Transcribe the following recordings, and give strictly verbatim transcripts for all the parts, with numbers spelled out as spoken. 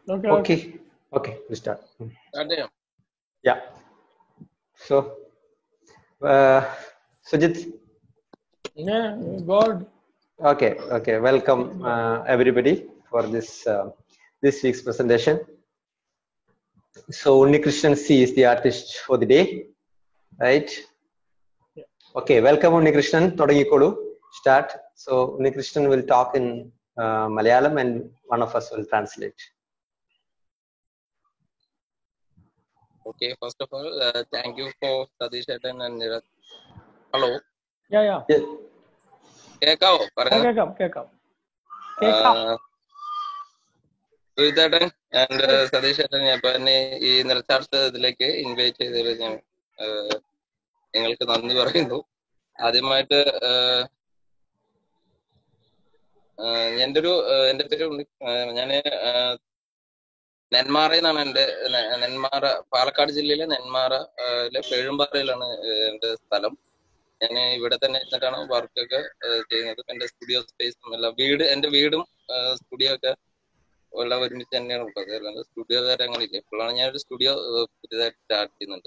Okay. Okay. Okay. We start. Goddamn. Yeah. So, uh, Sujit. Yeah, God. Okay. Okay. Welcome, uh, everybody, for this uh, this week's presentation. So, Unnikrishnan C is the artist for the day, right? Yeah. Okay. Welcome, Unnikrishnan. Thodangikolu. Start. So, Unnikrishnan will talk in uh, Malayalam, and one of us will translate. Okay, first of all, uh, thank you for Sadish Etan and Nirath. Hello. Yeah, yeah. Yeah. കേക്കാവോ ആ, പറയുന്നത്? കേക്കാം കേക്കാം കേക്കാം സുജിത്തേട്ടൻ and Satheesh ഏട്ടൻ ഞാൻ ഇപ്പൊ എന്നെ ഈ നിലച്ചാർത്ത് ഇതിലേക്ക് ഇൻവൈറ്റ് ചെയ്തതിൽ ഞാൻ ആഹ്, നിങ്ങൾക്ക് നന്ദി പറയുന്നു. ആദ്യമായിട്ട് ആഹ്, ആഹ്, എൻ്റെ ഒരു ആഹ്, എൻ്റെ പേര് ഉണ്ണി. ആഹ്, ഞാന് ആഹ്, നെന്മാറയിൽ നിന്നാണ് എൻ്റെ നെ- നെന്മാറ പാലക്കാട് ജില്ലയിലെ നെന്മാറയിലെ പേഴുമ്പാറയിലാണ് എൻ്റെ സ്ഥലം. ഞാൻ ഇവിടെ തന്നെ ഇരുന്നിട്ടാണ് വർക്കൊക്കെ ചെയ്യുന്നത്. എന്റെ സ്റ്റുഡിയോ സ്പേസും എല്ലാം വീട് എന്റെ വീടും സ്റ്റുഡിയോ ഒക്കെ എല്ലാം ഒരുമിച്ച് തന്നെയാണ് ഉള്ളത്. അല്ലാണ്ട് സ്റ്റുഡിയോ വേറെ അങ്ങനെ ഇല്ല. ഇപ്പോഴാണ് ഞാനൊരു സ്റ്റുഡിയോ പുതിയതായിട്ട് സ്റ്റാർട്ട് ചെയ്യുന്നുണ്ട്.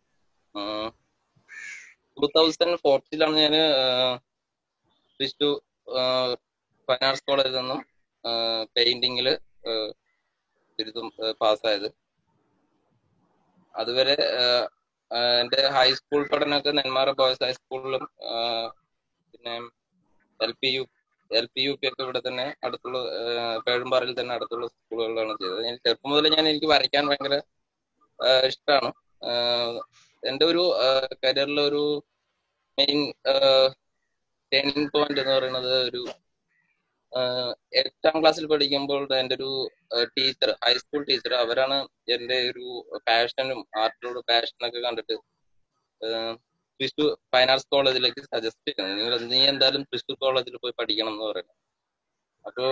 ടൂ തൗസൻഡ് ഫോർട്ടീനിലാണ് ഞാൻ ടു ഫൈൻ ആർട്സ് കോളേജിൽ നിന്നും പെയിന്റിങ്ങിൽ ബിരുദം പാസ്സായത്. അതുവരെ ആഹ്, ആഹ്, എന്റെ ഹൈസ്കൂൾ പഠനമൊക്കെ നെന്മാറ ബോയ്സ് ഹൈസ്കൂളിലും ആഹ്, പിന്നെ L P U L P U P ഒക്കെ ഇവിടെ തന്നെ അടുത്തുള്ള ആഹ്, പേഴുമ്പാറയിൽ തന്നെ അടുത്തുള്ള സ്കൂളുകളിലാണ് ചെയ്തത്. ഞാൻ ചെറുപ്പം മുതൽ ഞാൻ എനിക്ക് വരയ്ക്കാൻ ഭയങ്കര ഇഷ്ടമാണ്. എൻ്റെ ഒരു കരിയറിലെ ഒരു മെയിൻ ടേണിംഗ് പോയിന്റ് എന്ന് പറയുന്നത് ഒരു ആഹ്, എട്ടാം ക്ലാസ്സിൽ പഠിക്കുമ്പോൾ എൻ്റെ ഒരു ടീച്ചർ ഹൈസ്കൂൾ ടീച്ചർ അവരാണ് എൻ്റെ ഒരു പാഷനും ആർട്ടിനോട് പാഷനൊക്കെ കണ്ടിട്ട് ആഹ്, തൃശ്ശൂർ ഫൈൻ ആർട്സ് കോളേജിലേക്ക് സജസ്റ്റ് ചെയ്യുന്നത്. നിങ്ങൾ നീ എന്തായാലും തൃശ്ശൂർ കോളേജിൽ പോയി പഠിക്കണം എന്ന് പറയുന്നത്. അപ്പോൾ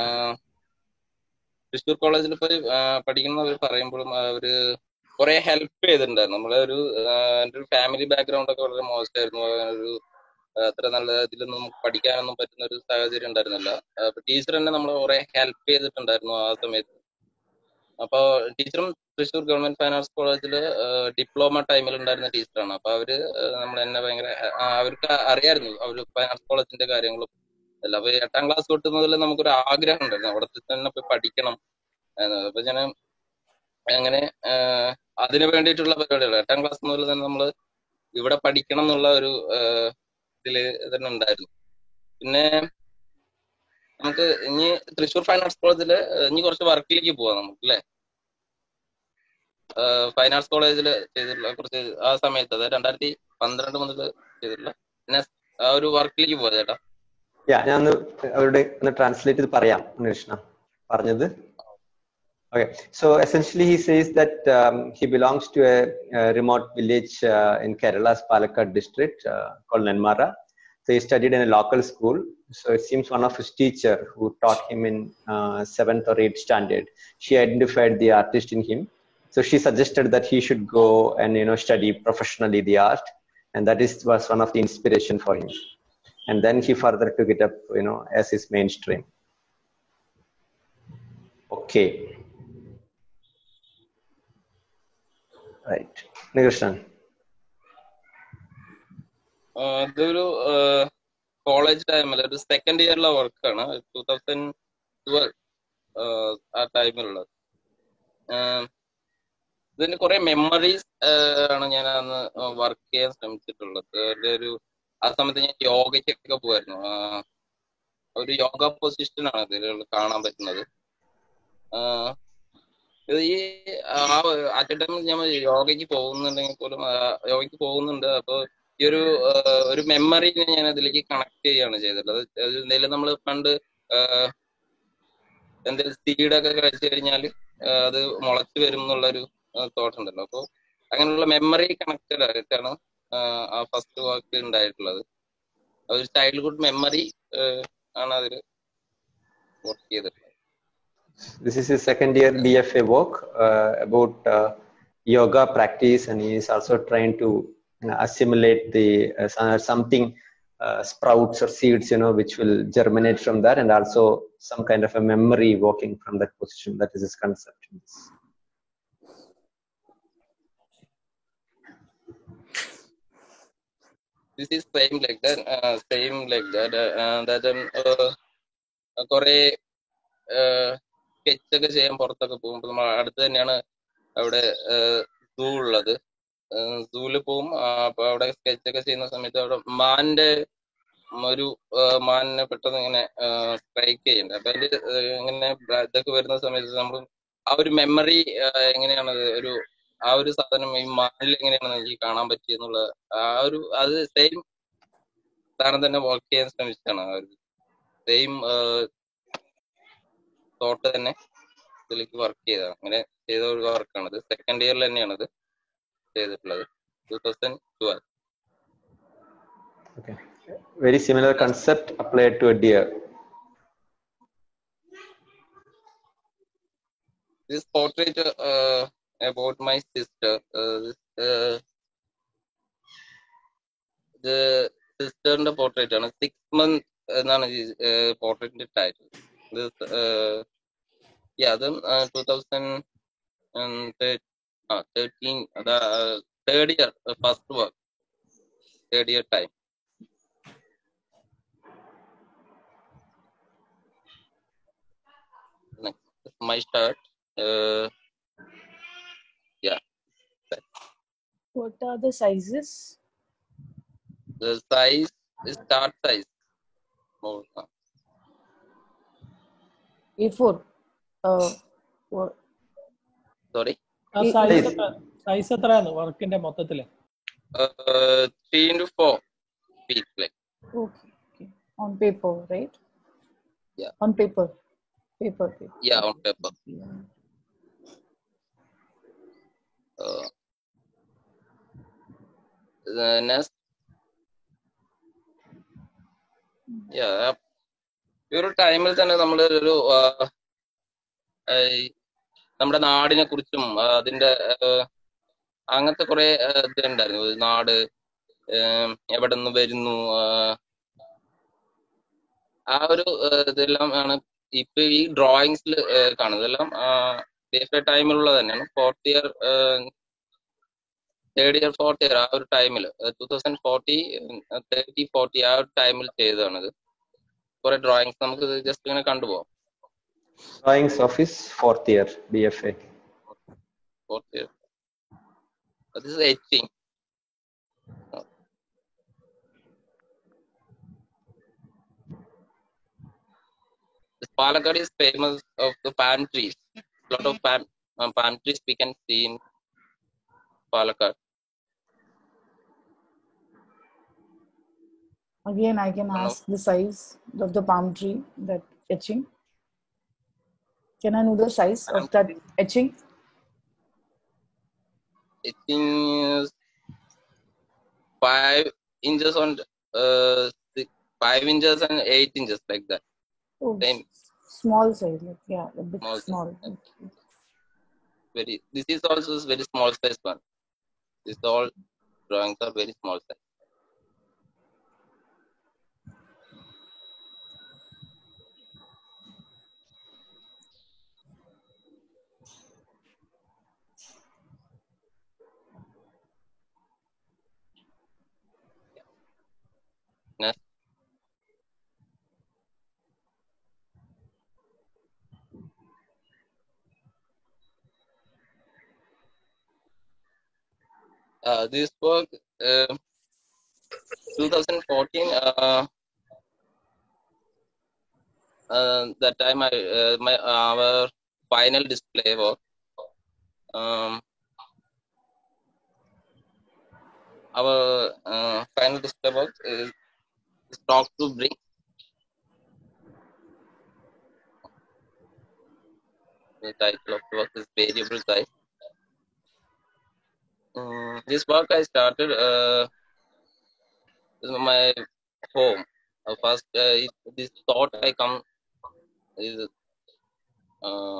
തൃശ്ശൂർ കോളേജിൽ പോയി പഠിക്കുന്നവർ പറയുമ്പോഴും അവര് കുറെ ഹെൽപ്പ് ചെയ്തിട്ടുണ്ടായിരുന്നു. നമ്മളെ ഒരു ആഹ്, എൻ്റെ ഒരു ഫാമിലി ബാക്ക്ഗ്രൗണ്ട് ഒക്കെ വളരെ മോശമായിരുന്നു. ഒരു ആഹ്, അത്ര നല്ല ഇതിലൊന്നും നമുക്ക് പഠിക്കാനൊന്നും പറ്റുന്ന ഒരു സാഹചര്യം ഉണ്ടായിരുന്നില്ല. അപ്പൊ ടീച്ചർ തന്നെ നമ്മളെ കുറെ ഹെൽപ്പ് ചെയ്തിട്ടുണ്ടായിരുന്നു ആ സമയത്ത്. അപ്പൊ ടീച്ചറും തൃശ്ശൂർ ഗവൺമെന്റ് ഫൈൻ ആർട്സ് കോളേജിൽ ഡിപ്ലോമ ടൈമിൽ ഉണ്ടായിരുന്ന ടീച്ചറാണ്. അപ്പൊ അവര് നമ്മൾ എന്നെ ഭയങ്കര ആ, അവർക്ക് അറിയായിരുന്നു അവര് ഫൈൻ ആർട്സ് കോളേജിന്റെ കാര്യങ്ങളും അല്ല. അപ്പൊ എട്ടാം ക്ലാസ് തൊട്ട് മുതൽ നമുക്കൊരു ആഗ്രഹം ഉണ്ടായിരുന്നു അവിടെ തന്നെ പോയി പഠിക്കണം എന്ന്. അപ്പൊ ഞാൻ അങ്ങനെ ആഹ്, അതിന് വേണ്ടിയിട്ടുള്ള പരിപാടികൾ എട്ടാം ക്ലാസ് മുതൽ തന്നെ നമ്മൾ ഇവിടെ പഠിക്കണം എന്നുള്ള ഒരു ആഹ്, ഇതില് തന്നെ ഉണ്ടായിരുന്നു. പിന്നെ നമുക്ക് ഇനി തൃശ്ശൂർ ഫൈൻ ആർട്സ് കോളേജില് ഇനി കുറച്ച് വർക്കിലേക്ക് പോവാം നമുക്ക് അല്ലെ. ഫൈൻ ആർട്സ് കോളേജിൽ ചെയ്തിട്ടുള്ള കുറച്ച് ആ സമയത്ത് അതായത് രണ്ടായിരത്തി പന്ത്രണ്ട് മുതൽ ചെയ്തിട്ടുള്ള പിന്നെ ആ ഒരു വർക്കിലേക്ക് പോവാ ചേട്ടാ. Yeah, ഞാൻ ഒന്ന് അവരുടെ ഒന്ന് ട്രാൻസ്ലേറ്റ് ചെയ്ത് പറയാം കൃഷ്ണ പറഞ്ഞത്. Okay, so essentially he says that um, he belongs to a, a remote village uh, in Kerala's Palakkad district uh, called Nenmara. So he studied in a local school. So it seems one of his teacher who taught him in uh, seventh or eighth standard, she identified the artist in him. So she suggested that he should go and, you know, study professionally the art, and that is was one of the inspiration for him. And then he further took it up, you know, as his mainstream. Okay. Right. Nikrishnan. ഇതൊരു college ടൈമിൽ ഒരു second ഇയറിലെ വർക്കാണ്. Two thousand twelve ആ ടൈമിലുള്ളത്. ഇതിന് കുറെ memories ആണ് ഞാൻ അന്ന് വർക്ക് ചെയ്യാൻ ശ്രമിച്ചിട്ടുള്ളത്. എൻ്റെ ഒരു ആ സമയത്ത് ഞാൻ യോഗയ്ക്കൊക്കെ പോവായിരുന്നു. ഒരു യോഗ പൊസിഷനാണ് ഇതിൽ കാണാൻ പറ്റുന്നത്. ഈ ആ അറ്റ് ടൈം ഞാൻ യോഗയ്ക്ക് പോകുന്നുണ്ടെങ്കിൽ പോലും യോഗയ്ക്ക് പോകുന്നുണ്ട്. അപ്പൊ ഈ ഒരു ഒരു മെമ്മറിനെ ഞാൻ അതിലേക്ക് കണക്ട് ചെയ്യുകയാണ് ചെയ്തിട്ടുള്ളത്. എന്തെങ്കിലും നമ്മൾ പണ്ട് എന്തെങ്കിലും സീഡൊക്കെ കഴിച്ചു കഴിഞ്ഞാൽ അത് മുളച്ചു വരും എന്നുള്ളൊരു തോട്ട് ഉണ്ടല്ലോ. അപ്പോൾ അങ്ങനെയുള്ള മെമ്മറി കണക്റ്റഡ് ആയിട്ടാണ് ആ ഫസ്റ്റ് വർക്ക് ഉണ്ടായിട്ടുള്ളത്. ഒരു ചൈൽഡ്ഹുഡ് മെമ്മറി ആണ് അതിൽ വർക്ക് ചെയ്തിട്ടുള്ളത്. This is his second year B F A work uh, about uh, yoga practice, and he is also trying to you know, assimilate the uh, something uh, sprouts or seeds, you know, which will germinate from that, and also some kind of a memory working from that position. That is his concept. This is same like that, uh, same like that. Uh, that um, uh, കുറെ sketch ഒക്കെ ചെയ്യാൻ പുറത്തൊക്കെ പോകുമ്പോൾ നമ്മൾ അടുത്ത് തന്നെയാണ് അവിടെ സൂ ഉള്ളത്. സൂവിൽ പോകും. അപ്പൊ അവിടെ സ്കെച്ച് ഒക്കെ ചെയ്യുന്ന സമയത്ത് അവിടെ മാന്റെ ഒരു മാനിനെ പെട്ടെന്ന് ഇങ്ങനെ സ്ട്രൈക്ക് ചെയ്യുന്നുണ്ട്. അപ്പൊ അതിന്റെ ഇങ്ങനെ ഇതൊക്കെ വരുന്ന സമയത്ത് നമ്മൾ ആ ഒരു മെമ്മറി എങ്ങനെയാണത് ഒരു ആ ഒരു സാധനം ഈ മാനിൽ എങ്ങനെയാണ് എനിക്ക് കാണാൻ പറ്റിയെന്നുള്ള ആ ഒരു അത് സെയിം സാധനം തന്നെ വർക്ക് ചെയ്യാൻ ശ്രമിച്ചാണ്. ആ ഒരു സെയിം തോട്ട് തന്നെ ഇതിലേക്ക് വർക്ക് ചെയ്തതാണ്. അങ്ങനെ ചെയ്ത ഒരു വർക്കാണത്. സെക്കൻഡ് ഇയറിൽ തന്നെയാണത് ചെയ്തിട്ടുള്ളത്. Two thousand twelve. Okay. Very similar concept applied to a deer. This portrait uh, about my sister. Uh, this, uh, the sisterന്റെ portrait ആണ്. Six month എന്നാണ് പോർട്രേറ്റിന്റെ title. This uh, yeah, then uh, two thousand thirteen, the uh, third year, uh, first work, third year time. Next, my shirt. Uh, yeah. What are the sizes? The size is start size. More. Uh, A four. Uh, what? sorry. Size size എത്രയാണ് വർക്കിന്റെ മൊത്തത്തില്? Uh, three into four feet, like. Okay, okay. On paper, right? Yeah. On paper. Paper, paper. Yeah, on paper. Yeah. Uh, the next. Yeah. ഈ ഒരു ടൈമിൽ തന്നെ നമ്മൾ ഒരു നമ്മുടെ നാടിനെ കുറിച്ചും അതിന്റെ അങ്ങനത്തെ കുറെ ഇതുണ്ടായിരുന്നു. നാട് എവിടെ നിന്ന് വരുന്നു, ആ ഒരു ഇതെല്ലാം ആണ് ഇപ്പൊ ഈ ഡ്രോയിങ്സിൽ കാണുന്നത്. എല്ലാം ടൈമിലുള്ളത് തന്നെയാണ്. Fourth year third year fourth year ആ ഒരു ടൈമിൽ two thousand forty thirty forty ആ ഒരു ടൈമിൽ ചെയ്തതാണിത്. കുറെ ഡ്രോയിങ്സ് നമുക്ക് ജസ്റ്റ് ഇങ്ങനെ കണ്ടുപോകാം. Drawings of his fourth year B F A. Fourth year. This is etching. Palakkad is famous of the palm trees. A lot of palm, uh, palm trees we can see in Palakkad. Again, I can ask the size of the palm tree that etching. Can I know the size of that etching? Etching is five inches on uh, six, five inches and eight inches like that. Oh, Same. Small size, like yeah, a bit Small small. size. Okay. Very. This is also very small size one. This all drawings are very small size. Next. Uh, this work, uh, twenty fourteen. Uh, uh, that time I uh, my our final display work. Um, our uh, final display work is stock to bring. The title of the work is variable size. Um, this work I started uh, with my home. Uh, first, uh, it, this thought I come is uh,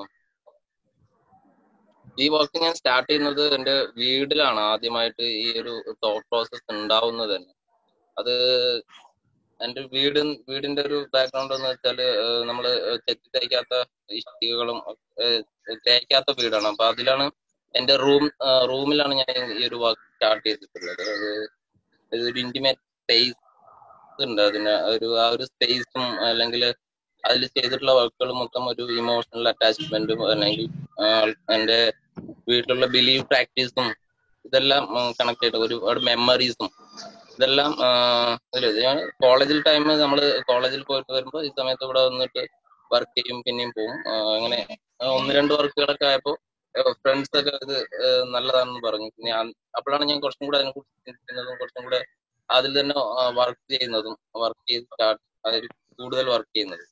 ഈ working ഞാൻ start ചെയ്യുന്നത് എൻ്റെ വീട്ടിലാണ് ആദ്യമായിട്ട് ഈ ഒരു thought process ഉണ്ടാവുന്നത് തന്നെ. അത് എന്റെ വീട് വീടിന്റെ ഒരു ബാക്ക്ഗ്രൗണ്ട് എന്ന് വെച്ചാല് നമ്മള് ചെത്തി തേക്കാത്ത ഇഷ്ടികകളും തേക്കാത്ത വീടാണ്. അപ്പൊ അതിലാണ് എന്റെ റൂം റൂമിലാണ് ഞാൻ ഈ ഒരു വർക്ക് സ്റ്റാർട്ട് ചെയ്തിട്ടുള്ളത്. അത് ഒരു ഇന്റിമേറ്റ് സ്പേസ് ഉണ്ട്. അതിന് ഒരു ആ ഒരു സ്പേസും അല്ലെങ്കിൽ അതിൽ ചെയ്തിട്ടുള്ള വർക്കുകൾ മൊത്തം ഒരു ഇമോഷണൽ അറ്റാച്ച്മെന്റും അല്ലെങ്കിൽ എന്റെ വീട്ടിലുള്ള ബിലീവ് പ്രാക്ടീസും ഇതെല്ലാം കണക്ട് ചെയ്ത് ഒരുപാട് മെമ്മറീസും ഇതെല്ലാം ഞാൻ കോളേജിൽ ടൈം നമ്മൾ കോളേജിൽ പോയിട്ട് വരുമ്പോൾ ഈ സമയത്ത് ഇവിടെ വന്നിട്ട് വർക്ക് ചെയ്യും, പിന്നെയും പോവും. അങ്ങനെ ഒന്ന് രണ്ട് വർക്കുകളൊക്കെ ആയപ്പോൾ ഫ്രണ്ട്സ് ഒക്കെ ഇത് നല്ലതാണെന്ന് പറഞ്ഞു. പിന്നെ അപ്പോഴാണ് ഞാൻ കുറച്ചും കൂടെ അതിനെക്കുറിച്ച് ചിന്തിക്കുന്നതും കുറച്ചും കൂടെ അതിൽ തന്നെ വർക്ക് ചെയ്യുന്നതും വർക്ക് ചെയ്ത് സ്റ്റാർട്ട് അതിൽ കൂടുതൽ വർക്ക് ചെയ്യുന്നത്.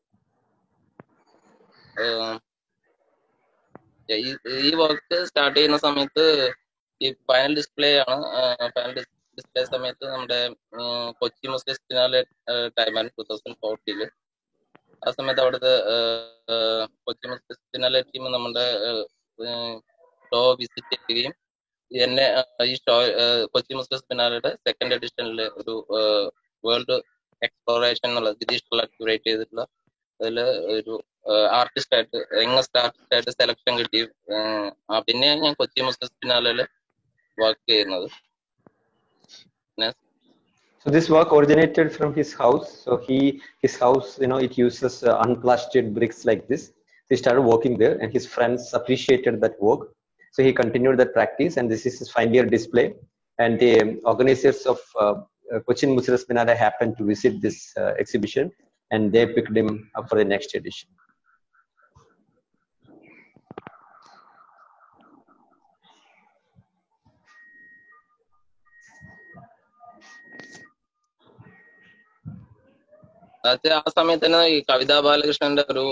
ഈ വർക്ക് സ്റ്റാർട്ട് ചെയ്യുന്ന സമയത്ത് ഈ ഫൈനൽ ഡിസ്പ്ലേ ആണ്. ഫൈനൽ ഡിസ്പ്ലേ സമയത്ത് നമ്മുടെ കൊച്ചി മുസ്ലിം ഫിനാലെ ടൈമാണ് ടൂ തൗസൻഡ് ഫോർട്ടീല്. ആ സമയത്ത് അവിടുത്തെ കൊച്ചി മുസ്ലിം ഫിനാലെ ടീം നമ്മുടെ ഷോ വിസിറ്റ് ചെയ്യുകയും എന്നെ ഈ ഷോ കൊച്ചി മുസ്ലിം ഫിനാലയുടെ സെക്കൻഡ് എഡിഷനിൽ ഒരു വേൾഡ് എക്സ്പ്ലോറേഷൻ എന്നുള്ള ജിതീഷ് ക്യൂറേറ്റ് ചെയ്തിട്ടുള്ള അതിൽ ഒരു ആർട്ടിസ്റ്റ് ആയിട്ട് യങ്ങസ്റ്റ് ആർട്ടിസ്റ്റ് ആയിട്ട് സെലക്ഷൻ കിട്ടി. പിന്നെ ഞാൻ കൊച്ചി മുസ്ലിം ഫിനാലയില് വർക്ക് ചെയ്യുന്നത്. So this work originated from his house. So he, his house, you know, it uses uh, unplastered bricks like this. So he started working there, and his friends appreciated that work. So he continued that practice, and this is his final year display. And the organizers of uh, Cochin Muslims Binare happened to visit this uh, exhibition, and they picked him up for the next edition. ആ സമയത്ത് തന്നെ ഈ കവിതാ ബാലകൃഷ്ണന്റെ ഒരു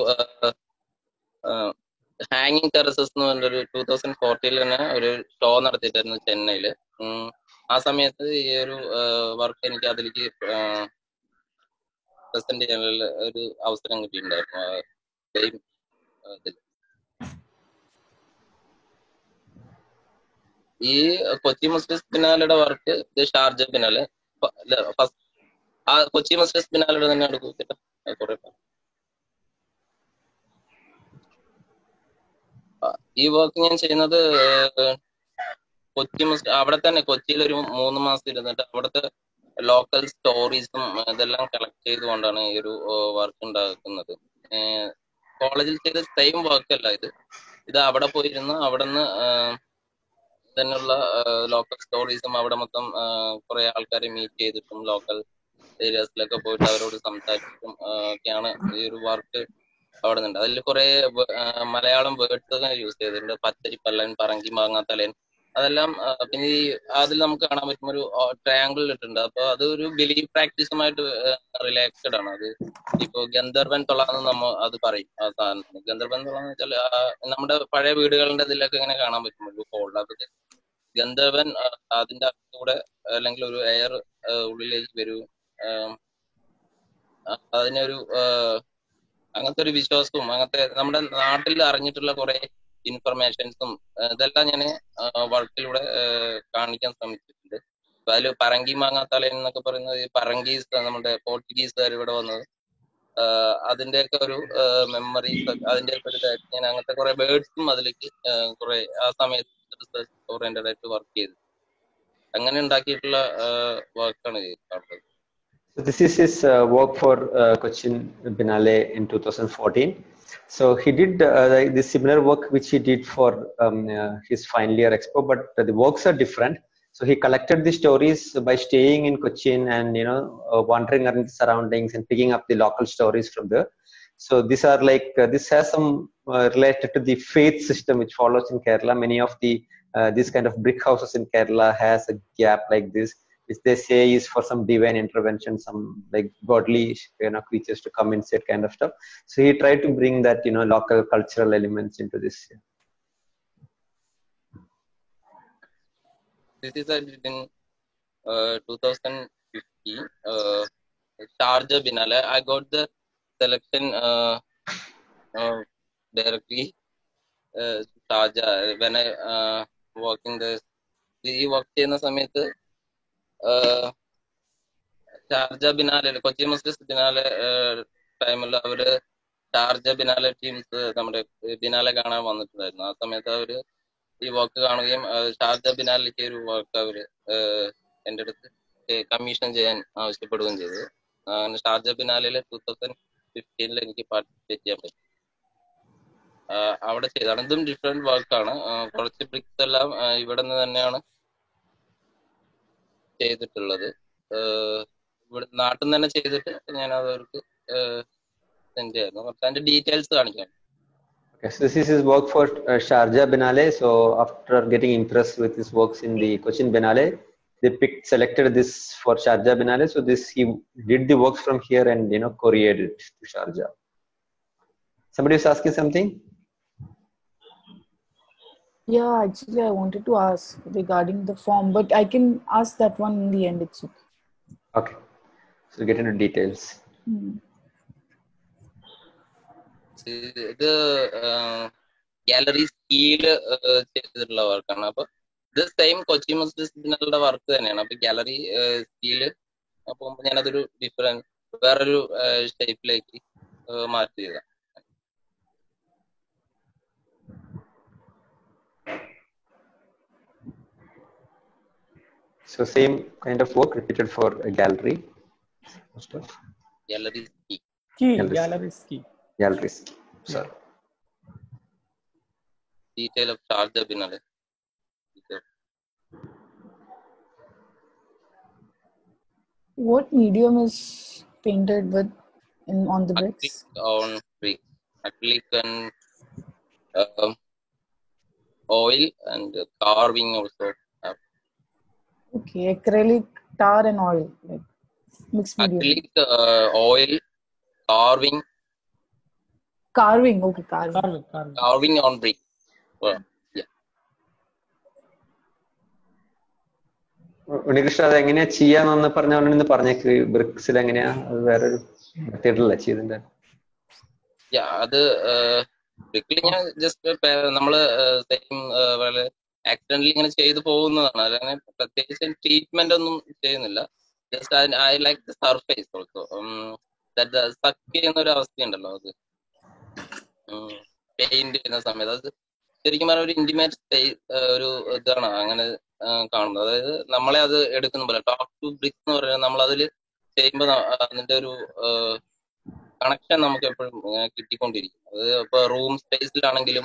ഹാങ്ങിങ് terraces എന്ന് പറഞ്ഞൊരു ടൂ തൗസൻഡ് ഫോർട്ടീനിൽ തന്നെ ഒരു ഷോ നടത്തിയിട്ടായിരുന്നു ചെന്നൈയില്. ആ സമയത്ത് ഈ ഒരു വർക്ക് എനിക്ക് അതിലേക്ക് പ്രസന്റ് ചെയ്യാനുള്ള ഒരു അവസരം കിട്ടിയിട്ടുണ്ടായിരുന്നു. ഈ കൊച്ചി മുസ്ലിം ഫിനാലയുടെ വർക്ക് ഷാർജ ഫിനാലെ ഫസ്റ്റ് ആ കൊച്ചി മുസ്ലിം ഫിനാലയുടെ തന്നെ എടുക്കും. കുറെ ഈ വർക്ക് ഞാൻ ചെയ്യുന്നത് കൊച്ചി മുസ്ലിം അവിടെ തന്നെ കൊച്ചിയിൽ ഒരു മൂന്ന് മാസം ഇരുന്നിട്ട് അവിടുത്തെ ലോക്കൽ സ്റ്റോറീസും ഇതെല്ലാം കളക്ട് ചെയ്തുകൊണ്ടാണ് ഈ ഒരു വർക്ക് ഉണ്ടാക്കുന്നത്. കോളേജിൽ ചെയ്ത സെയിം വർക്ക് അല്ല ഇത്. ഇത് അവിടെ പോയിരുന്ന് അവിടെ നിന്ന് തന്നെയുള്ള ലോക്കൽ സ്റ്റോറീസും അവിടെ മൊത്തം കുറെ ആൾക്കാരെ മീറ്റ് ചെയ്തിട്ടും ലോക്കൽ ഏരിയാസിലൊക്കെ പോയിട്ട് അവരോട് സംസാരിച്ചിട്ടും ഒക്കെയാണ് ഈ ഒരു വർക്ക് അവിടെ നിന്നുണ്ട്. അതിൽ കുറെ മലയാളം വേർഡ്സ് ഒക്കെ യൂസ് ചെയ്തിട്ടുണ്ട്. പച്ചരിപ്പല്ലൻ, പറങ്കി മാങ്ങാത്തലൻ, അതെല്ലാം. പിന്നെ ഈ അതിൽ നമുക്ക് കാണാൻ പറ്റും ഒരു ട്രയാങ്കിൾ ഇട്ടിട്ടുണ്ട്. അപ്പൊ അത് ഒരു ബിലീഫ് പ്രാക്ടീസുമായിട്ട് റിലേറ്റഡ് ആണ്. അത് ഇപ്പൊ ഗന്ധർവൻ തൊളാന്ന് നമ്മ അത് പറയും. ആ സാധനം ഗന്ധർവൻ തൊളാന്ന് വെച്ചാൽ നമ്മുടെ പഴയ വീടുകളുടെ ഇതിലൊക്കെ ഇങ്ങനെ കാണാൻ പറ്റും ഒരു ഹോൾ. അത് ഗന്ധർവൻ അതിന്റെ കൂടെ അല്ലെങ്കിൽ ഒരു എയർ ഉള്ളിലേക്ക് വരും. അതിനൊരു അങ്ങനത്തെ ഒരു വിശ്വാസവും അങ്ങനത്തെ നമ്മുടെ നാട്ടിൽ അറിഞ്ഞിട്ടുള്ള കുറെ ഇൻഫർമേഷൻസും ഇതെല്ലാം ഞാൻ വർക്കിലൂടെ കാണിക്കാൻ ശ്രമിച്ചിട്ടുണ്ട്. അതിൽ പറങ്കി മാങ്ങാത്തലൻ എന്നൊക്കെ പറയുന്നത് പറങ്കീസ് നമ്മുടെ പോർച്ചുഗീസുകാർ ഇവിടെ വന്നത് അതിന്റെയൊക്കെ ഒരു മെമ്മറീസ് അതിന്റെ ഒക്കെ ഒരു ഞാൻ അങ്ങനത്തെ കുറെ വേർഡ്സും അതിലേക്ക് കുറെ ആ സമയത്ത് റിസർച്ച് ഓറിയന്റഡ് ആയിട്ട് വർക്ക് ചെയ്തു. അങ്ങനെ ഉണ്ടാക്കിയിട്ടുള്ള വർക്കാണ് കാണുന്നത്. So this is his uh, work for uh, Cochin Binale in two thousand fourteen. So he did uh, the similar work which he did for um, uh, his final year expo, but uh, the works are different. So he collected the stories by staying in Cochin and you know uh, wandering around the surroundings and picking up the local stories from there. So these are like uh, this has some uh, related to the faith system which follows in Kerala. Many of the uh, these kind of brick houses in Kerala has a gap like this, which they say is for some divine intervention, some like godly you know creatures to come inside kind of stuff. So he tried to bring that you know local cultural elements into this. This is I did in uh, two thousand fifteen, uh, Sharjah Binale. I got the selection uh, uh, directly uh, Sharjah when I uh, working the ഈ work ചെയ്യുന്ന സമയത്ത് Sharjah Biennale Kochi മസ്ജിദ് Biennale ടൈമിൽ അവര് Sharjah Biennale teams നമ്മുടെ Biennale കാണാൻ വന്നിട്ടുണ്ടായിരുന്നു. ആ സമയത്ത് അവര് ഈ വർക്ക് കാണുകയും ഷാർജ ബിനാലിക്ക് ഒരു വർക്ക് അവര് എൻ്റെ അടുത്ത് കമ്മീഷൻ ചെയ്യാൻ ആവശ്യപ്പെടുകയും ചെയ്തു. അങ്ങനെ ഷാർജ ബിനാലിലെ ടൂ തൗസൻഡ് ഫിഫ്റ്റീനിൽ എനിക്ക് പാർട്ടിസിപ്പേറ്റ് ചെയ്യാൻ പറ്റി. അവിടെ ചെയ്താണ്. ഇതും ഡിഫറെന്റ് വർക്കാണ്. കുറച്ച് ബ്രിക്സ് എല്ലാം ഇവിടെ നിന്ന് തന്നെയാണ് ചെയ്തിട്ടുള്ളത്. ഇവിടെ നാട്ടിൽ നിന്ന് തന്നെ ചെയ്തിട്ട് ഞാൻ അവർക്ക് സെൻഡ് ചെയ്യായിരുന്നു. കുറച്ച് അതിന്റെ ഡീറ്റെയിൽസ് കാണിക്കാം. Okay, so this is his work for uh, Sharjah Biennale. So after getting impressed with his works in the Cochin Biennale, they picked selected this for Sharjah Biennale. So this he did the works from here and you know couriered it to Sharjah. Somebody was asking something. Yeah, actually, I wanted to ask regarding the form, but I can ask that one in the end. It's okay. Okay, so we'll get into details. Hmm. ഇത് gallery സ്കീല് ചെയ്തിട്ടുള്ള വർക്കാണ്. അപ്പൊ ഇത് same Kochi മസ്ജിദിനുള്ള work തന്നെയാണ്. അപ്പൊ gallery സ്കീല് അപ്പൊ ഞാനതൊരു different വേറൊരു ഷേപ്പിലേക്ക് മാറ്റിയതാണ്. So same kind of work repeated for a gallery. Gallery ski. Ski, gallery ski. Gallery ski. Sorry. Detail of Sharjah Biennale. What medium is painted with in on the bricks? Acrylic on bricks. Acrylic and uh, oil and carving also. Okay, acrylic, tar and oil, like mixed medium. Acrylic, uh, oil, carving. Carving, okay, carving. Carving, carving. Carving on brick. Well, yeah. Unnikrishna അത് എങ്ങനെയാ ചെയ്യാന്ന് പറഞ്ഞ പറഞ്ഞേക്ക് ബ്രിക്സിൽ എങ്ങനെയാ അത് വേറൊരു മെത്തേഡിലല്ല ചെയ്തിന്റെ. അത് ബ്രിക്കിൽ ഞാൻ ജസ്റ്റ് നമ്മള് ആക്സിഡന്റലി ഇങ്ങനെ ചെയ്തു പോകുന്നതാണ്. അല്ലെങ്കിൽ പ്രത്യേകിച്ച് ട്രീറ്റ്മെന്റ് ഒന്നും ചെയ്യുന്നില്ല. Just I like the surface also. Suck ചെയ്യുന്ന ഒരു അവസ്ഥയുണ്ടല്ലോ അത് പെയിന്റ് ചെയ്യുന്ന സമയത്ത്. അത് ശരിക്കും പറഞ്ഞ ഒരു ഇന്റിമേറ്റ് സ്പേസ് ഒരു ഇതാണ് അങ്ങനെ കാണുന്നത്. അതായത് നമ്മളെ അത് എടുക്കുന്ന പോലെ ടോക്ക് ടു ബ്രിക്സ് എന്ന് പറയുന്നത് നമ്മൾ അതിൽ ചെയ്യുമ്പോൾ അതിന്റെ ഒരു കണക്ഷൻ നമുക്ക് എപ്പോഴും കിട്ടിക്കൊണ്ടിരിക്കും. അത് ഇപ്പൊ റൂം സ്പേസിലാണെങ്കിലും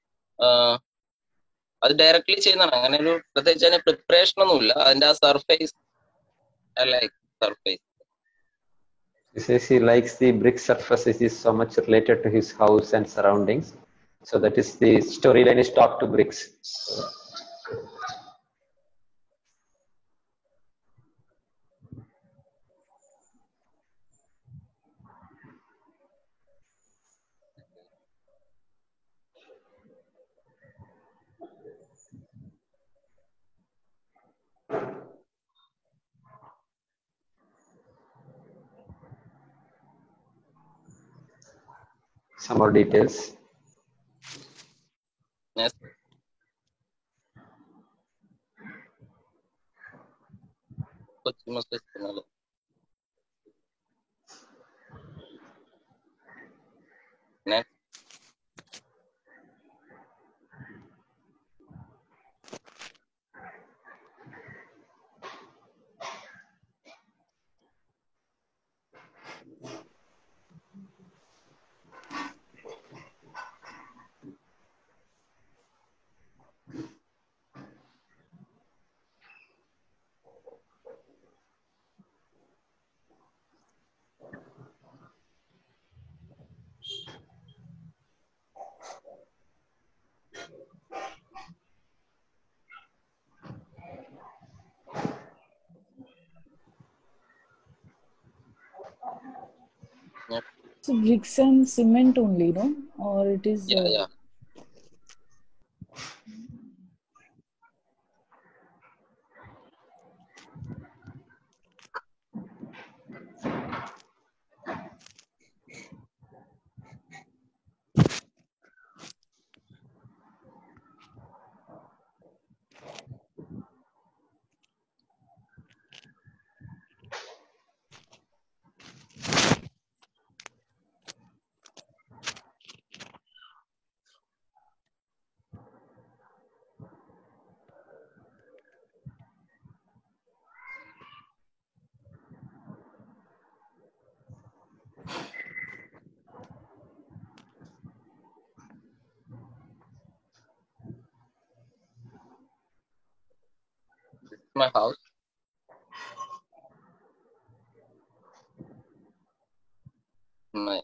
അത് ഡയറക്ട്ലി ചെയ്യുന്നതാണ്. അങ്ങനെ ഒരു പ്രത്യേകിച്ച് അതിന് പ്രിപ്പറേഷൻ ഒന്നുമില്ല. അതിന്റെ ആ surface I like surface. He says he likes the brick surface. It is so much related to his house and surroundings. So that is the storyline is talk to bricks. Some more details. Yes. Kochi Mosque Biennale. Next. Yep. So bricks and cement only, no? Or it is. Yeah, uh, yeah. my house. My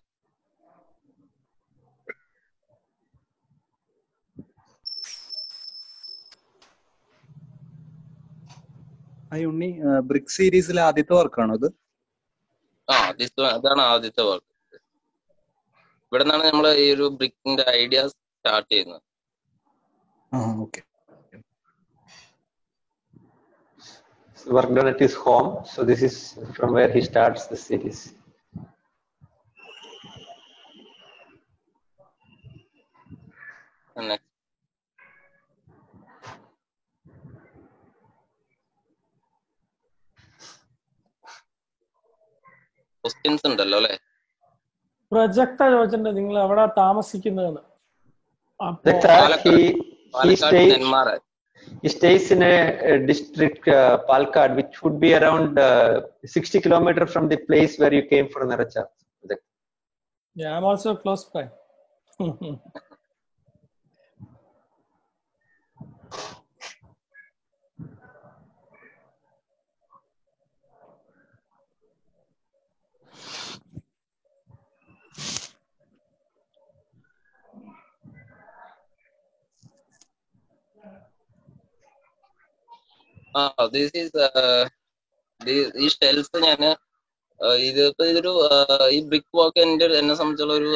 hi Unni, brick സീരീസിലെ ആദ്യത്തെ വർക്കാണോ ഇത്? ആ this one- അതാണ് ആദ്യത്തെ work. ഇവിടെ നിന്നാണ് നമ്മൾ ഈ ഒരു ബ്രിക്കിന്റെ ഐഡിയ സ്റ്റാർട്ട് ചെയ്യുന്നത്. ആ okay. Work done at his home. So this is from where he starts the series. And next. Questions ഉണ്ടല്ലോ അല്ലെ? പ്രൊജക്റ്റാ ചോദിച്ചിട്ടുണ്ട് നിങ്ങൾ എവിടെ താമസിക്കുന്നതെന്ന്. അപ്പോ That he he Palakkad stays Nenmara. he stays in a, a district uh, Palkad, which would be around uh, sixty kilometers from the place where you came for Naracha. I am also close by. ആ this is ഈ സ്റ്റെൽസ് ഞാൻ ഇതിപ്പോ ഇതൊരു ആഹ് ഈ brick work എന്റെ എന്നെ സംബന്ധിച്ചുള്ള ഒരു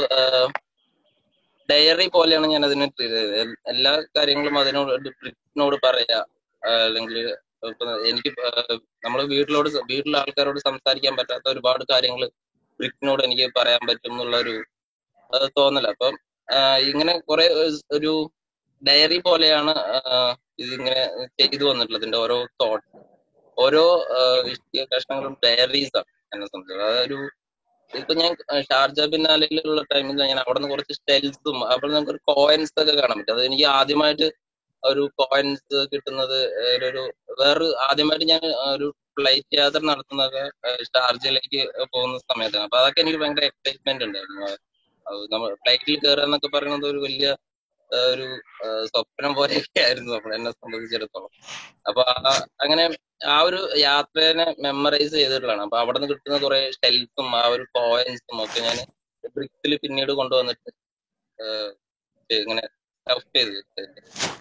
ഡയറി പോലെയാണ് ഞാൻ അതിനെ treat ചെയ്തത്. എൽ- എല്ലാ കാര്യങ്ങളും അതിനോട് ബ്രിക്കിനോട് പറയാ, ആഹ് അല്ലെങ്കിൽ ഇപ്പൊ എനിക്ക് നമ്മൾ വീട്ടിലോട് സ- വീട്ടിലെ ആൾക്കാരോട് സംസാരിക്കാൻ പറ്റാത്ത ഒരുപാട് കാര്യങ്ങൾ ബ്രിക്കിനോട് എനിക്ക് പറയാൻ പറ്റും എന്നുള്ള ഒരു അത് തോന്നല. അപ്പം ആഹ് ഇങ്ങനെ കുറെ ഒരു ഡയറി പോലെയാണ് ആഹ് ഇതിങ്ങനെ ചെയ്തു വന്നിട്ടുള്ളത്. ഇതിന്റെ ഓരോ തോട്ട്, ഓരോ ആഹ് വിഷയ കഷ്ണങ്ങളും ഡയറീസ് ആണ് എന്നെ സംബന്ധിച്ചത്. അതൊരു ഇപ്പൊ ഞാൻ ഷാർജ ബിനാലയിലുള്ള ടൈമിൽ ഞാൻ അവിടെ നിന്ന് കുറച്ച് സ്റ്റെൽസും അവിടെ നമുക്ക് ഒരു കോയിൻസ് ഒക്കെ കാണാൻ പറ്റും. അത് എനിക്ക് ആദ്യമായിട്ട് ഒരു കോയിൻസ് കിട്ടുന്നത് ഒരു ഒരു വേറൊരു ആദ്യമായിട്ട് ഞാൻ ഒരു ഫ്ലൈറ്റ് യാത്ര നടത്തുന്നതൊക്കെ ഷാർജയിലേക്ക് പോകുന്ന സമയത്താണ്. അപ്പൊ അതൊക്കെ എനിക്ക് ഭയങ്കര എക്സൈറ്റ്മെന്റ് ഉണ്ടായിരുന്നു. അത് നമ്മൾ ഫ്ലൈറ്റിൽ കയറുക എന്നൊക്കെ പറയുന്നത് ഒരു വലിയ ആഹ് ഒരു ആഹ് സ്വപ്നം പോലെയൊക്കെ ആയിരുന്നു നമ്മൾ എന്നെ സംബന്ധിച്ചിടത്തോളം. അപ്പൊ ആ അങ്ങനെ ആ ഒരു യാത്രേനെ മെമ്മറൈസ് ചെയ്തിട്ടുള്ളതാണ്. അപ്പൊ അവിടെ നിന്ന് കിട്ടുന്ന കുറെ സ്റ്റെൽസും ആ ഒരു കോയിൻസും ഒക്കെ ഞാൻ ബ്രിക്സിൽ പിന്നീട് കൊണ്ടുവന്നിട്ട് ആഹ് ഇങ്ങനെ സ്റ്റഫ് ചെയ്ത് വെച്ചിട്ടുണ്ട്.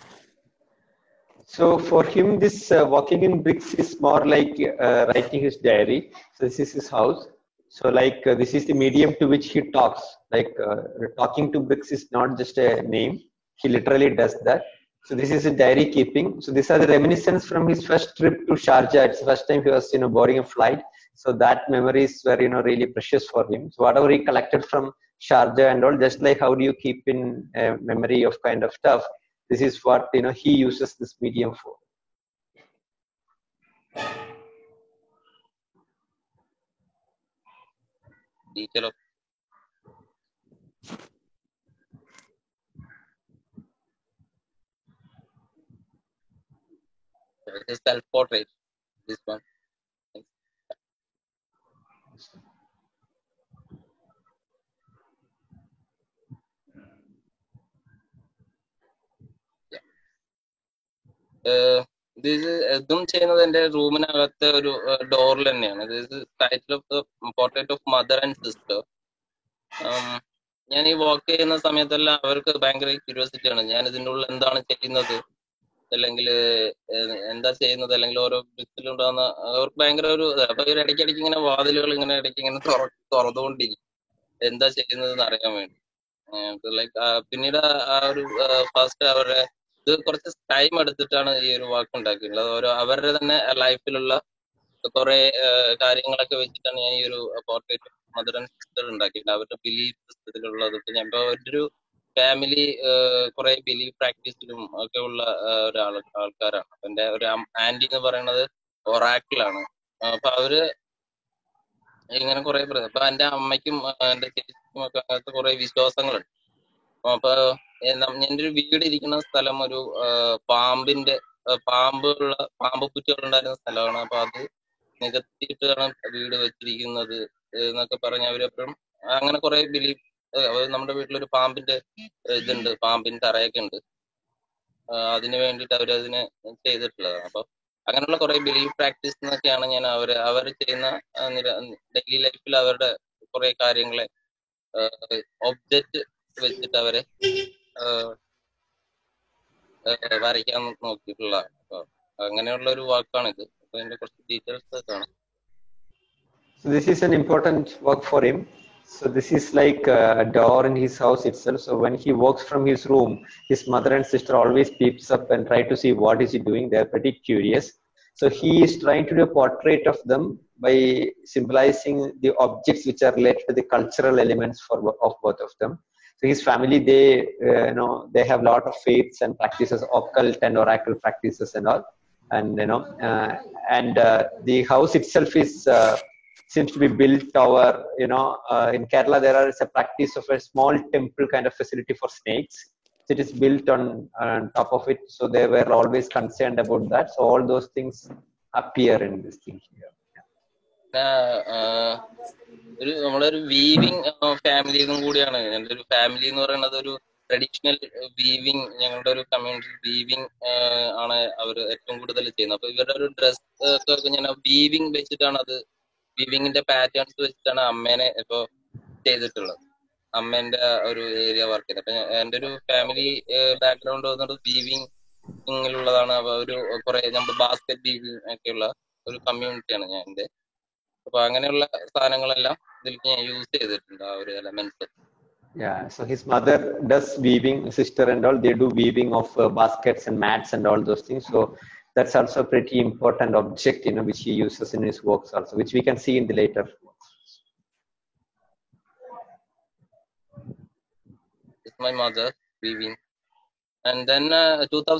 So for him, this uh, walking in bricks is more like uh, writing his diary. So this is his house. So like uh, this is the medium to which he talks. Like uh, talking to bricks is not just a name. He literally does that. So this is a diary keeping. So these are the reminiscence from his first trip to Sharjah. It's the first time he was, you know, boarding a flight. So that memories were, you know, really precious for him. So whatever he collected from Sharjah and all, just like how do you keep in a memory of kind of stuff, this is what, you know, he uses this medium for. Detail of his self portrait. This one. ഇത് ഇതും ചെയ്യുന്നത് എന്റെ റൂമിനകത്തെ ഒരു ഡോറിൽ തന്നെയാണ്. ഇത് title of portrait of mother and sister. ഞാൻ ഈ വർക്ക് ചെയ്യുന്ന സമയത്തെല്ലാം അവർക്ക് ഭയങ്കര ക്യൂരിയോസിറ്റി ആണ്, ഞാൻ ഇതിൻ്റെ ഉള്ളിൽ എന്താണ് ചെയ്യുന്നത്, അല്ലെങ്കിൽ എന്താ ചെയ്യുന്നത്, അല്ലെങ്കിൽ ഓരോ ബിസിലുണ്ടാകുന്ന അവർക്ക് ഭയങ്കര ഒരു അപ്പൊ ഇവർ ഇടയ്ക്കിടയ്ക്ക് ഇങ്ങനെ വാതിലുകൾ ഇങ്ങനെ ഇടയ്ക്ക് ഇങ്ങനെ തുറ തുറന്നുകൊണ്ടിരിക്കും എന്താ ചെയ്യുന്നത് അറിയാൻ വേണ്ടി. ലൈക്ക് പിന്നീട് ആ ഒരു ഫസ്റ്റ് അവരുടെ ഇത് കുറച്ച് ടൈം എടുത്തിട്ടാണ് ഈ ഒരു വർക്ക് ഉണ്ടാക്കിയിട്ടുള്ളത്. ഓരോ അവരുടെ തന്നെ ലൈഫിലുള്ള കുറെ കാര്യങ്ങളൊക്കെ വെച്ചിട്ടാണ് ഞാൻ ഈ ഒരു പോർട്രേറ്റ് മദർ ആൻഡ് സിസ്റ്റർ ഉണ്ടാക്കിയിട്ടുണ്ട്. അവരുടെ ബിലീഫ് സിസ്റ്റത്തിലുള്ളത്. ഇപ്പൊ ഞാൻ ഇപ്പൊ ഒരു ഫാമിലി കുറെ ബിലീഫ് പ്രാക്ടീസിലും ഒക്കെ ഉള്ള ഒരാൾ ആൾക്കാരാണ്. അപ്പൊ എന്റെ ഒരു ആന്റി എന്ന് പറയുന്നത് ഒറാക്കിളാണ്. അപ്പൊ അവര് ഇങ്ങനെ കുറെ അപ്പൊ എന്റെ അമ്മയ്ക്കും എന്റെ ചേച്ചിക്കും ഒക്കെ അങ്ങനത്തെ കുറെ വിശ്വാസങ്ങളുണ്ട്. അപ്പൊ എന്റെ ഒരു വീട് ഇരിക്കുന്ന സ്ഥലം ഒരു പാമ്പിന്റെ പാമ്പുള്ള പാമ്പ് കുറ്റികൾ ഉണ്ടായിരുന്ന സ്ഥലമാണ്. അപ്പൊ അത് നികത്തിയിട്ടാണ് വീട് വെച്ചിരിക്കുന്നത് എന്നൊക്കെ പറഞ്ഞ് അവരെപ്പോഴും അങ്ങനെ കുറെ ബിലീഫ്. നമ്മുടെ വീട്ടിലൊരു പാമ്പിന്റെ ഇതുണ്ട്, പാമ്പിന്റെ തറയൊക്കെ ഉണ്ട്. അതിന് വേണ്ടിയിട്ട് അവരതിനെ ചെയ്തിട്ടുള്ളതാണ്. അപ്പൊ അങ്ങനെയുള്ള കുറെ ബിലീഫ് പ്രാക്ടീസ് എന്നൊക്കെയാണ് ഞാൻ അവർ അവർ ചെയ്യുന്ന ഡെയിലി ലൈഫിൽ അവരുടെ കുറെ കാര്യങ്ങളെ ഒബ്ജക്റ്റ് വെച്ചിട്ട് അവരെ വരയ്ക്കാൻ നോക്കിയിട്ടുള്ള അങ്ങനെയുള്ള ഒരു വാക്കാണിത്. അപ്പൊ അതിന്റെ കുറച്ച് ഡീറ്റെയിൽസ് കാണാം. So this is an important work for him. So this is like a door in his house itself. So when he walks from his room, his mother and sister always peeps up and try to see what is he doing. They are pretty curious. So he is trying to do a portrait of them by symbolizing the objects which are related to the cultural elements for of both of them. So his family, they uh, you know they have a lot of faiths and practices, occult and oracle practices and all. And you know uh, and uh, the house itself is uh, seems to be built over, you know, uh, in Kerala there is a practice of a small temple kind of facility for snakes. So it is built on, on top of it. So they were always concerned about that. So all those things appear in this thing here. ഒരു നമ്മളൊരു weaving ഫാമിലിയും കൂടിയാണ്. എൻ്റെ ഒരു family എന്ന് പറയുന്നത് ഒരു traditional weaving, ഞങ്ങളുടെ ഒരു കമ്മ്യൂണിറ്റി വീവിങ് ആണ് അവർ ഏറ്റവും കൂടുതൽ ചെയ്യുന്നത്. അപ്പൊ ഇവരുടെ ഒരു ഡ്രസ് ഒക്കെ ഞാൻ വീവിങ് വെച്ചിട്ടാണ്, അത് വീവിങ്ങിന്റെ പാറ്റേൺസ് വെച്ചിട്ടാണ് അമ്മേനെ ഇപ്പൊ ചെയ്തിട്ടുള്ളത്. അമ്മേന്റെ ഒരു ഏരിയ വർക്ക് ചെയ്ത്. അപ്പൊ എന്റെ ഒരു ഫാമിലി ബാക്ക്ഗ്രൗണ്ട് വന്നിട്ട് വീവിങ്ങിലുള്ളതാണ്. അപ്പൊ ഒരു കുറെ നമ്മൾ ബാസ്കറ്റ് വീവിങ് ഒക്കെയുള്ള ഒരു കമ്മ്യൂണിറ്റിയാണ് ഞാൻ എന്റെ. അപ്പൊ അങ്ങനെയുള്ള സാധനങ്ങളെല്ലാം ഇതിലേക്ക് ഞാൻ യൂസ് ചെയ്തിട്ടുണ്ട്, ആ ഒരു elements. Yeah, so his mother does weaving, sister and all, they do weaving of uh, baskets and mats and all those things. So that's also a pretty important object, you know, which he uses in his works also, which we can see in the later works. It's my mother weaving. And then uh, twenty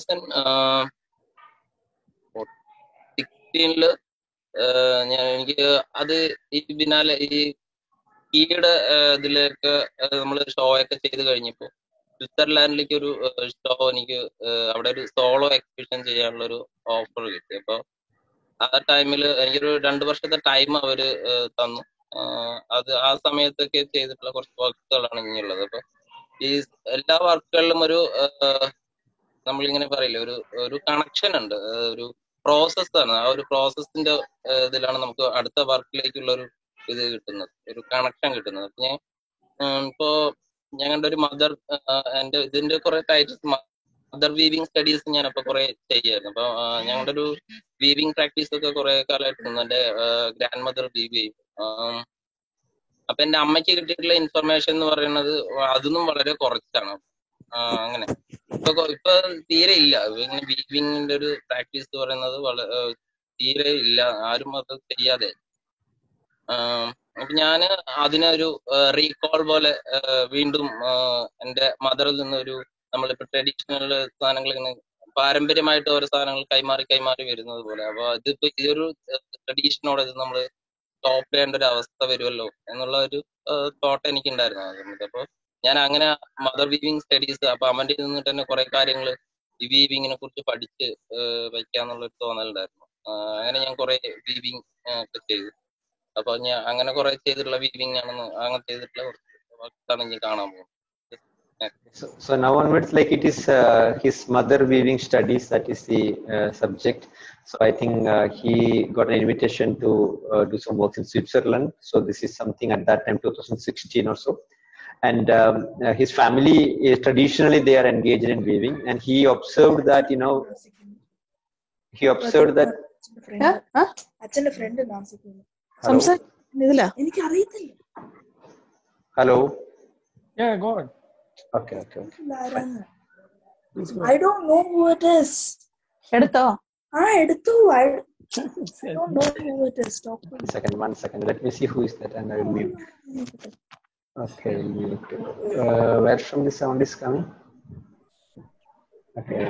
sixteen ഞാൻ എനിക്ക് അത് ഈ പിന്നാലെ ഈ ഈയുടെ ഇതിലേക്ക് നമ്മൾ show ഒക്കെ ചെയ്ത് കഴിഞ്ഞപ്പോ സ്വിറ്റ്സർലാൻഡിലേക്ക് ഒരു ഷോ എനിക്ക് അവിടെ ഒരു സോളോ എക്സിബിഷൻ ചെയ്യാനുള്ള ഒരു ഓഫർ കിട്ടി. അപ്പൊ ആ ടൈമിൽ എനിക്കൊരു രണ്ടു വർഷത്തെ ടൈം അവര് തന്നു. അത് ആ സമയത്തൊക്കെ ചെയ്തിട്ടുള്ള കുറച്ച് വർക്കുകളാണ് ഇനിയുള്ളത്. അപ്പൊ ഈ എല്ലാ വർക്കുകളിലും ഒരു നമ്മളിങ്ങനെ പറയില്ലേ, ഒരു ഒരു കണക്ഷൻ ഉണ്ട്, ഒരു പ്രോസസ്സാണ്. ആ ഒരു പ്രോസസ്സിന്റെ ഇതിലാണ് നമുക്ക് അടുത്ത വർക്കിലേക്കുള്ള ഒരു ഇത് കിട്ടുന്നത്, ഒരു കണക്ഷൻ കിട്ടുന്നത്. അപ്പൊ ഞാൻ ഇപ്പോ ഞങ്ങളുടെ ഒരു മദർ എന്റെ ഇതിന്റെ കുറെ ടൈറ്റിൽസ് മദർ വീവിങ് സ്റ്റഡീസ് ഞാനപ്പോ കുറെ ചെയ്യായിരുന്നു. അപ്പൊ ഞങ്ങളുടെ ഒരു വീവിങ് പ്രാക്ടീസ് ഒക്കെ കുറെ കാലമായിട്ട് എന്റെ ഗ്രാൻഡ് മദർ വീവ് ചെയ്യും. അപ്പൊ എന്റെ അമ്മയ്ക്ക് കിട്ടിയിട്ടുള്ള ഇൻഫർമേഷൻ എന്ന് പറയുന്നത് അതൊന്നും വളരെ കുറച്ചാണ്. അങ്ങനെ ഇപ്പൊ ഇപ്പൊ തീരെ ഇല്ല. ഇങ്ങനെ വീവിങ്ങിന്റെ ഒരു പ്രാക്ടീസ് പറയുന്നത് വളരെ തീരെ ഇല്ല, ആരും അത് ചെയ്യാതെ. അപ്പൊ ഞാന് അതിനൊരു റീകോൾ പോലെ വീണ്ടും എന്റെ മദറിൽ നിന്നൊരു നമ്മളിപ്പോ ട്രഡീഷണൽ സാധനങ്ങൾ ഇങ്ങനെ പാരമ്പര്യമായിട്ട് ഓരോ സാധനങ്ങൾ കൈമാറി കൈമാറി വരുന്നത് പോലെ. അപ്പൊ ഇതിപ്പോ ഈ ഒരു ട്രഡീഷനോട് ഇത് നമ്മള് സ്റ്റോപ്പ് ചെയ്യേണ്ട ഒരു അവസ്ഥ വരുമല്ലോ എന്നുള്ള ഒരു തോട്ട് എനിക്കുണ്ടായിരുന്നു ആ സമയത്ത്. അപ്പൊ ഞാൻ അങ്ങനെ മദർ വീവിങ് സ്റ്റഡീസ്, അപ്പൊ അവന്റെ നിന്നിട്ട് തന്നെ കുറെ കാര്യങ്ങൾ ഈ വീവിങ്ങിനെ കുറിച്ച് പഠിച്ച് വയ്ക്കാന്നുള്ള ഒരു തോന്നലുണ്ടായിരുന്നു. അങ്ങനെ ഞാൻ കുറെ വീവിങ് ഒക്കെ ചെയ്തു. അപ്പൊ ഞാൻ അങ്ങനെ കുറെ ചെയ്തിട്ടുള്ള വീവിങ് ആണെന്ന് അങ്ങനെ ചെയ്തിട്ടുള്ള വർക്കാണ് ഞാൻ കാണാൻ പോകുന്നത്. So, so now onwards, like it is uh, his mother weaving studies, that is the uh, subject. So I think uh, he got an invitation to uh, do some work in Switzerland. So this is something at that time, twenty sixteen or so. And um, uh, his family is traditionally they are engaged in weaving, and he observed that, you know, he observed that. അച്ഛന്റെ friend താമസിക്കുന്നു. Hello. Yeah, go on. Okay, okay, okay. I don't know who it is. എടുത്തോ? ആ എടുത്തു. I don't know who it is. Stop. One second, one second. Let me see who is that, and I will mute. Okay, mute. Uh, where from the sound is coming? Okay.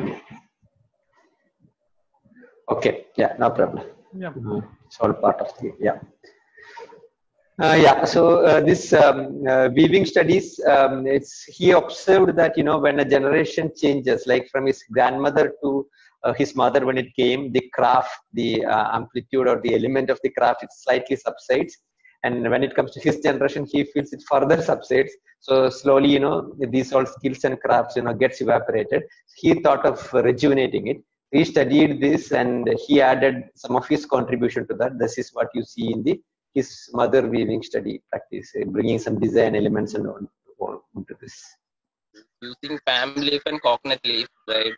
Okay. Yeah, no problem. Yeah. Mm-hmm. It's all part of the yeah. Uh, yeah, so uh, this um, uh, weaving studies, um, it's he observed that, you know, when a generation changes, like from his grandmother to uh, his mother, when it came, the craft, the uh, amplitude or the element of the craft, it slightly subsides. And when it comes to his generation, he feels it further subsides. So slowly, you know, these all skills and crafts, you know, gets evaporated. He thought of rejuvenating it. he studied this and he added some of his contribution to that. This is what you see in the his mother weaving study practice, uh, bringing some design elements and all, all into this. Using palm leaf and coconut leaf, right?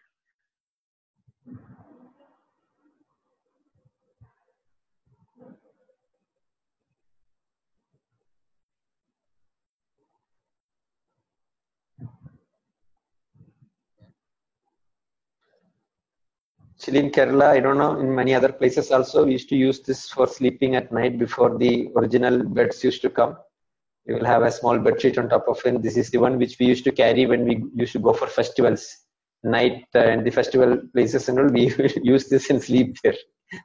Actually, in Kerala, I don't know, in many other places also, we used to use this for sleeping at night before the original beds used to come. We will have a small bed sheet on top of it. This is the one which we used to carry when we used to go for festivals. Night uh, and the festival places and all, we will use this and sleep there.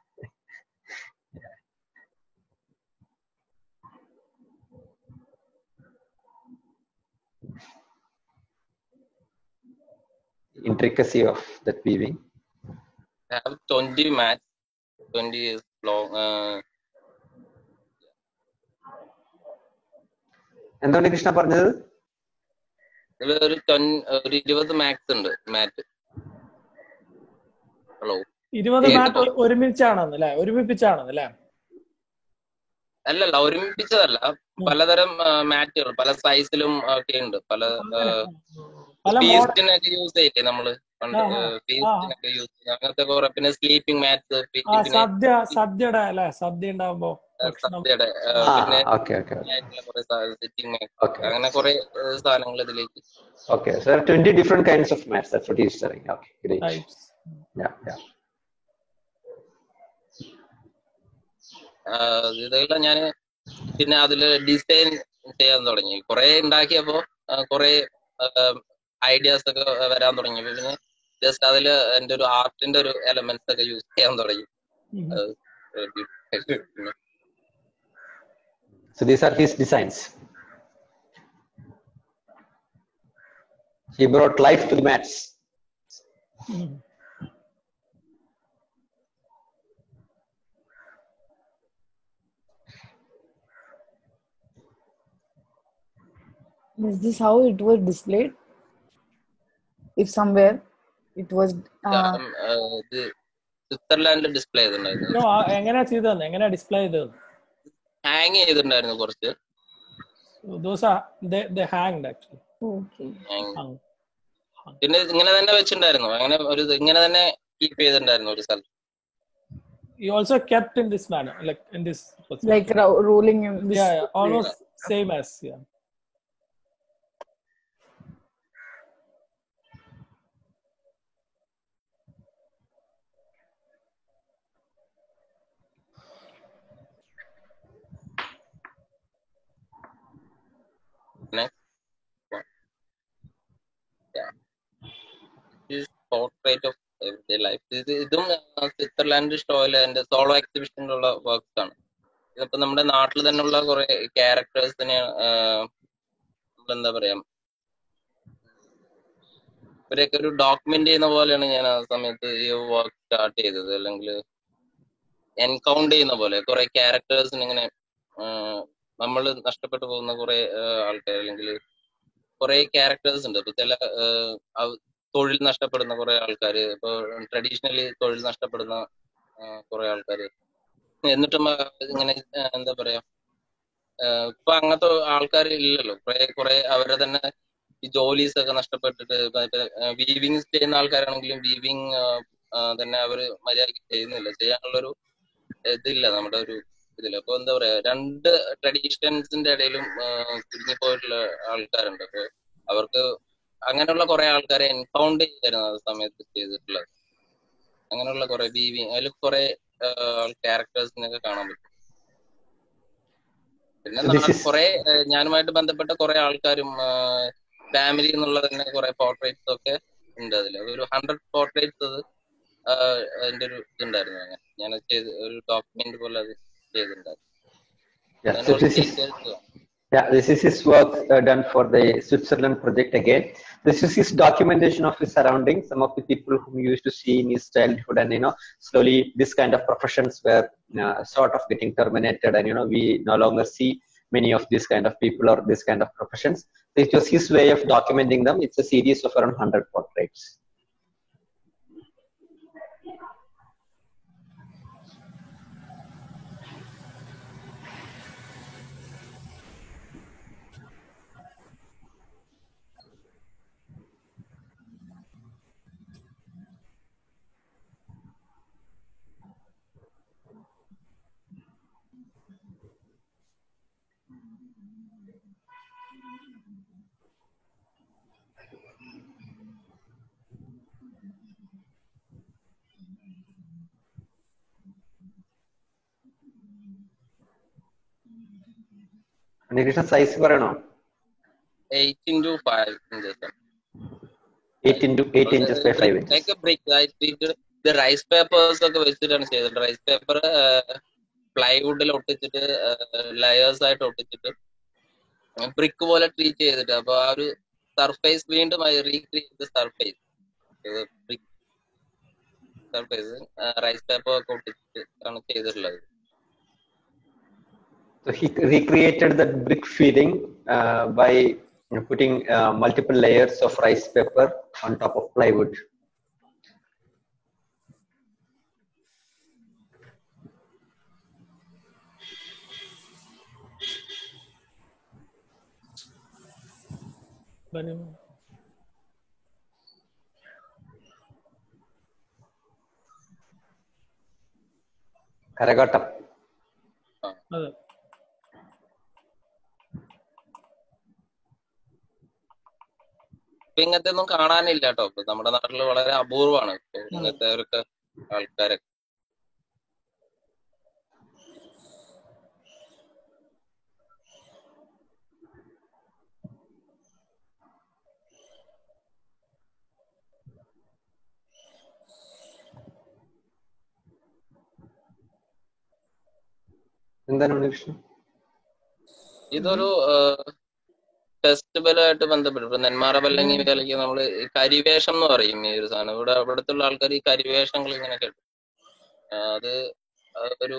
Intricacy of that weaving. I have twenty mats, twenty is long. Uh, എന്താണ് കൃഷ്ണ പറഞ്ഞത്? ഇതില് ഒരു തൊൻ- ഒരു ഇരുപത് max ഉണ്ട് മാറ്റ്. Hello, ഇരുപത് കേൾക്കുന്നുണ്ടോ? മാറ്റ് ഒരുമിച്ചാണെന്ന് അല്ലെ, ഒരുമിപ്പിച്ചാണെന്ന് അല്ലെ? അല്ലല്ല, ഒരുമിപ്പിച്ചതല്ല, പലതരം മാറ്റുകൾ പല സൈസിലും ഒക്കെ ഉണ്ട്. പല പല മോഡൽ ഫീസ്റ്റിനൊക്കെ യൂസ് ചെയ്യില്ലേ നമ്മള് പണ്ട്, ആ, ആ, ഫീസ്റ്റിനൊക്കെ യൂസ് ചെയ്യുന്ന അങ്ങനത്തെ കുറെ, പിന്നെ സ്ലീപ്പിംഗ് മാറ്റ്സ്, ആ പിന്നെ സദ്യ സദ്യയുടെ അല്ലെ, സദ്യ ഉണ്ടാവുമ്പോ ഭക്ഷണം. സദ്യയുടെ, ആ, പിന്നെ okay, okay, okay. ആയിട്ടുള്ള കുറെ സിറ്റിംഗ് മാറ്റ്, Okay. അങ്ങനെ കുറെ സാധനങ്ങൾ ഇതിലേക്ക്. Okay, so there are twenty different kinds of mats. That's what he's saying. Okay, great. Types. Yeah, yeah. ഇതെല്ലാം ഞാൻ പിന്നെ അതില് ഡിസൈൻ ചെയ്യാൻ തുടങ്ങി. കുറെ ഉണ്ടാക്കിയപ്പോ കുറെ ഐഡിയാസ് ഒക്കെ വരാൻ തുടങ്ങി. പിന്നെ ജസ്റ്റ് അതില് എന്റെ ഒരു ആർട്ടിന്റെ ഒരു എലമെന്റ്സ് ഒക്കെ യൂസ് ചെയ്യാൻ തുടങ്ങി. So these are his designs. He brought life to the mats. Is this how it was displayed? If somewhere it was. Uh, ഇത് സ്വിറ്റ്സർലാൻഡിൽ ഡിസ്പ്ലേ ചെയ്തിട്ടുണ്ടായിരുന്നു. No, ആ എങ്ങനെയാ ചെയ്തതെന്ന്, എങ്ങനെയാ ഡിസ്പ്ലേ ചെയ്തത്? ഹാങ് ചെയ്തിട്ടുണ്ടായിരുന്നു കുറച്ച്. Those are they they hanged actually. okay. Hang. പിന്നെ ഇങ്ങനെ തന്നെ വെച്ചിട്ടുണ്ടായിരുന്നു, അങ്ങനെ ഒരു ഇങ്ങനെ തന്നെ കീപ്പ് ചെയ്തിട്ടുണ്ടായിരുന്നു ഒരു സ്ഥലത്ത്. You also kept in this manner, like in this. Like ro- rolling in this. Yeah, yeah, almost same as yeah. Next one. Yeah. This is portrait of everyday life. ഇത് ഇതും സ്വിറ്റ്സർലാൻഡ് ഷോയില് എന്റെ solo എക്സിബിഷനിലുള്ള works ആണ്. ഇതിപ്പോ നമ്മുടെ നാട്ടിൽ തന്നെയുള്ള കുറെ ക്യാരക്ടേഴ്സിനെ എന്താ പറയാ, ഇവരെയൊക്കെ ഒരു ഡോക്യുമെന്റ് ചെയ്യുന്ന പോലെയാണ് ഞാൻ ആ സമയത്ത് ഈ വർക്ക് സ്റ്റാർട്ട് ചെയ്തത്. അല്ലെങ്കിൽ എൻകൗണ്ട് ചെയ്യുന്ന പോലെ കുറെ ക്യാരക്ടേഴ്സിന് ഇങ്ങനെ നമ്മൾ നഷ്ടപ്പെട്ടു പോകുന്ന കുറെ ആൾക്കാർ, അല്ലെങ്കിൽ കുറെ ക്യാരക്ടേഴ്സ് ഉണ്ട്. ഇപ്പൊ ചില തൊഴിൽ നഷ്ടപ്പെടുന്ന കുറെ ആൾക്കാർ, ഇപ്പൊ ട്രഡീഷണലി തൊഴിൽ നഷ്ടപ്പെടുന്ന കുറെ ആൾക്കാർ, എന്നിട്ടും ഇങ്ങനെ എന്താ പറയാ, ഇപ്പൊ അങ്ങനത്തെ ആൾക്കാർ ഇല്ലല്ലോ. കുറെ കുറെ അവരുടെ തന്നെ ഈ ജോലീസ് ഒക്കെ നഷ്ടപ്പെട്ടിട്ട് വീവിങ് ചെയ്യുന്ന ആൾക്കാരാണെങ്കിലും വീവിങ് തന്നെ അവര് മര്യാദയ്ക്ക് ചെയ്യുന്നില്ല, ചെയ്യാനുള്ളൊരു ഇതില്ല നമ്മുടെ ഒരു ഇതില്. അപ്പൊ എന്താ പറയാ, രണ്ട് ട്രഡീഷൻസിന്റെ ഇടയിലും കുടുങ്ങിപ്പോയിട്ടുള്ള ആൾക്കാരുണ്ട്. അപ്പൊ അവർക്ക് അങ്ങനെയുള്ള കുറെ ആൾക്കാരെ എൻകൗണ്ട് ചെയ്തായിരുന്നു ആ സമയത്ത് ചെയ്തിട്ടുള്ളത്. അങ്ങനെയുള്ള കുറെ വീവിങ്, അതിൽ കുറെ ക്യാരക്ടേഴ്സിനൊക്കെ കാണാൻ പറ്റും. പിന്നെ കുറെ ഞാനുമായിട്ട് ബന്ധപ്പെട്ട കുറെ ആൾക്കാരും ഫാമിലി എന്നുള്ള തന്നെ കുറെ പോർട്രേറ്റ്സ് ഒക്കെ ഉണ്ട് അതിൽ. ഒരു ഹൺഡ്രഡ് പോർട്രേറ്റ്സ് അത് അതിന്റെ ഒരു ഇതുണ്ടായിരുന്നു. അങ്ങനെ ഞാൻ ചെയ്ത് ഒരു ഡോക്യുമെന്റ് പോലെ അത് ചെയ്തിട്ടുണ്ടായിരുന്നു. Yeah, this is his work uh, done for the Switzerland project again. This is his documentation of his surroundings, some of the people whom you used to see in his childhood, and you know, slowly this kind of professions were uh, sort of getting terminated, and you know, we no longer see many of these kind of people or this kind of professions. So it was his way of documenting them. It's a series of around one hundred portraits. Unnikrishnan size പറയണോ? Eight into five inches. Eight into eight inches by five inches. Like brick ഇത് rice papers ഒക്കെ വെച്ചിട്ടാണ് ചെയ്തത്. Rice paper പ്ലൈവുഡിൽ ഒട്ടിച്ചിട്ട് layers ആയിട്ട് ഒട്ടിച്ചിട്ട് brick പോലെ ട്രീറ്റ് ചെയ്തിട്ട്, അപ്പൊ ആ ഒരു സർഫേസ് വീണ്ടും recreate surface brick surface rice paper ഒക്കെ ഒട്ടിച്ചിട്ട് ആണ് ചെയ്തിട്ടുള്ളത്. So he recreated that brick feeding uh, by you know, putting uh, multiple layers of rice paper on top of plywood. Karakattam. അതെ. ഇപ്പൊ ഇങ്ങനത്തെ ഒന്നും കാണാനില്ല കേട്ടോ. ഇപ്പൊ നമ്മുടെ നാട്ടിൽ വളരെ അപൂർവമാണ് ഇപ്പൊ ഇങ്ങനത്തെ ഒരു ആൾക്കാരൊക്കെ. എന്താണ് ഉണ്ണികൃഷ്ണൻ? ഇതൊരു ഫെസ്റ്റിവലുമായിട്ട് ബന്ധപ്പെട്ട് ഇപ്പൊ നെന്മാറ പല്ലങ്ങി വേലയ്ക്ക് നമ്മള് കരിവേഷം എന്ന് പറയും ഈ ഒരു സാധനം. ഇവിടെ ഇവിടുത്തുള്ള ആൾക്കാർ ഈ കരിവേഷങ്ങൾ ഇങ്ങനെ കേട്ടു. അത് ഒരു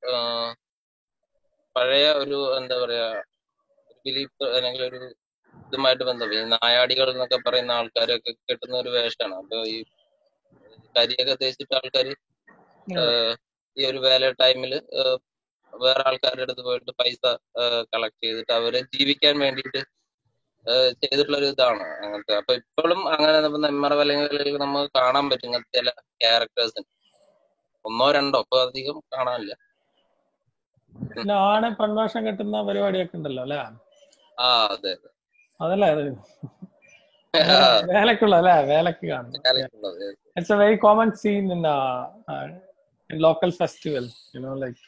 പഴയ ഒരു എന്താ പറയാ ബിലീഫ് അല്ലെങ്കിൽ ഒരു ഇതുമായിട്ട് ബന്ധപ്പെട്ട് ഈ നായാടികൾ എന്നൊക്കെ പറയുന്ന ആൾക്കാരൊക്കെ കെട്ടുന്ന ഒരു വേഷമാണ്. അപ്പൊ ഈ കരിയൊക്കെ തേച്ചിട്ട് ആൾക്കാർ ഈ ഒരു വേല ടൈമിൽ വേറെ ആൾക്കാരുടെ അടുത്ത് പോയിട്ട് പൈസ കളക്ട് ചെയ്തിട്ട് അവരെ ജീവിക്കാൻ വേണ്ടിയിട്ട് ചെയ്തിട്ടുള്ള ഒരു ഇതാണ് അങ്ങനത്തെ. അപ്പൊ ഇപ്പോഴും അങ്ങനെ നെന്മാറ പല്ലങ്ങി നമുക്ക് കാണാൻ പറ്റും ഇങ്ങനത്തെ ചില ക്യാരക്ടേഴ്സിന്. ഒന്നോ രണ്ടോ ഇപ്പൊ അധികം കാണാനില്ല. ആണെ പെൺവേഷം കെട്ടുന്ന പരിപാടിയൊക്കെ ഉണ്ടല്ലോ അല്ലെ? ആ അതെ അതെ അതല്ലേ അത് വേലക്കുള്ള അല്ലെ? വേലക്ക് കാണുന്നത്. It's a very common scene in local festivals, you know, like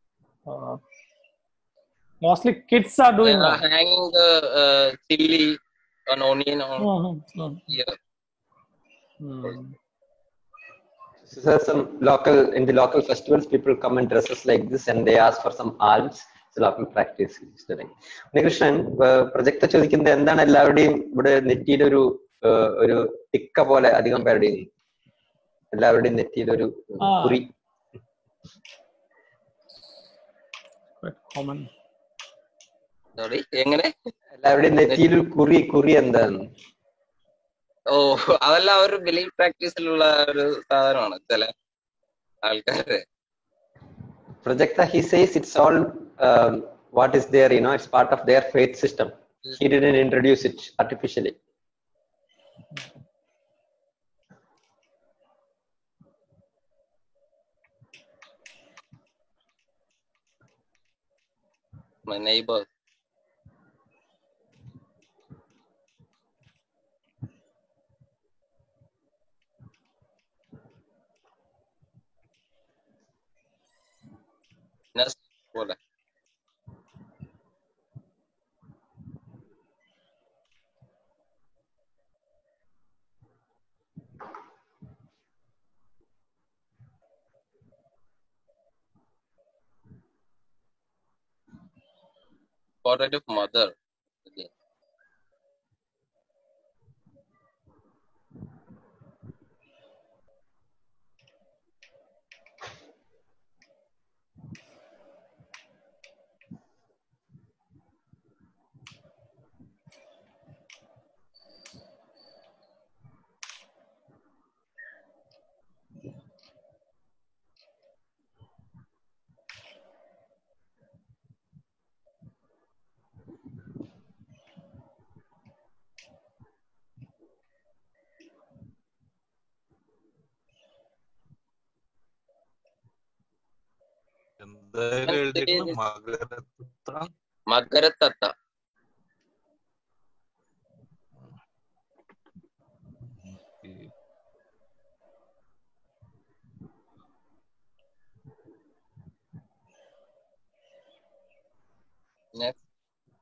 mostly kids are doing that. Hanging the uh, chili on onion on mm-hmm. Mm-hmm. here. Mm. So there are some local, in the local festivals, people come in dresses like this and they ask for some alms. It's a local practice. Unnikrishnan project ചോദിക്കുന്നത് എന്താണ് എല്ലാവരുടെയും ഇവിടെ നെറ്റിയുടെ ഒരു ഒരു തിക്ക പോലെ അധികം പേരുടെയും എല്ലാവരുടെയും നെറ്റിയുടെ ഒരു കുറി common. Sorry, എങ്ങനെ എല്ലാവരുടെയും നെറ്റിയിൽ ഒരു കുറി കുറി എന്താണ്? ഓ അതല്ല ഒരു ബിലീഫ് പ്രാക്ടീസിലുള്ള ഒരു സാധനമാണ് ചില ആൾക്കാര്. Projecta, he says it's all um, what is there, you know, it's part of their faith system. He didn't introduce it artificially. My neighbor. Next, what? Portrait of mother. Again. മകരത്തത്ത. Next.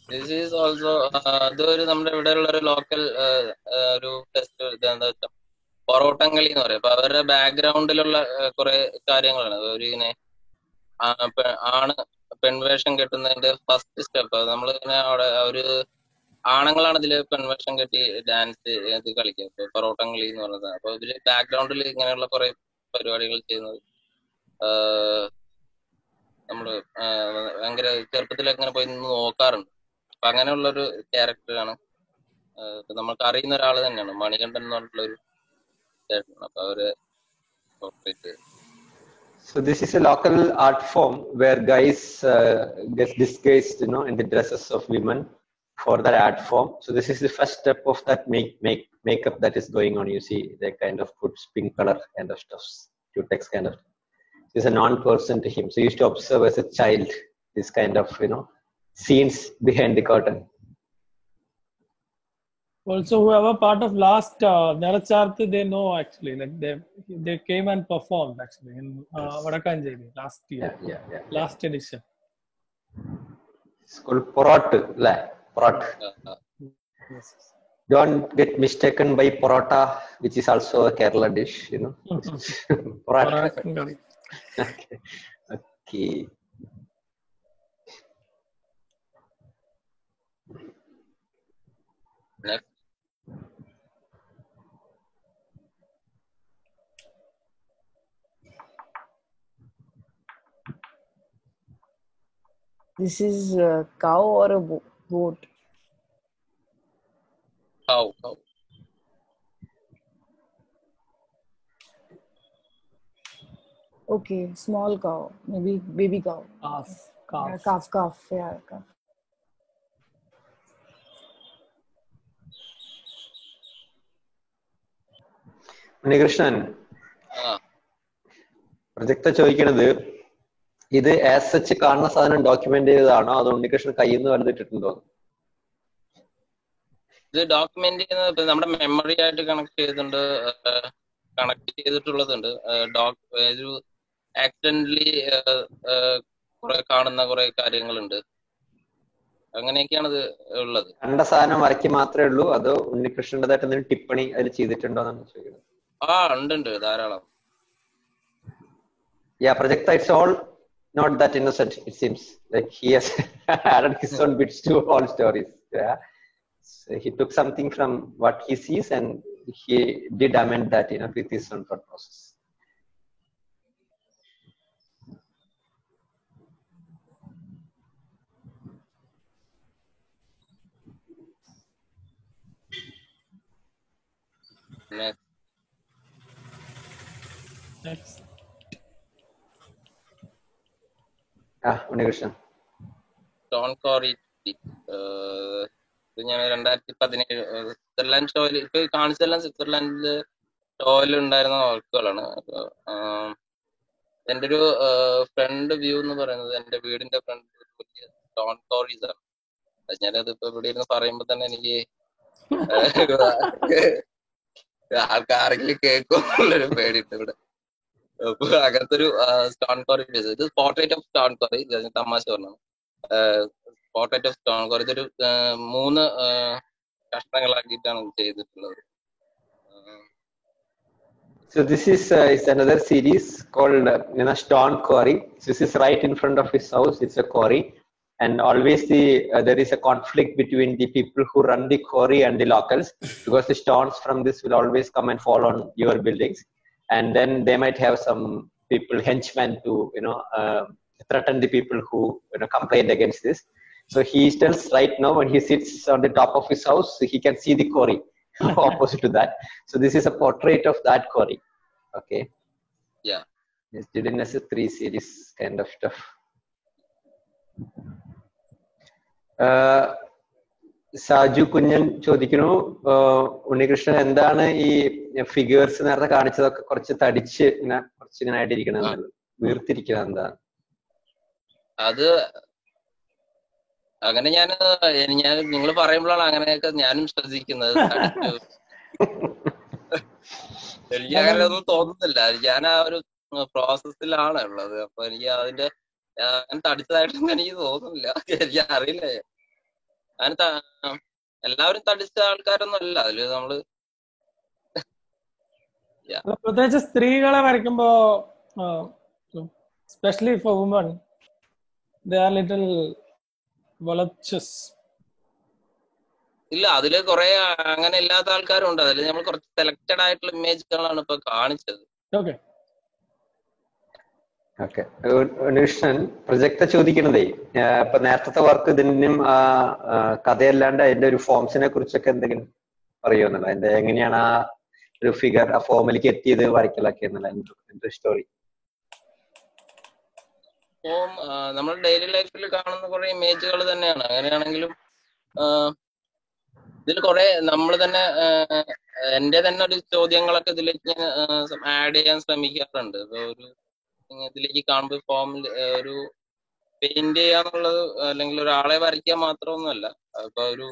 This is also അതൊരു നമ്മുടെ ഇവിടെ ഉള്ള ഒരു local ഒരു festival എന്താ വെച്ചാൽ പൊറോട്ടം കളി എന്ന് പറയും. അപ്പൊ അവരുടെ ബാക്ക്ഗ്രൗണ്ടിലുള്ള കുറെ കാര്യങ്ങളാണ്. ഒരു ഇങ്ങനെ ആണ് പെൺവേഷം കെട്ടുന്നതിന്റെ ഫസ്റ്റ് സ്റ്റെപ്പ്. നമ്മളിങ്ങനെ അവിടെ ഒരു ആണുങ്ങളാണ് ഇതില് പെൺവേഷം കെട്ടി ഡാൻസ് ഇത് കളിക്കുക. ഇപ്പൊ പൊറോട്ടം കളി എന്ന് പറയുന്നത്. അപ്പൊ ഇതില് ബാക്ക്ഗ്രൗണ്ടിൽ ഇങ്ങനെയുള്ള കുറെ പരിപാടികൾ ചെയ്യുന്നത് നമ്മള് ഭയങ്കര ചെറുപ്പത്തിലൊക്കെ ഇങ്ങനെ പോയി നിന്ന് നോക്കാറുണ്ട്. അപ്പൊ അങ്ങനെയുള്ളൊരു ക്യാരക്ടറാണ്. നമ്മൾക്ക് അറിയുന്ന ഒരാൾ തന്നെയാണ്, മണികണ്ഠൻ എന്ന് പറഞ്ഞിട്ടുള്ളൊരു ക്യാരക്ടറാണ്. അപ്പൊ അവര് portrait. So this is a local art form where guys uh, get disguised, you know, in the dresses of women for that art form. So this is the first step of that make make makeup that is going on. You see, they kind of puts pink color kind of stuff, cutex kind of. He's a non-person to him. So you used to observe as a child this kind of, you know, scenes behind the curtain. Also, whoever part of last uh, Neracharthi, they know actually, like they they came and performed actually in uh, Vadakanjeri last year, Yeah, yeah, yeah. last edition. It's called Porot, la Porot. Yes. Don't get mistaken by Porota, which is also a Kerala dish, you know. Porot. Okay. Okay. Next. This is a cow or a bo- goat? Cow, cow. Okay, small cow, maybe baby cow. Calf, Yeah, calf. calf, calf, yeah, calf. Unnikrishnan project ചോദിക്കണത്, ഇത് as such കാണുന്ന സാധനം document ചെയ്തതാണോ അതോ ഉണ്ണികൃഷ്ണൻ കയ്യിൽ നിന്ന് വലുതിട്ടുണ്ടോ? ഇത് document ചെയ്യുന്നത് നമ്മുടെ മെമ്മറി ആയിട്ട് കണക്ട് ചെയ്തിട്ടുണ്ട്, കണക്ട് ചെയ്തിട്ടുള്ളതുണ്ട്. ഒരു ആക്സിഡന്റലി കുറെ കാണുന്ന കുറെ കാര്യങ്ങളുണ്ട്. അങ്ങനെയൊക്കെയാണ് ഇത് ഉള്ളത്. കണ്ട സാധനം വരയ്ക്ക് മാത്രമേ ഉള്ളൂ അതോ ഉണ്ണികൃഷ്ണൻ്റെതായിട്ട് എന്തെങ്കിലും ടിപ്പണി അതിൽ ചെയ്തിട്ടുണ്ടോ എന്നാണ് ചോദിക്കുന്നത്. ആ ഉണ്ട് ഉണ്ട് ധാരാളം. Yeah, Prajakta, it's all not that innocent. It seems like he has added his own bits to all stories. Yeah, so he took something from what he sees and he did amend that, you know, with his own thought process. Next. Next. Ah, Unikrishnan. Stone Quarry. ഇത് ഞാൻ രണ്ടായിരത്തി പതിനേഴ് Switzerland ഷോയിൽ ഇപ്പൊ കാണിച്ചെല്ലാം സ്വിറ്റ്സർലാൻഡില് ഷോയിൽ ഉണ്ടായിരുന്ന വർക്കുകളാണ്. അപ്പൊ എന്റെ ഒരു ഫ്രണ്ട് വ്യൂ എന്ന് പറയുന്നത് എന്റെ വീടിന്റെ ഫ്രണ്ട് വലിയ സ്റ്റോൺ ക്വാറീസ് ആണ്. ഞാനത് ഇപ്പൊ ഇവിടെ ഇരുന്ന് പറയുമ്പോ തന്നെ എനിക്ക് ആൾക്കാരെങ്കിലും കേൾക്കുന്നുള്ളൊരു പേടിയുണ്ട് ഇവിടെ. അപ്പൊ അങ്ങനത്തെ ഒരു സ്റ്റോൺ ക്വാറി ഇത് പോർട്രേറ്റ് ഓഫ് സ്റ്റോൺ ക്വാറി, തമാശ പറഞ്ഞു. പോർട്രേറ്റ് ഓഫ് സ്റ്റോൺ ക്വാറി ഇതൊരു മൂന്ന് കഷ്ണങ്ങളാക്കിയിട്ടാണ് ചെയ്തിട്ടുള്ളത്. So this is uh, is another series called uh, you know, Stone Quarry. This is right in front of his house. It's a quarry, and always the uh, there is a conflict between the people who run the quarry and the locals, because the stones from this will always come and fall on your buildings, and then they might have some people henchmen to you know uh, threaten the people who you know complained against this. So he tells right now when he sits on the top of his house, he can see the quarry opposite to that. So this is a portrait of that quarry. Okay. Yeah. It's did in as a three series kind of stuff. Uh, Saju കുഞ്ഞൻ ചോദിക്കുന്നു, ഉണ്ണികൃഷ്ണൻ എന്താണ് ഈ figures നേരത്തെ കാണിച്ചതൊക്കെ കുറച്ച് തടിച്ച് ഇങ്ങനെ കുറച്ച് ഇങ്ങനെ ആയിട്ടിരിക്കണത്, വീർത്തിരിക്കണത് എന്താണ്? അത് അങ്ങനെ ഞാൻ ഞാൻ നിങ്ങൾ പറയുമ്പോഴാണ് അങ്ങനെയൊക്കെ ഞാനും ശ്രദ്ധിക്കുന്നത്. എനിക്ക് അങ്ങനെ ഒന്നും തോന്നുന്നില്ല. ഞാൻ ആ ഒരു പ്രോസസ്സിലാണ് ഉള്ളത്. അപ്പൊ എനിക്ക് അതിന്റെ ഞാൻ തടിച്ചതായിട്ടൊന്നും എനിക്ക് തോന്നുന്നില്ല. എനിക്ക് അറിയില്ല. അതിന് എല്ലാവരും തടിച്ച ആൾക്കാരൊന്നും അല്ല അതില് നമ്മള്. പ്രത്യേകിച്ച് സ്ത്രീകളെ വരയ്ക്കുമ്പോ specially for women they are little വളച്ചസ്. ഇല്ല, അതില് കുറെ അങ്ങനെ ഇല്ലാത്ത ആൾക്കാരുണ്ട്. അതില് നമ്മൾ കുറച്ച് സെലക്റ്റഡ് ആയിട്ടുള്ള ഇമേജുകളാണ് ഇപ്പൊ കാണിച്ചത്. ഓക്കെ ഓക്കെ, പ്രൊജക്ട് ചോദിക്കണതേ ഇപ്പൊ നേരത്തെ വർക്ക് ഇതിനും കഥയല്ലാണ്ട് അതിന്റെ ഒരു ഫോംസിനെ കുറിച്ചൊക്കെ എന്തെങ്കിലും പറയുമെന്നുള്ളത്, അതിന്റെ എങ്ങനെയാണ് ആ ഒരു ഫിഗർ ആ ഫോമിലേക്ക് എത്തിയത് വരയ്ക്കലൊക്കെ എന്നുള്ള സ്റ്റോറി. ഫോം നമ്മൾ ഡെയിലി ലൈഫിൽ കാണുന്ന കുറെ ഇമേജുകൾ തന്നെയാണ്. അങ്ങനെയാണെങ്കിലും ഇതിൽ കുറെ നമ്മൾ തന്നെ എന്റെ തന്നെ ഒരു ചോദ്യങ്ങളൊക്കെ ഇതിലേക്ക് ആഡ് ചെയ്യാൻ ശ്രമിക്കാറുണ്ട്. ഇപ്പൊ ഒരു ഇതിലേക്ക് കാണുമ്പോൾ ഫോമിൽ ഒരു പെയിന്റ് ചെയ്യാന്നുള്ളത് അല്ലെങ്കിൽ ഒരാളെ വരയ്ക്കാൻ മാത്രമൊന്നുമല്ല. ഇപ്പൊ ഒരു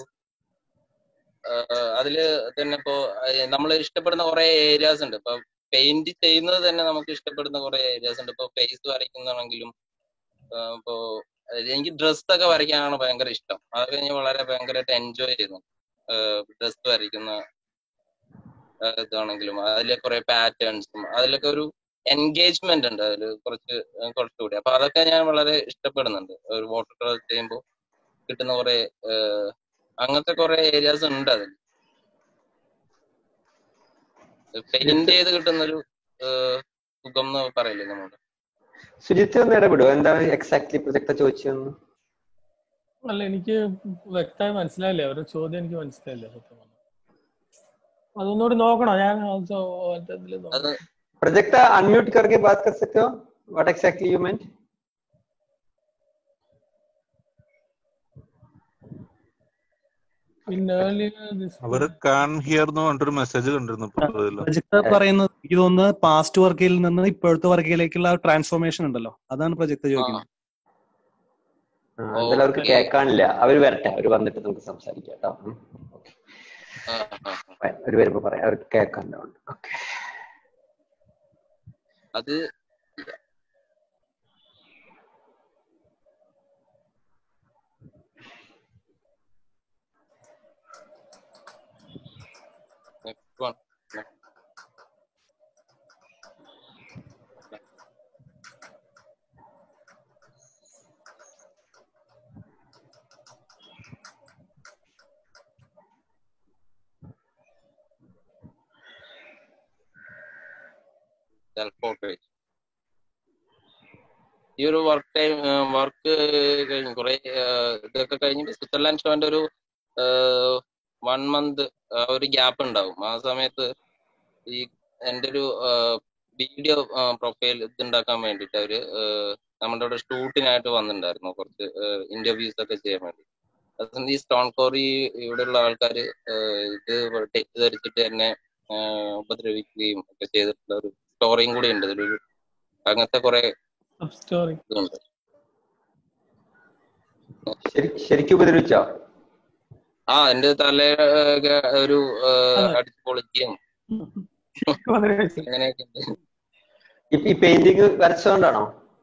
അതില് തന്നെ ഇപ്പോ നമ്മൾ ഇഷ്ടപ്പെടുന്ന കുറെ ഏരിയാസ് ഉണ്ട്. ഇപ്പൊ പെയിന്റ് ചെയ്യുന്നത് തന്നെ നമുക്ക് ഇഷ്ടപ്പെടുന്ന കുറെ ഏരിയാസ് ഉണ്ട്. ഇപ്പൊ ഫേസ് വരയ്ക്കുന്നതാണെങ്കിലും ഇപ്പോ എനിക്ക് ഡ്രസ്സൊക്കെ വരയ്ക്കാനാണ് ഭയങ്കര ഇഷ്ടം. അതൊക്കെ ഞാൻ വളരെ ഭയങ്കരമായിട്ട് എൻജോയ് ചെയ്യുന്നു. ഡ്രസ് വരയ്ക്കുന്ന ഇതാണെങ്കിലും അതിലെ കുറെ പാറ്റേൺസും അതിലൊക്കെ ഒരു എൻഗേജ്മെന്റ് ഉണ്ട്. അതിൽ കുറച്ച് കുറച്ചുകൂടി അപ്പൊ അതൊക്കെ ഞാൻ വളരെ ഇഷ്ടപ്പെടുന്നുണ്ട്. ഒരു വാട്ടർ കളർ ചെയ്യുമ്പോൾ കിട്ടുന്ന കുറെ അങ്ങനത്തെ കുറെ ഏരിയാസ് ഉണ്ട്. അതിൽ പെയിന്റ് ചെയ്ത് കിട്ടുന്നൊരു സുഖം എന്ന് പറയില്ലേ നമ്മള്. സുജിത്ത് ഒന്ന് ഇടപെടുവോ? എന്താ എക്സാക്ട്ലി പ്രൊജക്ട് ചോദിച്ചതെന്ന്? അല്ല, എനിക്ക് വ്യക്തമായി മനസ്സിലായില്ലേ അവരുടെ ചോദ്യം. എനിക്ക് മനസ്സിലായില്ലേ സത്യം. അതൊന്നുകൂടി നോക്കണോ? ഞാൻ प्रोजेक्ट अनम्यूट करके बात कर सकते हो? What exactly you meant? അവർ കാൻ ഹിയർ എന്ന് പറഞ്ഞൊരു മെസ്സേജ് കണ്ടിരുന്നു. പ്രൊജക്ട് പറയുന്നത് എനിക്ക് തോന്നുന്നു പാസ്റ്റ് വർക്കിൽ നിന്ന് ഇപ്പോഴത്തെ വർക്കിലേക്കുള്ള ട്രാൻസ്ഫോർമേഷൻ ഉണ്ടല്ലോ, അതാണ് പ്രൊജക്ട് ചോദിക്കുന്നത്. അവർക്ക് കേൾക്കാനില്ല, അവര് വരട്ടെ, അവര് വന്നിട്ട് നമുക്ക് സംസാരിക്കാം കേട്ടോ. അവര് വരുമ്പോ പറയാം, അവർക്ക് കേൾക്കാനുണ്ട്. ഓക്കെ, അത് സെൽഫ് പോർട്രേറ്റ്. ഈ ഒരു വർക്ക് ടൈം വർക്ക് കഴിഞ്ഞ് കുറെ ഇതൊക്കെ കഴിഞ്ഞിട്ട് സ്വിറ്റ്സർലാൻഡ് ഷോന്റെ ഒരു വൺ മന്ത് ഒരു ഗ്യാപ്പ് ഉണ്ടാവും. ആ സമയത്ത് ഈ എൻ്റെ ഒരു വീഡിയോ പ്രൊഫൈൽ ഇതുണ്ടാക്കാൻ വേണ്ടിയിട്ട് അവര് നമ്മുടെ ഇവിടെ ഷൂട്ടിനായിട്ട് വന്നിട്ടുണ്ടായിരുന്നു. കുറച്ച് ഇന്റർവ്യൂസ് ഒക്കെ ചെയ്യാൻ വേണ്ടി. അതുകൊണ്ട് ഈ സ്റ്റോൺ കോറി ഇവിടെയുള്ള ആൾക്കാർ ഇത് തെറ്റിദ്ധരിച്ചിട്ട് എന്നെ ഉപദ്രവിക്കുകയും ഒക്കെ ചെയ്തിട്ടുള്ള ഒരു സ്റ്റോറിയും കൂടി ഉണ്ട് ഇതിലൊരു. അങ്ങനത്തെ കുറെ ഇതുണ്ട്. ശരിക്കും ഉപദ്രവിച്ചോ? ആ, എന്റെ തല ഒരു അടിച്ചു പൊളിക്കുകയും അങ്ങനെയൊക്കെ ഉണ്ട്. ഈ പെയിന്റിങ് വരച്ചതുകൊണ്ടാണോ?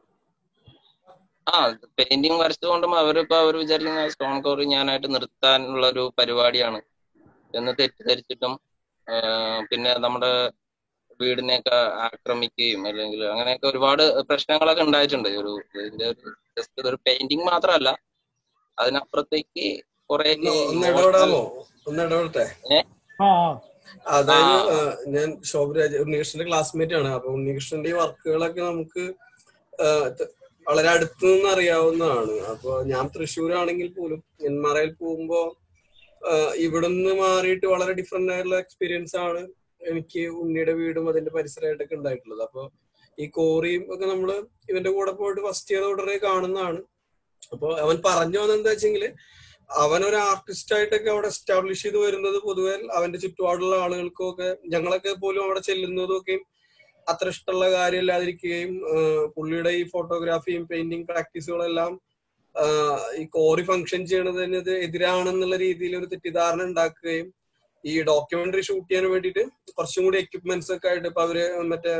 ആ, പെയിന്റിങ് വരച്ചതുകൊണ്ടും അവരിപ്പോ അവർ വിചാരിക്കുന്ന സ്റ്റോൺ കോറി ഞാനായിട്ട് നിർത്താനുള്ള ഒരു പരിപാടിയാണ് എന്ന് തെറ്റിദ്ധരിച്ചിട്ടും പിന്നെ നമ്മുടെ വീടിനെയൊക്കെ ആക്രമിക്കുകയും അല്ലെങ്കിൽ അങ്ങനെയൊക്കെ ഒരുപാട് പ്രശ്നങ്ങളൊക്കെ ഉണ്ടായിട്ടുണ്ട്. ഒരു ഇതിന്റെ ഒരു ജസ്റ്റ് ഒരു പെയിന്റിങ് മാത്രമല്ല, അതിനപ്പുറത്തേക്ക് കുറെ ഒന്ന് ഇടപെടാമോ? ഒന്ന് ഇടപെടട്ടെ. അതായത് ഞാൻ ശോഭരാജ് ഉണ്ണികൃഷ്ണന്റെ ക്ലാസ്മേറ്റ് ആണ്. അപ്പൊ ഉണ്ണികൃഷ്ണന്റെ ഈ വർക്കുകളൊക്കെ നമുക്ക് വളരെ അടുത്തു നിന്ന് അറിയാവുന്നതാണ്. അപ്പൊ ഞാൻ തൃശ്ശൂരാണെങ്കിൽ പോലും നെന്മാറയിൽ പോകുമ്പോ ഇവിടുന്ന് മാറിയിട്ട് വളരെ ഡിഫറെന്റ് ആയിട്ടുള്ള എക്സ്പീരിയൻസ് ആണ് എനിക്ക് ഉണ്ണിയുടെ വീടും അതിന്റെ പരിസരമായിട്ടൊക്കെ ഉണ്ടായിട്ടുള്ളത്. അപ്പൊ ഈ കോറിയും ഒക്കെ നമ്മള് ഇവന്റെ കൂടെ പോയിട്ട് ഫസ്റ്റ് ചെയ്ത ഉടനെ കാണുന്നതാണ്. അപ്പൊ അവൻ പറഞ്ഞു വന്നെന്താ വെച്ചെങ്കില് അവനൊരു ആർട്ടിസ്റ്റ് ആയിട്ടൊക്കെ അവിടെ എസ്റ്റാബ്ലിഷ് ചെയ്ത് വരുന്നത് പൊതുവെ അവന്റെ ചുറ്റുപാടുള്ള ആളുകൾക്കും ഒക്കെ ഞങ്ങളൊക്കെ പോലും അവിടെ ചെല്ലുന്നതും ഒക്കെ അത്ര ഇഷ്ടമുള്ള കാര്യമില്ലാതിരിക്കുകയും പുള്ളിയുടെ ഈ ഫോട്ടോഗ്രാഫിയും പെയിന്റിങ് പ്രാക്ടീസുകളെല്ലാം ഈ കോറി ഫങ്ഷൻ ചെയ്യണതിന് എതിരാണെന്നുള്ള രീതിയിൽ ഒരു തെറ്റിദ്ധാരണ ഉണ്ടാക്കുകയും ഈ ഡോക്യുമെന്ററി ഷൂട്ട് ചെയ്യാൻ വേണ്ടിയിട്ട് കുറച്ചും കൂടി എക്യുപ്മെന്റ്സ് ഒക്കെ ആയിട്ട് ഇപ്പൊ അവര് മറ്റേ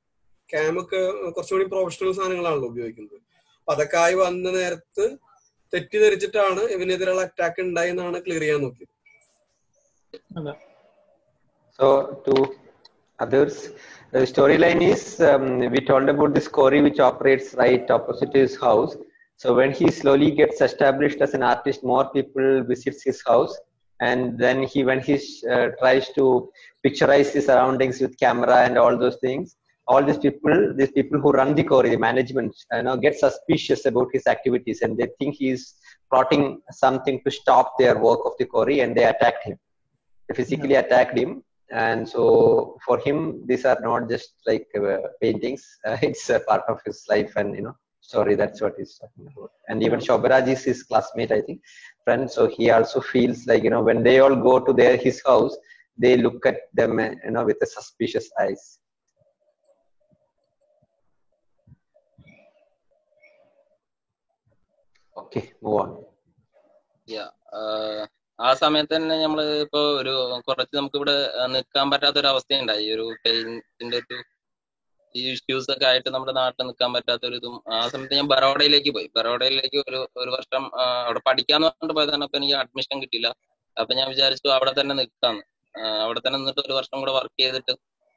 ക്യാമൊക്കെ കുറച്ചും കൂടി പ്രൊഫഷണൽ സാധനങ്ങളാണല്ലോ ഉപയോഗിക്കുന്നത്. അപ്പൊ അതൊക്കെ ആയി വന്ന നേരത്ത് തെറ്റിദ്ധരിച്ചിട്ടാണ് ഇവനെതിരെയുള്ള അറ്റാക്ക് ഉണ്ടായി എന്നാണ് ക്ലിയർ ചെയ്യാൻ നോക്കിയത്. So to others, the storyline is um, we told about this Corey which operates right opposite his house. So when he slowly gets established as an artist, more people visits his house, and then he when he uh, tries to picturize the surroundings with camera and all those things, all these people, these people who run the Corey, the management, you know, get suspicious about his activities, and they think he's plotting something to stop their work of the Corey, and they attacked him. They physically yeah. attacked him. And so for him, these are not just like uh, paintings. Uh, it's a part of his life and, you know, story. That's what he's talking about. And even Shobaraj is his classmate, I think, friend. So he also feels like, you know, when they all go to their his house, they look at them, you know, with a suspicious eyes. Okay, move on. Yeah. Uh... ആ സമയത്ത് തന്നെ നമ്മള് ഇപ്പൊ ഒരു കുറച്ച് നമുക്ക് ഇവിടെ നിൽക്കാൻ പറ്റാത്തൊരു അവസ്ഥയുണ്ടായി. ഒരു പെയിന്റിന്റെ ഒരു ഇഷ്യൂസ് ഒക്കെ ആയിട്ട് നമ്മുടെ നാട്ടിൽ നിൽക്കാൻ പറ്റാത്തൊരു ഇതും. ആ സമയത്ത് ഞാൻ ബറോഡയിലേക്ക് പോയി. ബറോഡയിലേക്ക് ഒരു ഒരു വർഷം അവിടെ പഠിക്കാന്ന് പറഞ്ഞിട്ട് പോയതാണ്. അപ്പൊ എനിക്ക് അഡ്മിഷൻ കിട്ടിയില്ല. അപ്പൊ ഞാൻ വിചാരിച്ചു അവിടെ തന്നെ നിൽക്കാന്ന്. അവിടെ തന്നെ നിന്നിട്ട് ഒരു വർഷം കൂടെ വർക്ക് ചെയ്തിട്ട്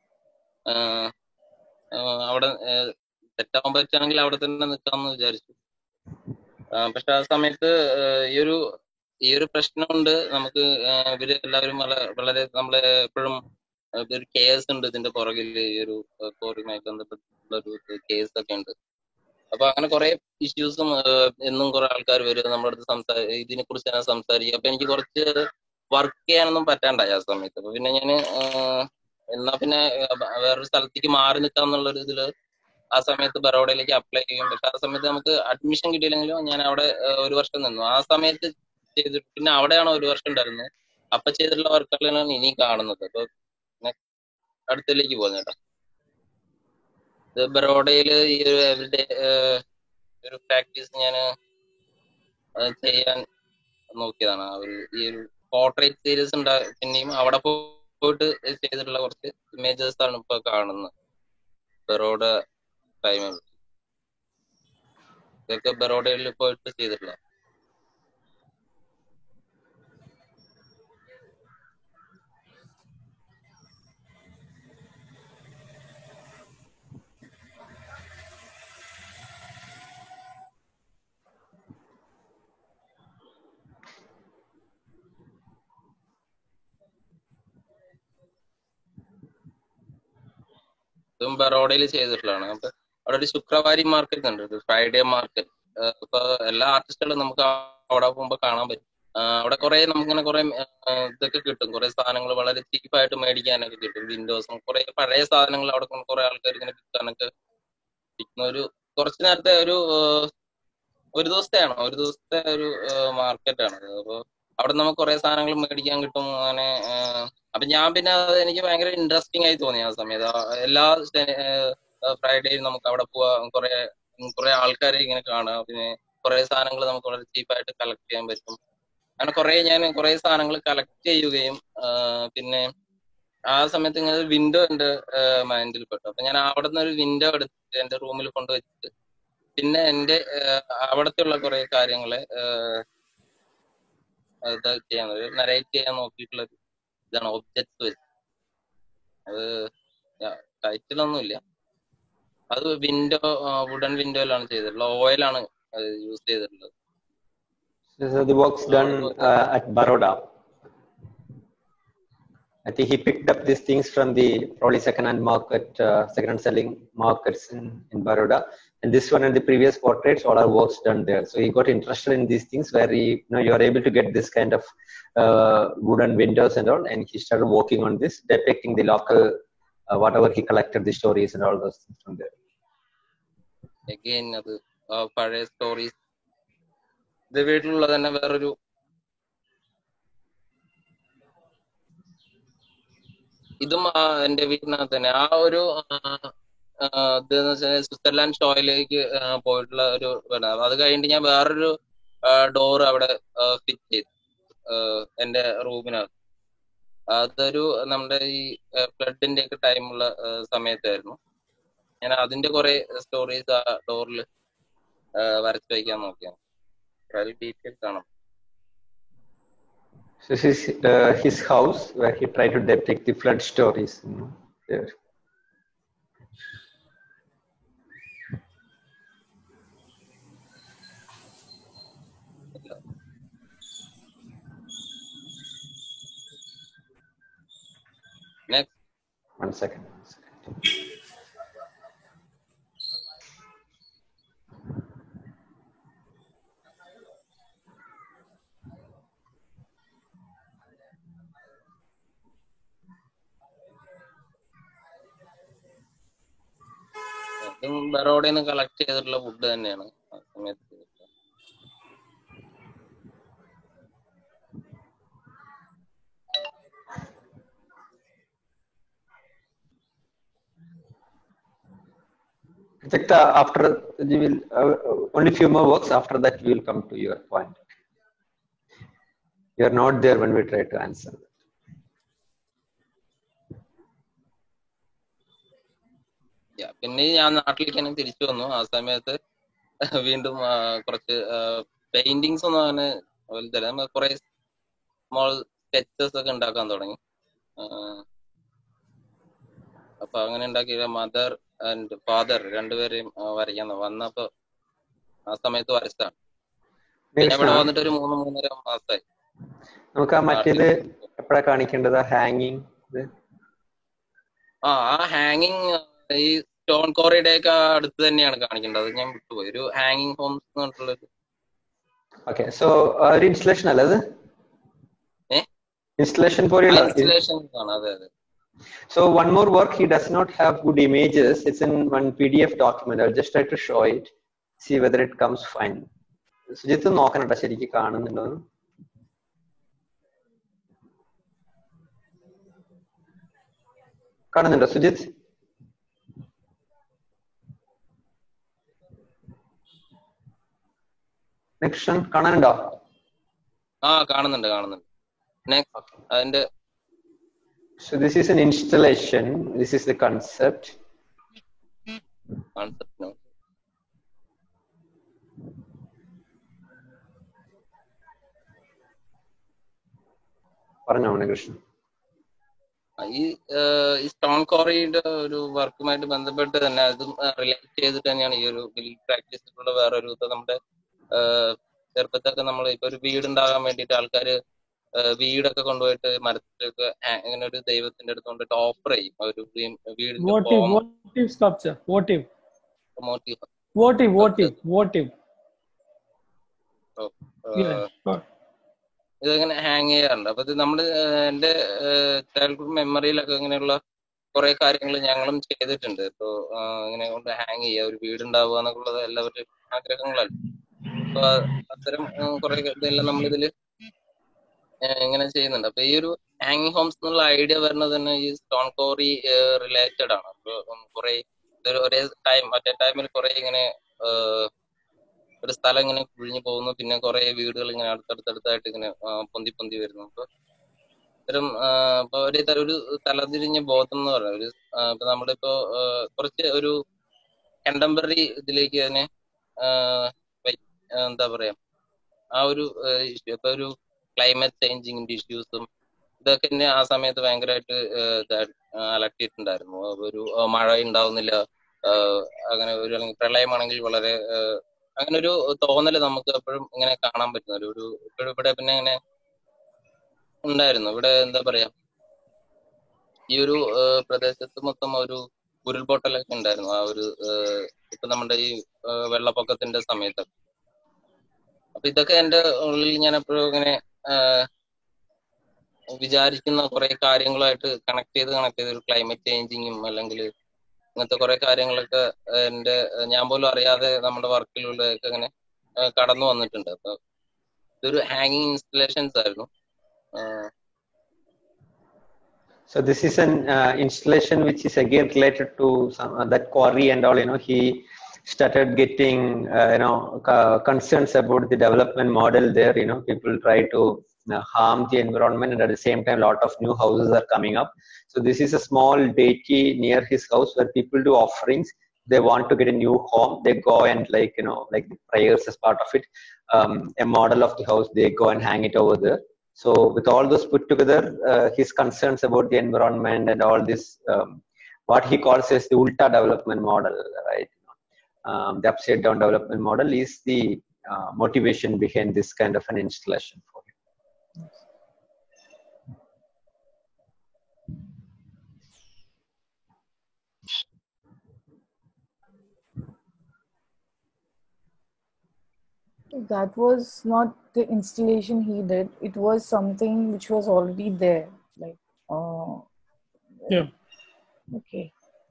അവിടെ സെറ്റാവാൻ പറ്റുകയാണെങ്കിൽ അവിടെ തന്നെ നിൽക്കാമെന്ന് വിചാരിച്ചു. പക്ഷെ ആ സമയത്ത് ഈ ഒരു ഈ ഒരു പ്രശ്നമുണ്ട്. നമുക്ക് ഇവര് എല്ലാവരും വളരെ വളരെ നമ്മളെ എപ്പോഴും ഒരു കേസ് ഉണ്ട് ഇതിന്റെ പുറകിൽ. ഈ ഒരു കോറിയുമായി ബന്ധപ്പെട്ടുള്ള ഒരു കേസ് ഒക്കെ ഉണ്ട്. അപ്പൊ അങ്ങനെ കുറെ ഇഷ്യൂസും എന്നും കുറെ ആൾക്കാർ വരും നമ്മുടെ അടുത്ത് സംസാ ഇതിനെ കുറിച്ച് ഞാൻ സംസാരിക്കും. അപ്പൊ എനിക്ക് കുറച്ച് വർക്ക് ചെയ്യാനൊന്നും പറ്റാണ്ടായി ആ സമയത്ത്. അപ്പൊ പിന്നെ ഞാന് എന്നാ പിന്നെ വേറൊരു സ്ഥലത്തേക്ക് മാറി നിൽക്കാന്നുള്ളൊരു ഇതില് ആ സമയത്ത് ബറോഡയിലേക്ക് അപ്ലൈ ചെയ്യും. പക്ഷെ ആ സമയത്ത് നമുക്ക് അഡ്മിഷൻ കിട്ടിയില്ലെങ്കിലും ഞാൻ അവിടെ ഒരു വർഷം നിന്നു. ആ സമയത്ത് ചെയ്തിട്ട് പിന്നെ അവിടെയാണ് ഒരു വർഷം ഉണ്ടായിരുന്നത്. അപ്പൊ ചെയ്തിട്ടുള്ള വർക്കുകളാണ് ഇനി കാണുന്നത്. അപ്പൊ അടുത്തിലേക്ക് പോകുന്ന കേട്ടോ. ഇത് ബറോഡയില് ഈ ഒരു എവരിഡേ ഒരു പ്രാക്ടീസ് ഞാൻ ചെയ്യാൻ നോക്കിയതാണ്. ഒരു ഈ ഒരു പോർട്രേറ്റ് സീരീസ് ഉണ്ടാ പിന്നെയും അവിടെ പോയിട്ട് ചെയ്തിട്ടുള്ള കുറച്ച് ഇമേജസ് ആണ് ഇപ്പൊ കാണുന്നത് ബറോഡ ടൈമിൽ. ഇതൊക്കെ ബറോഡയിൽ പോയിട്ട് ചെയ്തിട്ടുള്ള. ഇതും ബറോഡയിൽ ചെയ്തിട്ടുള്ളതാണ്. അപ്പൊ അവിടെ ഒരു ശുക്രവാരി മാർക്കറ്റ് ഉണ്ട്, ഒരു ഫ്രൈഡേ മാർക്കറ്റ്. ഇപ്പൊ എല്ലാ ആർട്ടിസ്റ്റുകളും നമുക്ക് അവിടെ പോകുമ്പോ കാണാൻ പറ്റും. അവിടെ കുറെ നമുക്കിങ്ങനെ കുറെ ഇതൊക്കെ കിട്ടും. കുറെ സാധനങ്ങൾ വളരെ ചീപ്പായിട്ട് മേടിക്കാനൊക്കെ കിട്ടും. വിൻഡോസും കുറെ പഴയ സാധനങ്ങൾ അവിടെ കുറെ ആൾക്കാർ ഇങ്ങനെ വിൽക്കാനൊക്കെ കിട്ടുന്ന ഒരു കുറച്ചു നേരത്തെ ഒരു ഒരു ദിവസത്തെയാണ് ഒരു ദിവസത്തെ ഒരു മാർക്കറ്റാണ്. അപ്പൊ അവിടെ നമുക്ക് കുറെ സാധനങ്ങൾ മേടിക്കാൻ കിട്ടും. അങ്ങനെ അപ്പൊ ഞാൻ പിന്നെ അത് എനിക്ക് ഭയങ്കര ഇൻട്രസ്റ്റിംഗ് ആയി തോന്നി ആ സമയത്ത്. എല്ലാ ഫ്രൈഡേയും നമുക്ക് അവിടെ പോവാ, കുറെ കുറെ ആൾക്കാരെ ഇങ്ങനെ കാണാം. പിന്നെ കുറെ സാധനങ്ങൾ നമുക്ക് വളരെ ചീപ്പായിട്ട് കളക്ട് ചെയ്യാൻ പറ്റും. അങ്ങനെ കുറെ ഞാൻ കുറെ സാധനങ്ങൾ കളക്ട് ചെയ്യുകയും പിന്നെ ആ സമയത്ത് ഇങ്ങനെ വിൻഡോ എന്റെ മൈൻഡിൽ പെട്ടു. അപ്പൊ ഞാൻ അവിടെ നിന്ന് ഒരു വിൻഡോ എടുത്തിട്ട് എന്റെ റൂമിൽ കൊണ്ടുവച്ചിട്ട് പിന്നെ എന്റെ അവിടത്തെ ഉള്ള കുറെ കാര്യങ്ങളെ ഇത് ചെയ്യാൻ നരേറ്റ് ചെയ്യാൻ നോക്കിയിട്ടുള്ള ഇതാണ് ഒബ്ജക്ട്സ് വെച്ച്. അത് ടൈറ്റിലൊന്നുമില്ല. അത് വിൻഡോ വുഡൻ വിൻഡോയിലാണ് ചെയ്തിട്ടുള്ളത്. ഓയിലാണ് അത് യൂസ് ചെയ്തിട്ടുള്ളത്. So the work's done uh, at Baroda. I think he picked up these things from the probably second-hand market, uh, second-hand selling markets in, in Baroda. And this one and the previous portraits, all our works done there. So he got interested in these things where he, you know, you are able to get this kind of uh, wooden windows and all. And he started working on this, depicting the local, uh, whatever he collected, the stories and all those things from there. Again, അത് പഴയ stories ഇത് വീട്ടിലുള്ള തന്നെ വേറൊരു ഇതും എന്റെ വീട്ടിനകത്ത് തന്നെ ആ ഒരു ഇതെന്ന് വെച്ചാൽ സ്വിറ്റ്സർലാൻഡ് ഷോയിലേക്ക് പോയിട്ടുള്ള ഒരു അത് കഴിഞ്ഞിട്ട് ഞാൻ വേറൊരു ഡോർ അവിടെ ഫിറ്റ് ചെയ്തു എന്റെ റൂമിനകത്ത്. അതൊരു നമ്മുടെ ഈ ഫ്ലഡിന്റെ ഒക്കെ ടൈമുള്ള സമയത്തായിരുന്നു. ഞാൻ അതിന്റെ കുറെ സ്റ്റോറീസ് ആ ഡോറിൽ വരച്ചു വയ്ക്കാൻ നോക്കിയാണ്. അതിൽ ഡീറ്റെയിൽ കാണാം. So this is uh, his house where he tried to depict the flood stories. You know, there. Next. One second. One second. ഇതും ബറോഡയിൽ നിന്ന് കളക്ട് ചെയ്തിട്ടുള്ള ഫുഡ് തന്നെയാണ് ആ സമയത്ത്. Project, uh, after you will uh, only few more works. After that, we will come to your point. You are not there when we try to answer. പിന്നെ ഞാൻ നാട്ടിലേക്ക് തന്നെ തിരിച്ചു വന്നു. ആ സമയത്ത് വീണ്ടും കുറച്ച് പെയിന്റിങ്സ് ഒന്നും അങ്ങനെ വലുതല്ല, കുറെ സ്മോൾ സ്കെച്ചസ് ഒക്കെ ഉണ്ടാക്കാൻ തുടങ്ങി. അപ്പൊ അങ്ങനെ ഉണ്ടാക്കിയ മദർ ആൻഡ് ഫാദർ രണ്ടുപേരെയും വരയ്ക്കാൻ വന്നപ്പോ ആ സമയത്ത് വരച്ചാണ്. പിന്നെ ഇവിടെ വന്നിട്ട് ഒരു മൂന്ന് മൂന്നര മാസമായി. നമുക്ക് ആ മറ്റേത് എപ്പോഴാ കാണിക്കേണ്ടത്? ഹാങ്ങിങ്. ആ ആ ഹാങ്ങിങ് ഈ സ്റ്റോൺ കോറിയുടെ ഒക്കെ അടുത്ത് തന്നെയാണ് കാണിക്കേണ്ടത്. ഞാൻ വിട്ടുപോയി. ഒരു ഹാങ്ങിങ് ഹോംസ് എന്ന് പറഞ്ഞിട്ടുള്ളത്. ഓക്കെ, സോ ഒരു ഇൻസ്റ്റലേഷൻ അല്ലേ അത്? ഇൻസ്റ്റലേഷൻ പോലെയുള്ള ഇൻസ്റ്റലേഷൻ ആണ്. അതെ അതെ. So one more work, he does not have good images. It's in one P D F document. I'll just try to show it, see whether it comes fine. Sujith നോക്കണട്ടോ ശരിക്കും കാണുന്നുണ്ടോ? കാണുന്നുണ്ടോ Sujith? Next കാണാനുണ്ടോ? ആ കാണുന്നുണ്ട് കാണുന്നുണ്ട്. നെക്സ്റ്റ് അതിന്റെ So this is an installation. This is the concept. Concept no. പറഞ്ഞോ കൃഷ്ണ. ഈ ഈ സ്റ്റോൺ കോറിയുടെ ഒരു വർക്കുമായിട്ട് ബന്ധപ്പെട്ട് തന്നെ അതും റിലേറ്റ് ചെയ്തിട്ട് തന്നെയാണ് ഈ ഒരു ബിൽഡിംഗ് പ്രാക്ടീസിലുള്ള വേറൊരു നമ്മുടെ ചെറുപ്പത്തൊക്കെ നമ്മൾ ഇപ്പൊ ഒരു വീട് ഉണ്ടാകാൻ വേണ്ടിയിട്ട് ആൾക്കാര് വീടൊക്കെ കൊണ്ടുപോയിട്ട് മരത്തിലൊക്കെ ഇങ്ങനെ ഒരു ദൈവത്തിന്റെ അടുത്ത് കൊണ്ടിട്ട് ഓഫർ ചെയ്യും. ഒരു വീടിന്റെ ഇതങ്ങനെ ഹാങ് ചെയ്യാറുണ്ട്. അപ്പൊ ഇത് നമ്മള് എന്റെ ചൈൽഡ്ഹുഡ് മെമ്മറിയിലൊക്കെ ഇങ്ങനെയുള്ള കുറെ കാര്യങ്ങൾ ഞങ്ങളും ചെയ്തിട്ടുണ്ട്. ഇപ്പൊ ഇങ്ങനെ കൊണ്ട് ഹാങ് ചെയ്യുക, ഒരു വീടുണ്ടാവുക എന്നൊക്കെയുള്ളത് എല്ലാവരുടെയും ആഗ്രഹങ്ങളല്ല. അപ്പൊ അത്തരം കുറെ ഇതെല്ലാം നമ്മളിതില് ഇങ്ങനെ ചെയ്യുന്നുണ്ട്. അപ്പൊ ഈ ഒരു ഹാങ്ങിങ് ഹോംസ് എന്നുള്ള ഐഡിയ വരുന്നത് തന്നെ ഈ സ്റ്റോൺ കോറി റിലേറ്റഡ് ആണ്. അപ്പൊ കുറെ ഒരേ ടൈം അറ്റ് എ ടൈമിൽ കുറെ ഇങ്ങനെ ഒരു സ്ഥലം ഇങ്ങനെ കുഴിഞ്ഞു പോകുന്നു, പിന്നെ കുറെ വീടുകൾ ഇങ്ങനെ അടുത്തടുത്തടുത്തായിട്ട് ഇങ്ങനെ പൊന്തി പൊന്തി വരുന്നു. അപ്പൊ ഇത്തരം ഇപ്പൊ ഒരു ഒരു തലതിരിഞ്ഞ ബോധം എന്ന് പറയുന്നത് ഒരു ഇപ്പൊ നമ്മളിപ്പോ കുറച്ച് ഒരു കണ്ടംപററി ഇതിലേക്ക് തന്നെ എന്താ പറയാ ആ ഒരു ഇഷ്യൂ ഇപ്പൊ ഒരു ക്ലൈമറ്റ് ചേഞ്ചിങ്ങിന്റെ ഇഷ്യൂസും ഇതൊക്കെ തന്നെ ആ സമയത്ത് ഭയങ്കരമായിട്ട് അലട്ടിയിട്ടുണ്ടായിരുന്നു. ഒരു മഴ ഉണ്ടാവുന്നില്ല, അങ്ങനെ ഒരു അല്ലെങ്കിൽ പ്രളയമാണെങ്കിൽ വളരെ അങ്ങനെ ഒരു തോന്നല് നമുക്ക് എപ്പോഴും ഇങ്ങനെ കാണാൻ പറ്റുന്ന ഒരു ഇപ്പോഴും ഇവിടെ പിന്നെ ഇങ്ങനെ ഉണ്ടായിരുന്നു. ഇവിടെ എന്താ പറയാ ഈ ഒരു പ്രദേശത്ത് മൊത്തം ഒരു ഉരുൾപൊട്ടലൊക്കെ ഉണ്ടായിരുന്നു ആ ഒരു ഇപ്പൊ നമ്മുടെ ഈ വെള്ളപ്പൊക്കത്തിന്റെ സമയത്തൊക്കെ. അപ്പൊ ഇതൊക്കെ എന്റെ ഉള്ളിൽ ഞാൻ എപ്പോഴും ഇങ്ങനെ വിചാരിക്കുന്ന കുറെ കാര്യങ്ങളായിട്ട് കണക്ട് ചെയ്ത് കണക്ട് ചെയ്ത് ഒരു ക്ലൈമറ്റ് ചേഞ്ചിങ്ങും അല്ലെങ്കിൽ അങ്ങനത്തെ കുറെ കാര്യങ്ങളൊക്കെ എന്റെ ഞാൻ പോലും അറിയാതെ നമ്മുടെ വർക്കിലൂടെയൊക്കെ ഇങ്ങനെ കടന്നു വന്നിട്ടുണ്ട്. അപ്പൊ ഇതൊരു ഹാങ്ങിങ് ഇൻസ്റ്റലേഷൻസ് ആയിരുന്നു. So this is an uh, installation which is again related to some uh, that quarry and all. You know, he started getting uh, you know uh, concerns about the development model there. You know, people try to uh, harm the environment, and at the same time, a lot of new houses are coming up. So this is a small deity near his house where people do offerings. they want to get a new home, they go and like, you know, like the prayers as part of it, um, a model of the house, they go and hang it over there. So with all those put together, uh, his concerns about the environment and all this, um, what he calls as the ulta development model, right? Um, the upside down development model is the uh, motivation behind this kind of an installation for him. That was not the installation he did. It was something which was already there. Like, uh, Yeah. Okay.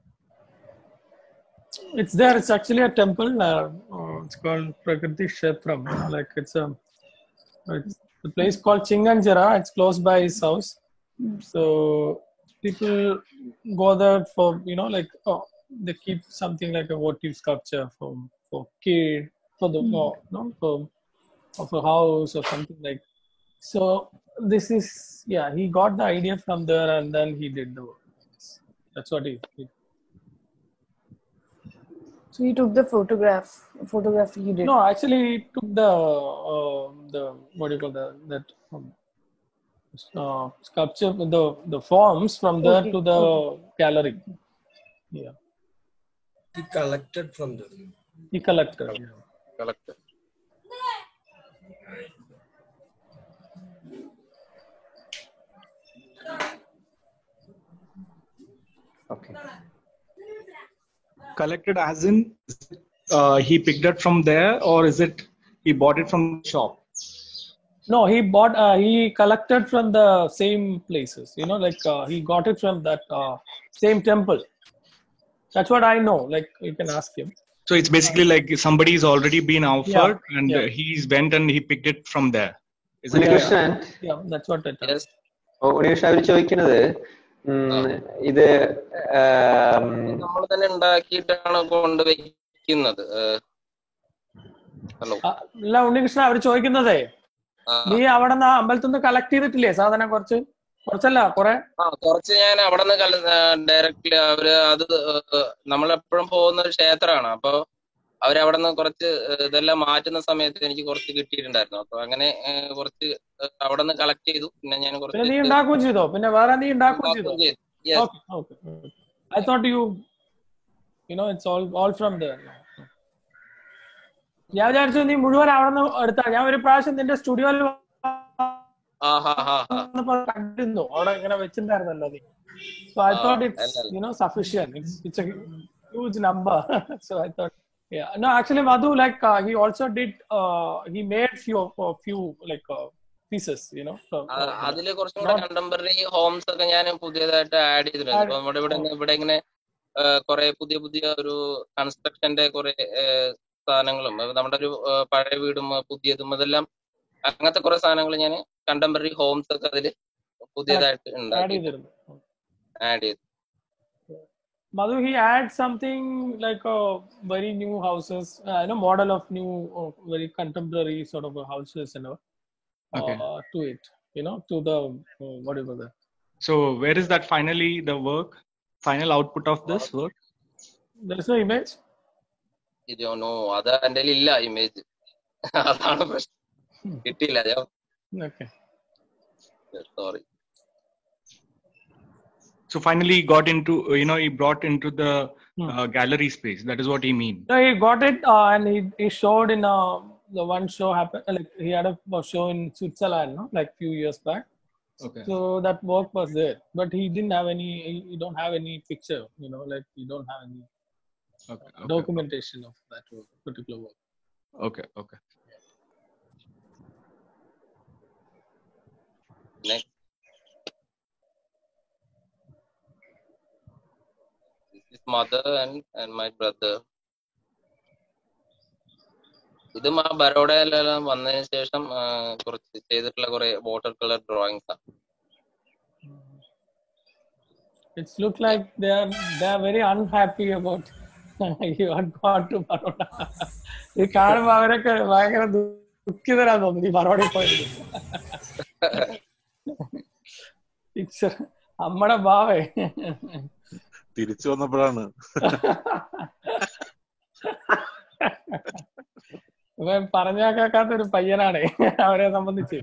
It's there. It's actually a temple. Uh, uh, it's called Prakriti Kshetram. You know, like it's a it's a place called Chinganjara. It's close by his house. So people go there for, you know, like, oh, they keep something like a votive sculpture for for kid, for the Mm. uh, no for of a house or something like. So this is, yeah, he got the idea from there and then he did the work. That's what he, he So he took the photograph. Photography he did. no, actually he took the uh, the what do you call the that um, uh, sculpture, the the forms from there Okay, to the okay. gallery. Yeah, He collected from them. he collected. Yeah. collected. Okay. Collected as in, uh, he picked it from there, or is it he bought it from the shop? No, he bought. Uh, he collected from the same places. You know, like uh, he got it from that uh, same temple. That's what I know. Like you can ask him. So it's basically like somebody's already been offered, Yeah, and yeah. uh, he's went and he picked it from there. Is it? Unnikrishnan, Yeah, that's what I thought. Yes. ഓ, ഉണ്ണികൃഷ്ണൻ അവർ ചോദിക്കുന്നത്, ഉം, ഇത് ആം, നമ്മൾ തന്നെ ഉണ്ടാക്കിയിട്ടാണ് കൊണ്ടുവയ്ക്കുന്നത്. Hello. ആ, അല്ല ഉണ്ണികൃഷ്ണ, അവർ ചോദിക്കുന്നതേ, നീ അവിടെ നിന്ന് അമ്പലത്തിൽ നിന്ന് കളക്ട് ചെയ്തിട്ടില്ലേ സാധനം? കുറച്ച് കുറച്ചല്ല കുറെ. ആ കുറച്ച് ഞാൻ അവിടെ നിന്ന് ഡയറക്റ്റ്ലി അവര് അത് നമ്മളെപ്പോഴും പോകുന്ന ഒരു ക്ഷേത്രമാണ്. അപ്പൊ അവരവിടെ നിന്ന് കുറച്ച് ഇതെല്ലാം മാറ്റുന്ന സമയത്ത് എനിക്ക് കുറച്ച് കിട്ടിയിട്ടുണ്ടായിരുന്നു. അപ്പൊ അങ്ങനെ കുറച്ച് അവിടെ നിന്ന് കളക്ട് ചെയ്തു. പിന്നെ ഞാൻ പിന്നെ നീ ഉണ്ടാക്കുകയും ചെയ്തോ? പിന്നെ വേറെ നീ ഉണ്ടാക്കുകയും ചെയ്തോ? Okay, okay. I thought you, you know, it's all all from there. ഞാൻ വിചാരിച്ചു നീ മുഴുവൻ അവിടെ നിന്ന് എടുത്താ. ഞാൻ ഒരു പ്രാവശ്യം നിന്റെ സ്റ്റുഡിയോയിൽ കണ്ടിരുന്നു, അവിടെ ഇങ്ങനെ വെച്ചിട്ടുണ്ടായിരുന്നല്ലോ നീ. So I thought it's, you know, sufficient. It's it's a huge number. So I thought, yeah. No, actually, Madhu, like uh, he also did. Uh, he made few uh, few like uh, pieces, you know. So, uh, അതില് കുറച്ചും കൂടെ contemporary Holmes ഒക്കെ ഞാൻ പുതിയതായിട്ട് add ചെയ്തിട്ടുണ്ട്. ഇപ്പൊ നമ്മുടെ ഇവിടെ ഇവിടെ ഇങ്ങനെ കുറെ പുതിയ പുതിയ ഒരു കൺസ്ട്രക്ഷന്റെ കുറെ സാധനങ്ങളും, നമ്മുടെ ഒരു പഴയ വീടും പുതിയതും അതെല്ലാം അങ്ങനത്തെ കുറെ സാധനങ്ങൾ ഞാൻ കണ്ടംപററി ഹോംസ് ഒക്കെ അതില് പുതിയതായിട്ട് ഉണ്ടാക്കി ആഡ് ചെയ്തു. Madhu, he adds something like a very new houses, uh, you know, model of new, uh, very contemporary sort of houses, you know, Okay. uh, to it, you know, to the uh, what do you call that? So where is that finally the work, final output of this work? There is no image. ഇതോ അത് എന്റെ ഇല്ല image. അതാണ് പ്രശ്നം, കിട്ടിയില്ല. Okay. Sorry. So finally he got into, you know, he brought into the uh, gallery space. That is what he mean. No, he got it uh, and he, he showed in uh, the one show happened. Like he had a, a show in Switzerland, no, like few years back. Okay. So that work was there, but he didn't have any. He don't have any picture, you know, like he don't have any Okay, okay. documentation of that work, particular work. Okay, okay. Next. This is mother and and my brother. ഇതും ആ ബറോഡയിലെല്ലാം വന്നതിന് ശേഷം കുറച്ച് ചെയ്തിട്ടുള്ള കുറെ water colour drawings ആണ്. It's look like they are they are very unhappy about you had gone to Baroda. ഈ കാണുമ്പോ അവരൊക്കെ ഭയങ്കര ദുഃഖിതരാന്ന് തോന്നുന്നു ഈ ബറോഡയിൽ പോയത്. അമ്മടെ ഭാവേ തിരിച്ചു വന്നപ്പോഴാണ് ഇവൻ പറഞ്ഞാ കേൾക്കാത്തൊരു പയ്യനാണ് അവരെ സംബന്ധിച്ച്.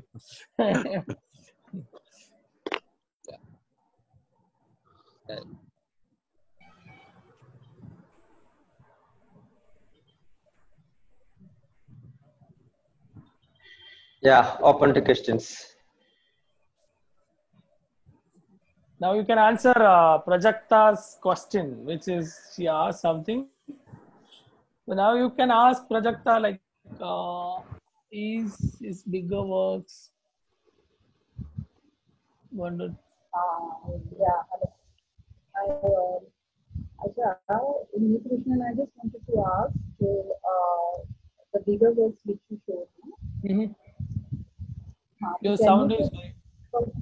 Yeah, open to questions. Now you can answer uh, Prajakta's question, which is she asked something. So now you can ask Prajakta like, uh, is is bigger works? Wondered. Uh, yeah, I, uh, Acha, in nutrition, I just wanted to ask uh, the bigger works which you showed me. Mm-hmm. Uh, Your can sound you is. just-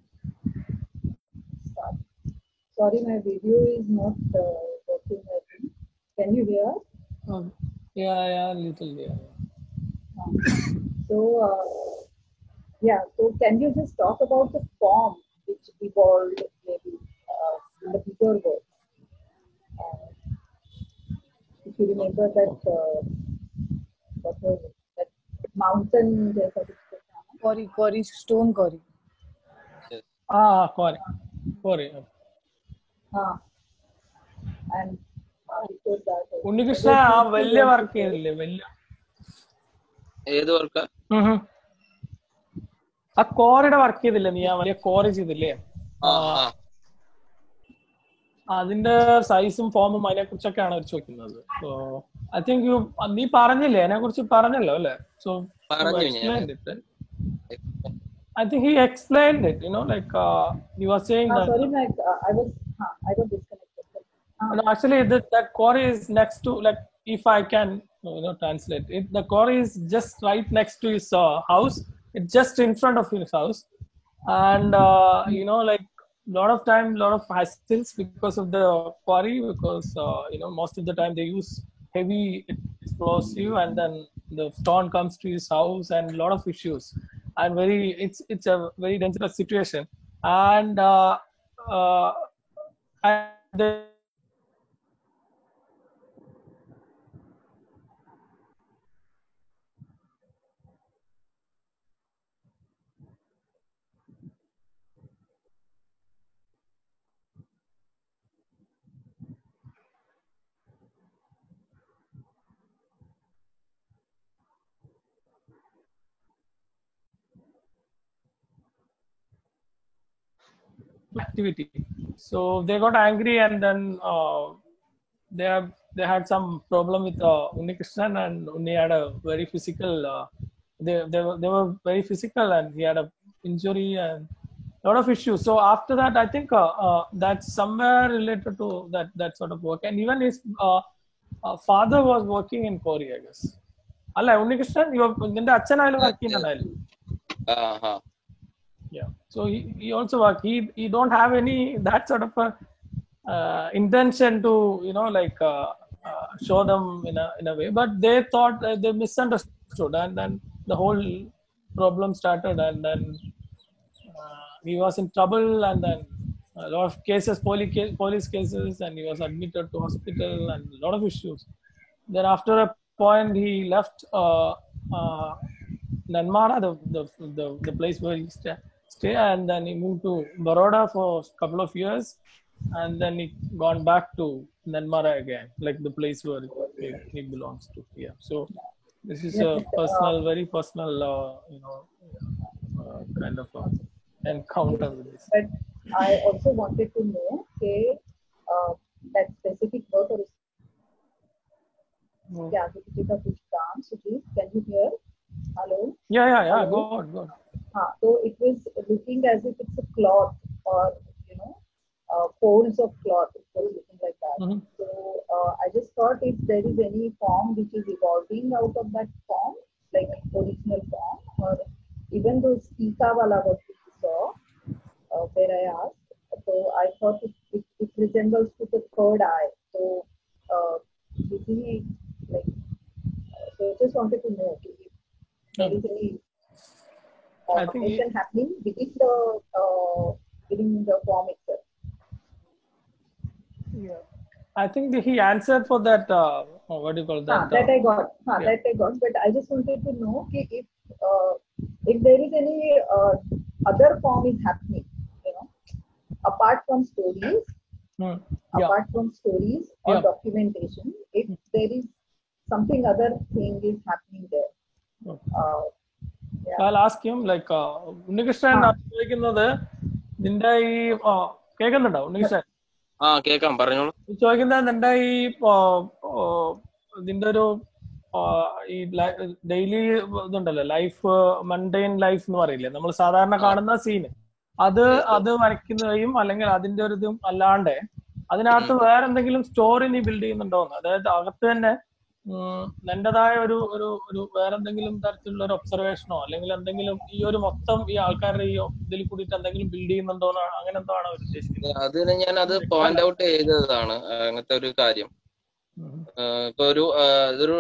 Sorry, my video is not uh, working. I think. Can you hear? Oh, yeah, yeah, little, yeah. Uh, so, uh, yeah, so can you just talk about the form which evolved maybe uh, in the bigger works? Uh, if you remember that, uh, what was it? That mountain, jaisa kuch to tha na? Quarry, quarry, stone quarry. Ah, quarry, quarry. Ah, and uh, before that, also. Unnikrishna There ആ were two വലിയ works work before. ചെയ്തില്ലേ വലിയ ഏത് വർക്കാ? ആ കോറിയുടെ work ചെയ്തില്ലേ നീ? ആ വലിയ കോറി ചെയ്തില്ലേ? ആ ആ അതിന്റെ സൈസും ഫോമും അതിനെ കുറിച്ചൊക്കെയാണ് അവർ ചോദിക്കുന്നത്. സോ ഐ തിങ്ക് യു നീ പറഞ്ഞില്ലേ അതിനെ കുറിച്ച് പറഞ്ഞല്ലോ അല്ലേ? സോ പറഞ്ഞു ഞാൻ. I think he explained it, you know, like uh, he was saying Ah, that. sorry, Mike, uh, I was, uh, I was disconnected. Ah. No, actually, that that quarry is next to, like, if I can, you know, translate it. The quarry is just right next to his uh, house. It's just in front of his house, and uh, you know, like, lot of time, lot of hassles because of the quarry, because uh, you know, most of the time they use heavy explosive, and then the stone comes to his house, and a lot of issues, and very, it's it's a very dangerous situation, and uh, uh, and the activity. So they got angry, and then uh, they have they had some problem with uh, Unnikrishnan, and Unni had a very physical. Uh, they they were they were very physical, and he had a injury and a lot of issues. So after that, I think uh, uh, that's somewhere related to that that sort of work, and even his uh, uh, father was working in Korea, I guess. അല്ല ഉണ്ണികൃഷ്ണൻ നിന്റെ അച്ഛനായാലും work ചെയ്യുന്നുണ്ടായാലും. Yeah, so he, he also work. He he don't have any that sort of a uh, intention to, you know, like uh, uh, show them in a in a way, but they thought uh, they misunderstood, and then the whole problem started, and then uh, he was in trouble, and then a lot of cases, police police cases, and he was admitted to hospital, and a lot of issues. Then after a point, he left uh, uh, Nanmara, the, the the the place where he stay, stay, and then he moved to Baroda for a couple of years, and then he gone back to Nanmara again, like the place where he, he belongs to. Yeah. So this is Yes, a but, personal, uh, very personal, uh, you know, uh, kind of uh, encounter with this. But I also wanted to know, okay, uh, that specific work or के आगे पीछे का कुछ काम, Sujit, can you hear? Hello? Yeah, yeah, yeah. Hello? Go on, go on. हाँ, so it was looking as if it's a cloth, or you know, uh, folds of cloth. It was looking like that. Mm-hmm. So uh, I just thought if there is any form which is evolving out of that form, like original form, or even those tika wala what we saw, uh, where I asked. So I thought it, it, it resembles to the third eye. So uh, is he like? Uh, so I just wanted to know if there is any I think he, formation happening within the uh, within the form itself. yeah. I think that he answered for that. Uh, what do you call Ah, that? that uh, I got. Ah, yeah. that I got. But I just wanted to know ki if uh, if there is any uh, other form is happening, you know, apart from stories, Hmm. Yeah. apart from stories or Yeah. documentation, if there is something other thing is happening there. Okay. Uh, yeah. I'll ask him like uh, Unnikrishnan Ah. ചോദിക്കുന്നത് നിന്റെ ഈ ആ, കേൾക്കുന്നുണ്ടോ ഉണ്ണികൃഷ്ണൻ? ആ കേക്കാം, പറഞ്ഞോളൂ. ചോദിക്കുന്നത് നിന്റെ ഈ ആ, ആ, ഇതിന്റെ ഒരു ആ, ഈ ഡെയിലി ഇതുണ്ടല്ലോ ലൈഫ് മൺഡെയിൻ ലൈഫ് എന്ന് പറയില്ലേ നമ്മൾ സാധാരണ കാണുന്ന സീന് അത് അത് വരയ്ക്കുന്നതും അല്ലെങ്കിൽ അതിന്റെ ഒരു ഇതും അല്ലാണ്ട് അതിനകത്ത് വേറെ എന്തെങ്കിലും സ്റ്റോറി നീ ബിൽഡ് ചെയ്യുന്നുണ്ടോന്ന്, അതായത് അകത്ത് തന്നെ നിന്റേതായ ഒരു ഒരു ഒരു വേറെ എന്തെങ്കിലും തരത്തിലുള്ള ഒരു ഒബ്സർവേഷനോ അല്ലെങ്കിൽ എന്തെങ്കിലും ഈ ഒരു മൊത്തം ഈ ആൾക്കാരുടെ ഈ ഇതിൽ കൂടിയിട്ട് എന്തെങ്കിലും ബിൽഡ് ചെയ്യുന്നുണ്ടോന്ന് അങ്ങനെ എന്തോ ആണ് അവർ ഉദ്ദേശിക്കുന്നത്. അതിന് ഞാൻ അത് പോയിന്റ് ഔട്ട് ചെയ്തതാണ് അങ്ങനത്തെ ഒരു കാര്യം. ഇപ്പൊ ഒരു ഇതൊരു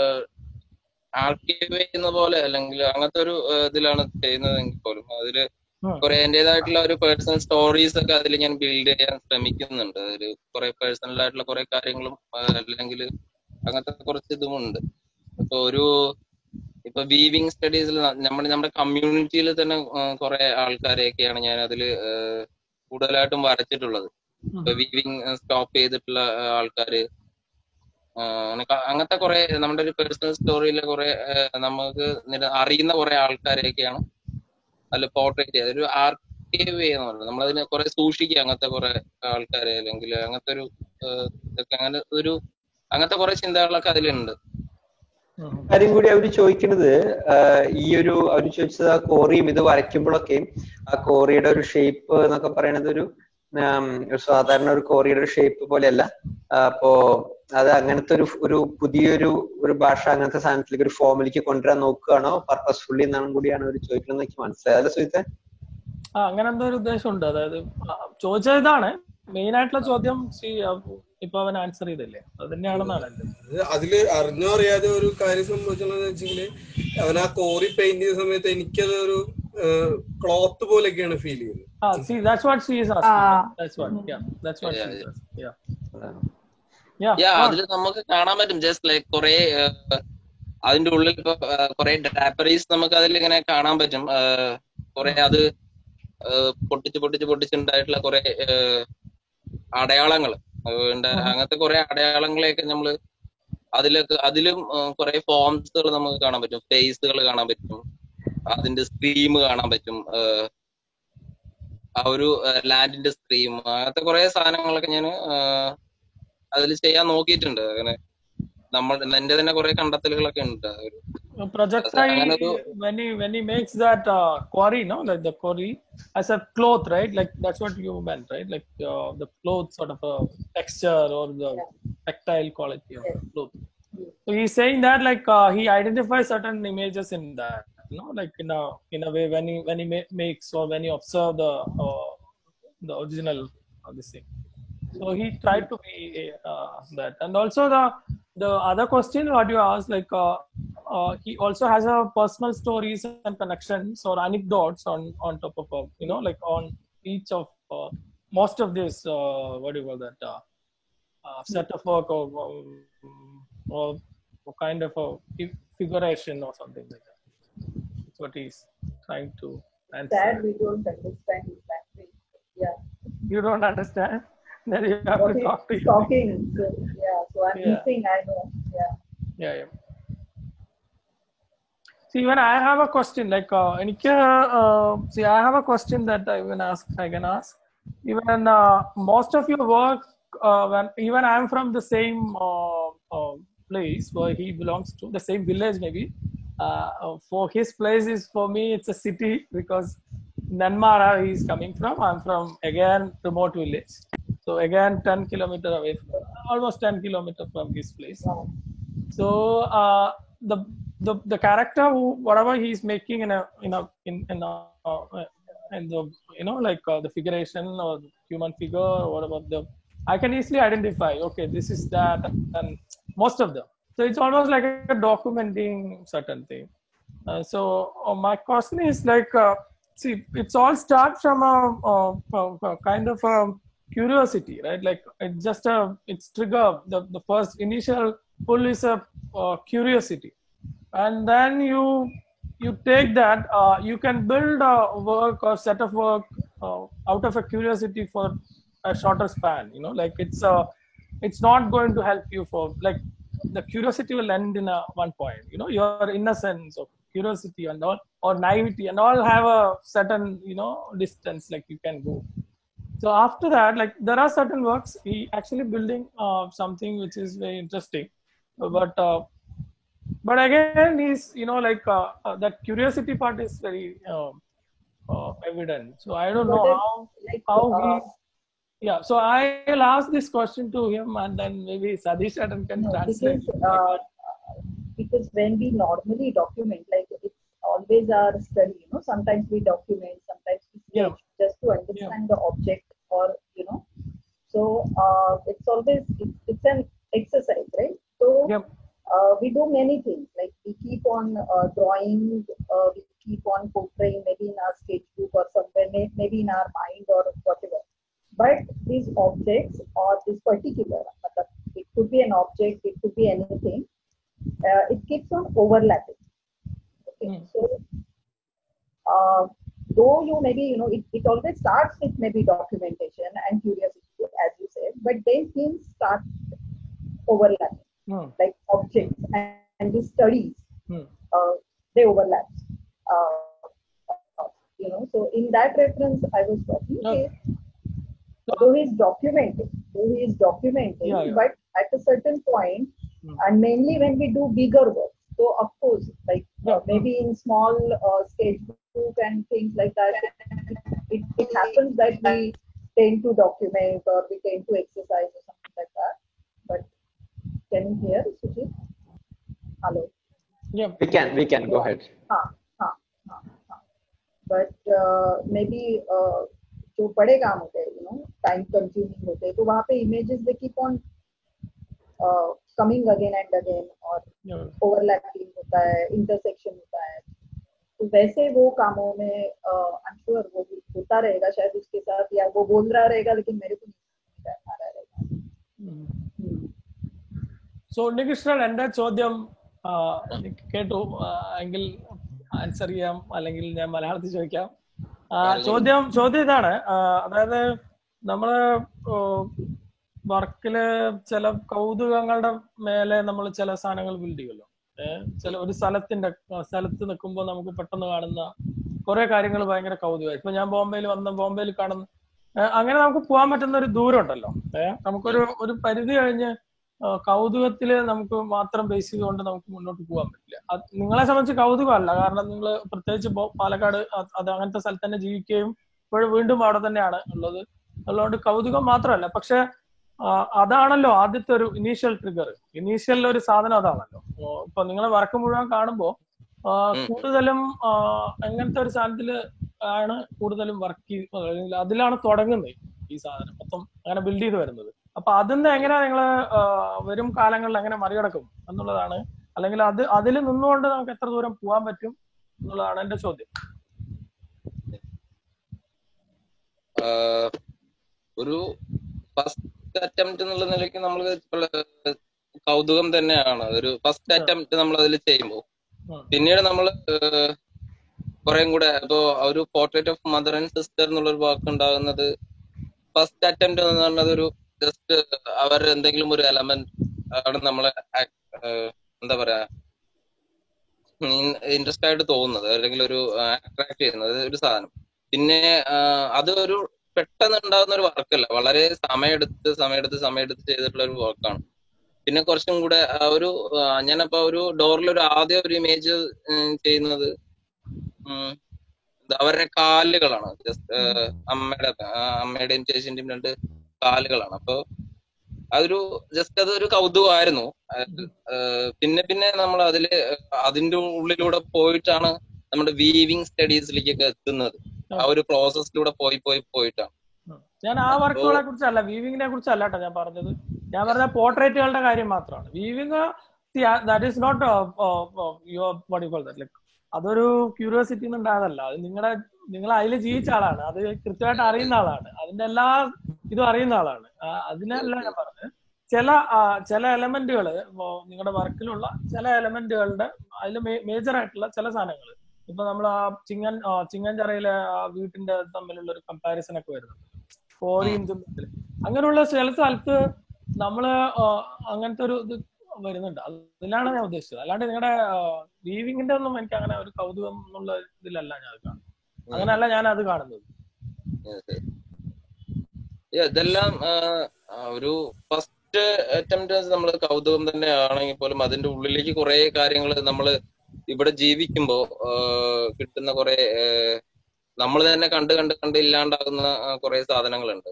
ആർക്കൈവ് ചെയ്യുന്ന പോലെ അല്ലെങ്കിൽ അങ്ങനത്തെ ഒരു ഇതിലാണ് ചെയ്യുന്നതെങ്കിൽ പോലും അതില് കുറെ എന്റേതായിട്ടുള്ള ഒരു പേഴ്സണൽ സ്റ്റോറീസ് ഒക്കെ അതിൽ ഞാൻ ബിൽഡ് ചെയ്യാൻ ശ്രമിക്കുന്നുണ്ട്. അതില് കുറെ പേഴ്സണൽ ആയിട്ടുള്ള കുറെ കാര്യങ്ങളും അല്ലെങ്കിൽ അങ്ങനത്തെ കുറച്ച് ഇതുമുണ്ട്. ഇപ്പൊ ഒരു ഇപ്പൊ വീവിങ് സ്റ്റഡീസിൽ നമ്മൾ നമ്മുടെ കമ്മ്യൂണിറ്റിയിൽ തന്നെ കുറെ ആൾക്കാരെയൊക്കെയാണ് ഞാൻ അതില് കൂടുതലായിട്ടും വരച്ചിട്ടുള്ളത്. ഇപ്പൊ വീവിങ് സ്റ്റോപ്പ് ചെയ്തിട്ടുള്ള ആൾക്കാര്, അങ്ങനത്തെ കുറെ നമ്മുടെ ഒരു പേഴ്സണൽ സ്റ്റോറിയിലെ കുറെ നമുക്ക് അറിയുന്ന കുറെ ആൾക്കാരെയൊക്കെയാണ് അതിൽ പോർട്രേറ്റ് ചെയ്യുക. ഒരു ആർക്കൈവ് ചെയ്യുന്ന പോലെ നമ്മളതിനെ കുറെ സൂക്ഷിക്കുക അങ്ങനത്തെ കുറെ ആൾക്കാരെ അല്ലെങ്കിൽ അങ്ങനത്തെ ഒരു ഇതൊക്കെ അങ്ങനെ ഒരു അങ്ങനത്തെ കുറെ ചിന്തകളൊക്കെ അതിലുണ്ട്. കാര്യം കൂടി അവര് ചോദിക്കുന്നത് ഈ ഒരു അവര് ചോദിച്ചത് ആ കോറിയും ഇത് വരയ്ക്കുമ്പോഴൊക്കെയും ആ കോറിയുടെ ഒരു ഷേപ്പ് എന്നൊക്കെ പറയുന്നത് ഒരു സാധാരണ ഒരു കോറിയുടെ ഒരു ഷേപ്പ് പോലെയല്ല. അപ്പോ അത് അങ്ങനത്തെ ഒരു ഒരു പുതിയൊരു ഒരു ഭാഷ അങ്ങനത്തെ സാധനത്തിലേക്ക് ഒരു ഫോമിലേക്ക് കൊണ്ടുവരാൻ നോക്കുകയാണോ പർപ്പസ്ഫുള്ളി എന്നാണ് കൂടിയാണ് അവർ ചോദിക്കുന്നത് എനിക്ക് മനസ്സിലായത്. അല്ല സുഹിത്തെ? ആ അങ്ങനെ എന്തോ ഒരു ഉദ്ദേശമുണ്ട്. അതായത് ചോദിച്ചത് ഇതാണ് മെയിൻ ആയിട്ടുള്ള ചോദ്യം. ഇപ്പൊ അവൻ ആൻസർ ചെയ്തില്ലേ, അത് തന്നെയാണെന്നാണ് എന്റെ. അതില് അറിഞ്ഞോ അറിയാതെ ഒരു കാര്യം സംഭവിച്ചെന്ന് വെച്ചെങ്കില് അവൻ ആ കോറി പെയിന്റ് ചെയ്ത സമയത്ത് എനിക്കത് ഒരു ക്ലോത്ത് പോലെയൊക്കെയാണ് ഫീൽ ചെയ്യുന്നത്. Ah, see, that's what she is asking. Ah. That's what, yeah, that's what yeah, she is asking. Yeah. Yeah. Yeah, അതില് നമുക്ക് കാണാൻ പറ്റും ജസ്റ്റ് ലൈക്ക് കുറെ അതിന്റെ ഉള്ളിൽ ഇപ്പൊ കുറെ ഡ്രാപ്പറീസ് നമുക്ക് അതിൽ ഇങ്ങനെ കാണാൻ പറ്റും. കുറെ അത് പൊട്ടിച്ച് പൊട്ടിച്ച് പൊട്ടിച്ചുണ്ടായിട്ടുള്ള കുറെ അടയാളങ്ങൾ അങ്ങനത്തെ കുറെ അടയാളങ്ങളെയൊക്കെ നമ്മള് അതിലൊക്കെ അതിലും കുറെ ഫോംസുകൾ നമുക്ക് കാണാൻ പറ്റും, ഫേസുകൾ കാണാൻ പറ്റും, അതിന്റെ സ്ക്രീം കാണാൻ പറ്റും, ആ ഒരു ലാൻഡിന്റെ സ്ക്രീം, അങ്ങനത്തെ കുറെ സാധനങ്ങളൊക്കെ ഞാൻ അതിൽ ചെയ്യാൻ നോക്കിയിട്ടുണ്ട്. അങ്ങനെ നമ്മൾ എന്റെ തന്നെ കുറെ കണ്ടെത്തലുകളൊക്കെ ഉണ്ട്. Projectile, when he when he makes that uh, quarry, no, like the quarry as a cloth, right? Like that's what you meant, right? Like uh, the cloth sort of a texture or the tactile quality of the cloth. So he's saying that like uh, he identifies certain images in that, you know, like in a in a way when he when he ma- makes or when he observe the uh, the original of this thing. So he tried to be uh, that, and also the the other question what you asked, like uh, uh, he also has a personal stories and connections or anecdotes on on top of uh, you know like on each of uh, most of this uh, what do you call that uh, uh, set of work or, or, or kind of a figuration or something like that. That's what he's trying to answer. That we don't understand exactly. Yeah. You don't understand? Then you have what to talk to you. Talking. So, yeah. So I'm Yeah. missing. I know. Yeah. Yeah, yeah. See, even I have a question. Like, uh, uh, see, I have a question that I even ask. I can ask. Even uh, most of your work, uh, when even I am from the same uh, uh, place where he belongs to, the same village maybe. Uh, for his place is for me, it's a city because Nanmara he is coming from. I'm from again remote village. So again, ten kilometer away, from, almost ten kilometer from his place. So uh, the the the character, who, whatever he's making in a in a in in a, uh, in the you know like uh, the figuration or the human figure or whatever, the I can easily identify. Okay, this is that, and most of them. So it's almost like a documenting certain thing. Uh, so uh, my question is like, uh, see, it's all start from a, a, a, a kind of a curiosity, right? Like it's just a it's trigger the, the first initial pull is a uh, curiosity, and then you you take that uh, you can build a work or set of work uh, out of a curiosity for a shorter span, you know, like it's uh, it's not going to help you for like the curiosity will end in a one point, you know, your innocence of curiosity and all or naivety and all have a certain, you know, distance like you can go. So after that, like there are certain works he actually building uh, something which is very interesting, but uh, but again he's, you know, like uh, uh, that curiosity part is very uh, uh, evident. So I don't But know then, how like, how he uh, yeah. So I'll ask this question to him, and then maybe Sadish Adam can no, translate. because uh, because when we normally document, like it's always our study, you know, sometimes we document, sometimes we sketch Yeah. just to understand the object, or you know, so uh, it's always it's, it's an exercise, right? So Yep. uh, we do many things, like we keep on uh, drawing, uh, we keep on portraying, maybe in our sketchbook or somewhere, may, maybe in our mind or whatever. But these objects or this particular, it could be an object, it could be anything, uh, it keeps on overlapping. Okay, Mm. so uh, though you maybe, you know, it, it always starts with maybe documentation and curiosity, as you said, but then things start overlapping, Mm. like objects and, and the studies, Mm. uh, they overlap. Uh, uh, you know, so in that reference, I was talking, Okay. though he is documenting, though he is documenting, Yeah, yeah. but at a certain point, Mm. and mainly when we do bigger work, so of course, like Yeah. uh, maybe in small uh, sketchbook and things like that, it, it, it happens that we tend to document or we tend to exercise or something like that. But can you hear, Sujit? Hello. Yeah. We can, we can go ahead. हाँ, हाँ, हाँ, हाँ. But uh, maybe uh, जो बड़े काम होते हैं, you know, time consuming होते हैं, तो वहाँ पे images they keep on uh, coming again and again, और Yeah. overlapping होता है, intersection होता है. तो वैसे वो कामों में I'm sure वो होता रहेगा शायद उसके साथ, या वो बोल रहा रहेगा लेकिन मेरे को नहीं आ रहा रहेगा. Mm. So ഉണ്ണികൃഷ്ണൻ എന്റെ ചോദ്യം കേട്ടു എങ്കിൽ ആൻസർ ചെയ്യാം, അല്ലെങ്കിൽ ഞാൻ മലയാളത്തിൽ ചോദിക്കാം. ചോദ്യം ചോദ്യം ഇതാണ്, അതായത് നമ്മള് വർക്കില് ചില കൗതുകങ്ങളുടെ മേലെ നമ്മൾ ചില സാധനങ്ങൾ ബിൽഡ് ചെയ്യുമല്ലോ. ചില ഒരു സ്ഥലത്തിന്റെ സ്ഥലത്ത് നിൽക്കുമ്പോൾ നമുക്ക് പെട്ടെന്ന് കാണുന്ന കുറെ കാര്യങ്ങൾ ഭയങ്കര കൗതുകമായി. ഇപ്പൊ ഞാൻ ബോംബെയിൽ വന്ന ബോംബെയിൽ കാണുന്ന അങ്ങനെ നമുക്ക് പോകാൻ പറ്റുന്ന ഒരു ദൂരം ഉണ്ടല്ലോ. ഏഹ് നമുക്കൊരു ഒരു പരിധി കഴിഞ്ഞ് കൗതുകത്തില് നമുക്ക് മാത്രം ബേസ് ചെയ്തുകൊണ്ട് നമുക്ക് മുന്നോട്ട് പോകാൻ പറ്റില്ല. നിങ്ങളെ സംബന്ധിച്ച് കൗതുകമല്ല, കാരണം നിങ്ങൾ പ്രത്യേകിച്ച് പാലക്കാട് അത് അങ്ങനത്തെ സ്ഥലത്ത് തന്നെ ജീവിക്കുകയും ഇപ്പോഴും വീണ്ടും അവിടെ തന്നെയാണ് ഉള്ളത്. അതുകൊണ്ട് കൗതുകം മാത്രമല്ല, പക്ഷെ അതാണല്ലോ ആദ്യത്തെ ഒരു ഇനീഷ്യൽ ട്രിഗർ, ഇനീഷ്യൽ ഒരു സാധനം അതാണല്ലോ. ഇപ്പൊ നിങ്ങൾ വർക്ക് മുഴുവൻ കാണുമ്പോൾ കൂടുതലും എങ്ങനത്തെ ഒരു സാധനത്തില് ആണ് കൂടുതലും വർക്ക് ചെയ്യുന്നത്, അതിലാണ് തുടങ്ങുന്നത് ഈ സാധനം മൊത്തം അങ്ങനെ ബിൽഡ് ചെയ്ത് വരുന്നത്. അപ്പൊ അതിന്ന് എങ്ങനെ നിങ്ങള് വരും കാലങ്ങളിൽ എങ്ങനെ മറികടക്കും എന്നുള്ളതാണ്, അല്ലെങ്കിൽ അത് അതിൽ നിന്നുകൊണ്ട് നമുക്ക് എത്ര ദൂരം പോകാൻ പറ്റും എന്നുള്ളതാണ് എന്റെ ചോദ്യം. ഒരു ഫസ്റ്റ് അറ്റംപ്റ്റ് എന്നുള്ള നിലയ്ക്ക് നമ്മൾ കൗതുകം തന്നെയാണ് ഒരു ഫസ്റ്റ് അറ്റംപ്റ്റ് നമ്മൾ അതിൽ ചെയ്യുമ്പോൾ. പിന്നീട് നമ്മൾ കുറെ കൂടെ ഇപ്പോ ഒരു portrait of mother and sister എന്നുള്ളൊരു വാക്ക് ഉണ്ടാകുന്നത് ഫസ്റ്റ് അറ്റംപ്റ്റ് എന്ന് പറഞ്ഞത് ഒരു ജസ്റ്റ് അവർ എന്തെങ്കിലും ഒരു എലമെന്റ് ആണ് നമ്മളെ എന്താ പറയാ ഇൻട്രസ്റ്റ് ആയിട്ട് തോന്നുന്നത്, അല്ലെങ്കിൽ ഒരു അട്രാക്ട് ചെയ്യുന്നത് ഒരു സാധനം. പിന്നെ അത് ഒരു പെട്ടെന്ന് ഉണ്ടാകുന്ന ഒരു വർക്കല്ല, വളരെ സമയമെടുത്ത് സമയമെടുത്ത് സമയമെടുത്ത് ചെയ്തിട്ടുള്ള ഒരു വർക്കാണ്. പിന്നെ കുറച്ചും കൂടെ ഒരു ഞാനപ്പോ ഒരു ഡോറിൽ ഒരു ആദ്യം ഒരു ഇമേജ് ചെയ്യുന്നത് അവരുടെ കാലുകളാണ്. ജസ്റ്റ് അമ്മയുടെ അമ്മയുടെയും ചേച്ചിന്റെയും രണ്ട് കാലുകളാണ്. അപ്പൊ അതൊരു ജസ്റ്റ് അതൊരു കൗതുകമായിരുന്നു. പിന്നെ പിന്നെ നമ്മൾ അതില് അതിന്റെ ഉള്ളിലൂടെ പോയിട്ടാണ് നമ്മുടെ വീവിങ് സ്റ്റഡീസിലേക്കൊക്കെ എത്തുന്നത്. ആ ഒരു പ്രോസസ്സിലൂടെ പോയി പോയി പോയിട്ടാണ്. ഞാൻ ആ വർക്കുകളെ കുറിച്ചല്ല, വീവിങ്ങിനെ കുറിച്ചല്ല കേട്ടോ ഞാൻ പറഞ്ഞത്. ഞാൻ പറഞ്ഞ പോർട്രേറ്റുകളുടെ കാര്യം മാത്രമാണ്. Weaving that is not your what you call that, like അതൊരു ക്യൂരിയോസിറ്റി ഉണ്ടായതല്ല. അത് നിങ്ങളുടെ നിങ്ങൾ അതിൽ ജീവിച്ച ആളാണ്, അത് കൃത്യമായിട്ട് അറിയുന്ന ആളാണ്. അതിന്റെ എല്ലാ ഇതും അറിയുന്ന ആളാണ്. അതിനല്ല ഞാൻ പറഞ്ഞത്, ചില ചില എലമെന്റുകൾ നിങ്ങളുടെ വർക്കിലുള്ള ചില എലമെന്റുകളുടെ അതിൽ മേജർ ആയിട്ടുള്ള ചില സാധനങ്ങൾ ഇപ്പൊ നമ്മൾ ആ ചിങ്ങൻ ചിങ്ങൻചിറയിലെ ആ വീട്ടിന്റെ തമ്മിലുള്ള ഒരു കമ്പാരിസൺ ഒക്കെ വരുന്നുണ്ട്, ഫോറിയും തമ്മിൽ. അങ്ങനെയുള്ള ചില സ്ഥലത്ത് നമ്മള് അങ്ങനത്തെ ഒരു ഇത് വരുന്നുണ്ട്. അതിലാണ് ഞാൻ ഉദ്ദേശിച്ചത്. അല്ലാണ്ട് നിങ്ങളുടെ വീവിങ്ങിന്റെ ഒന്നും എനിക്ക് അങ്ങനെ ഒരു കൗതുകം എന്നുള്ള ഇതിലല്ല ഞാൻ അത് കാണുന്നത്. അങ്ങനെയല്ല ഞാൻ അത് കാണുന്നത്. ഇതെല്ലാം ഒരു ഫസ്റ്റ് അറ്റംപ്റ്റ് നമ്മൾ കൗതുകം തന്നെ ആണെങ്കിൽ പോലും അതിന്റെ ഉള്ളിലേക്ക് കുറെ കാര്യങ്ങൾ നമ്മൾ ഇവിടെ ജീവിക്കുമ്പോ കിട്ടുന്ന കുറെ നമ്മൾ തന്നെ കണ്ട് കണ്ട് കണ്ട് ഇല്ലാണ്ടാകുന്ന കുറെ സാധനങ്ങളുണ്ട്.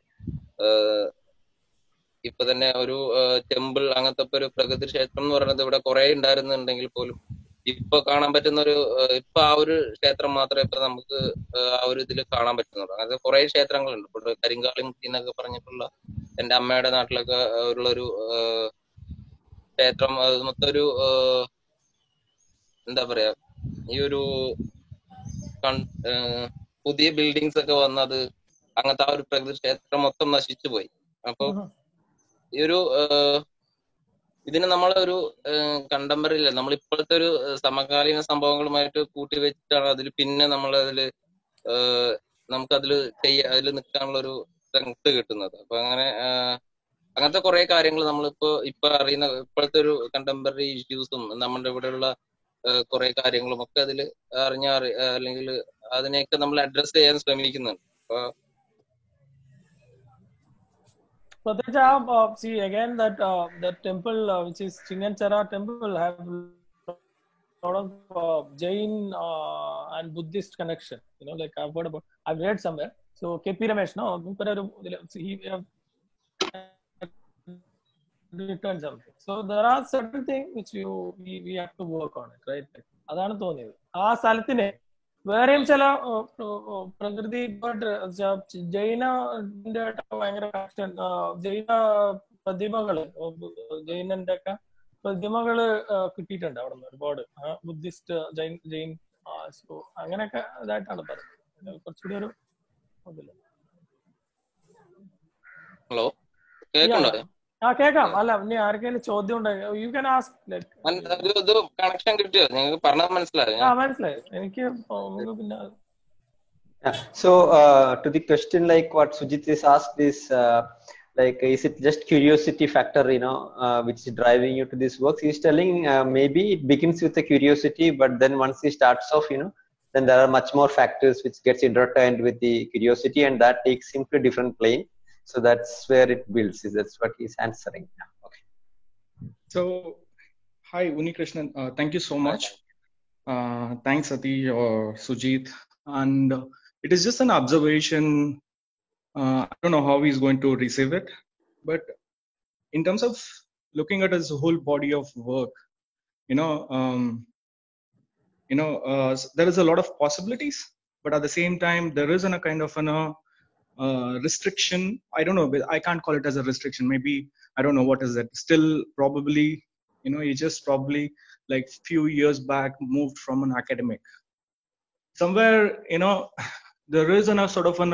ഇപ്പൊ തന്നെ ഒരു ടെമ്പിൾ അങ്ങനത്തെ ഒരു പ്രകൃതി ക്ഷേത്രം എന്ന് പറയുന്നത് ഇവിടെ കുറെ ഉണ്ടായിരുന്നുണ്ടെങ്കിൽ പോലും ഇപ്പൊ കാണാൻ പറ്റുന്ന ഒരു ഇപ്പൊ ആ ഒരു ക്ഷേത്രം മാത്രമേ ഇപ്പൊ നമുക്ക് ആ ഒരു ഇതിൽ കാണാൻ പറ്റുന്നുള്ളൂ. അങ്ങനത്തെ കുറെ ക്ഷേത്രങ്ങളുണ്ട്. ഇപ്പോൾ കരിങ്കാളിമുത്തി എന്നൊക്കെ പറഞ്ഞിട്ടുള്ള എന്റെ അമ്മയുടെ നാട്ടിലൊക്കെ ഉള്ളൊരു ക്ഷേത്രം, അത് മൊത്തം ഒരു എന്താ പറയാ ഈ ഒരു പുതിയ ബിൽഡിങ്സ് ഒക്കെ വന്നത് അങ്ങനത്തെ ആ ഒരു പ്രകൃതി ക്ഷേത്രം മൊത്തം നശിച്ചു പോയി. അപ്പൊ ഈ ഒരു ഇതിന് നമ്മളൊരു കണ്ടംപററി ഇല്ല, നമ്മൾ ഇപ്പോഴത്തെ ഒരു സമകാലീന സംഭവങ്ങളുമായിട്ട് കൂട്ടി വെച്ചിട്ടാണ് അതിൽ പിന്നെ നമ്മൾ അതില് നമുക്കതിൽ ചെയ്യാ അതിൽ നിൽക്കാനുള്ള ഒരു സ്ട്രെങ്ത് കിട്ടുന്നത്. അപ്പൊ അങ്ങനെ അങ്ങനത്തെ കുറെ കാര്യങ്ങൾ നമ്മളിപ്പോ ഇപ്പൊ അറിയുന്ന ഇപ്പോഴത്തെ ഒരു കണ്ടംപററി ഇഷ്യൂസും നമ്മുടെ ഇവിടെയുള്ള കുറെ കാര്യങ്ങളും ഒക്കെ അതിൽ അറിഞ്ഞ അല്ലെങ്കിൽ അതിനെയൊക്കെ നമ്മൾ അഡ്രസ് ചെയ്യാൻ ശ്രമിക്കുന്നുണ്ട്. അപ്പൊ But that, uh, see again that uh, that temple uh, which is Chinganchara temple have a lot of uh, Jain uh, and Buddhist connection. You know, like I've heard about, I've read somewhere. So K P Ramesh, no, he uh, written something. So there are certain things which you we, we have to work on it, right? അതാണ് തോന്നിയത്. ആ സ്ഥലത്തിന് വേറെയും ചില പ്രകൃതി ജൈനന്റെ ഭയങ്കര connection, ജൈന പ്രതിമകള് ജൈനന്റെ ഒക്കെ പ്രതിമകള് കിട്ടിയിട്ടുണ്ട് അവിടെ നിന്ന് ഒരുപാട്. ബുദ്ധിസ്റ്റ് ജൈൻ ജൈൻ അങ്ങനെയൊക്കെ ഇതായിട്ടാണ് പറയുന്നത്. കുറച്ചുകൂടി ഒരു ഹലോ കേൾക്കുന്നുണ്ടോ? ആ കേൾക്കാം. അല്ല ഇനി ആർക്കെങ്കിലും ചോദ്യം ഉണ്ടെങ്കിൽ യു ക്യാൻ ആസ്ക്. കണക്ഷൻ കിട്ടിയോ? നിങ്ങൾക്ക് പറഞ്ഞത് മനസ്സിലായോ? ആ മനസ്സിലായി എനിക്ക്. പിന്നെ Yeah. So uh, to the question like what Sujit is asked is uh, like is it just curiosity factor, you know, uh, which is driving you to this work? He's telling uh, maybe it begins with a curiosity, but then once he starts off, you know, then there are much more factors which gets intertwined with the curiosity, and that takes him to a different plane. So that's where it builds. That's what he's answering. Yeah. Okay. So hi Unikrishnan, uh, thank you so much. Uh, thanks Satish or Sujit. And uh, it is just an observation. Uh, I don't know how he's going to receive it, but in terms of looking at his whole body of work, you know, um, you know, uh, there is a lot of possibilities, but at the same time, there is a kind of an uh, uh, restriction. I don't know, I can't call it as a restriction. Maybe, I don't know what is it. Still, probably, you know, he just probably like few years back moved from an academic. Somewhere, you know, there is a sort of an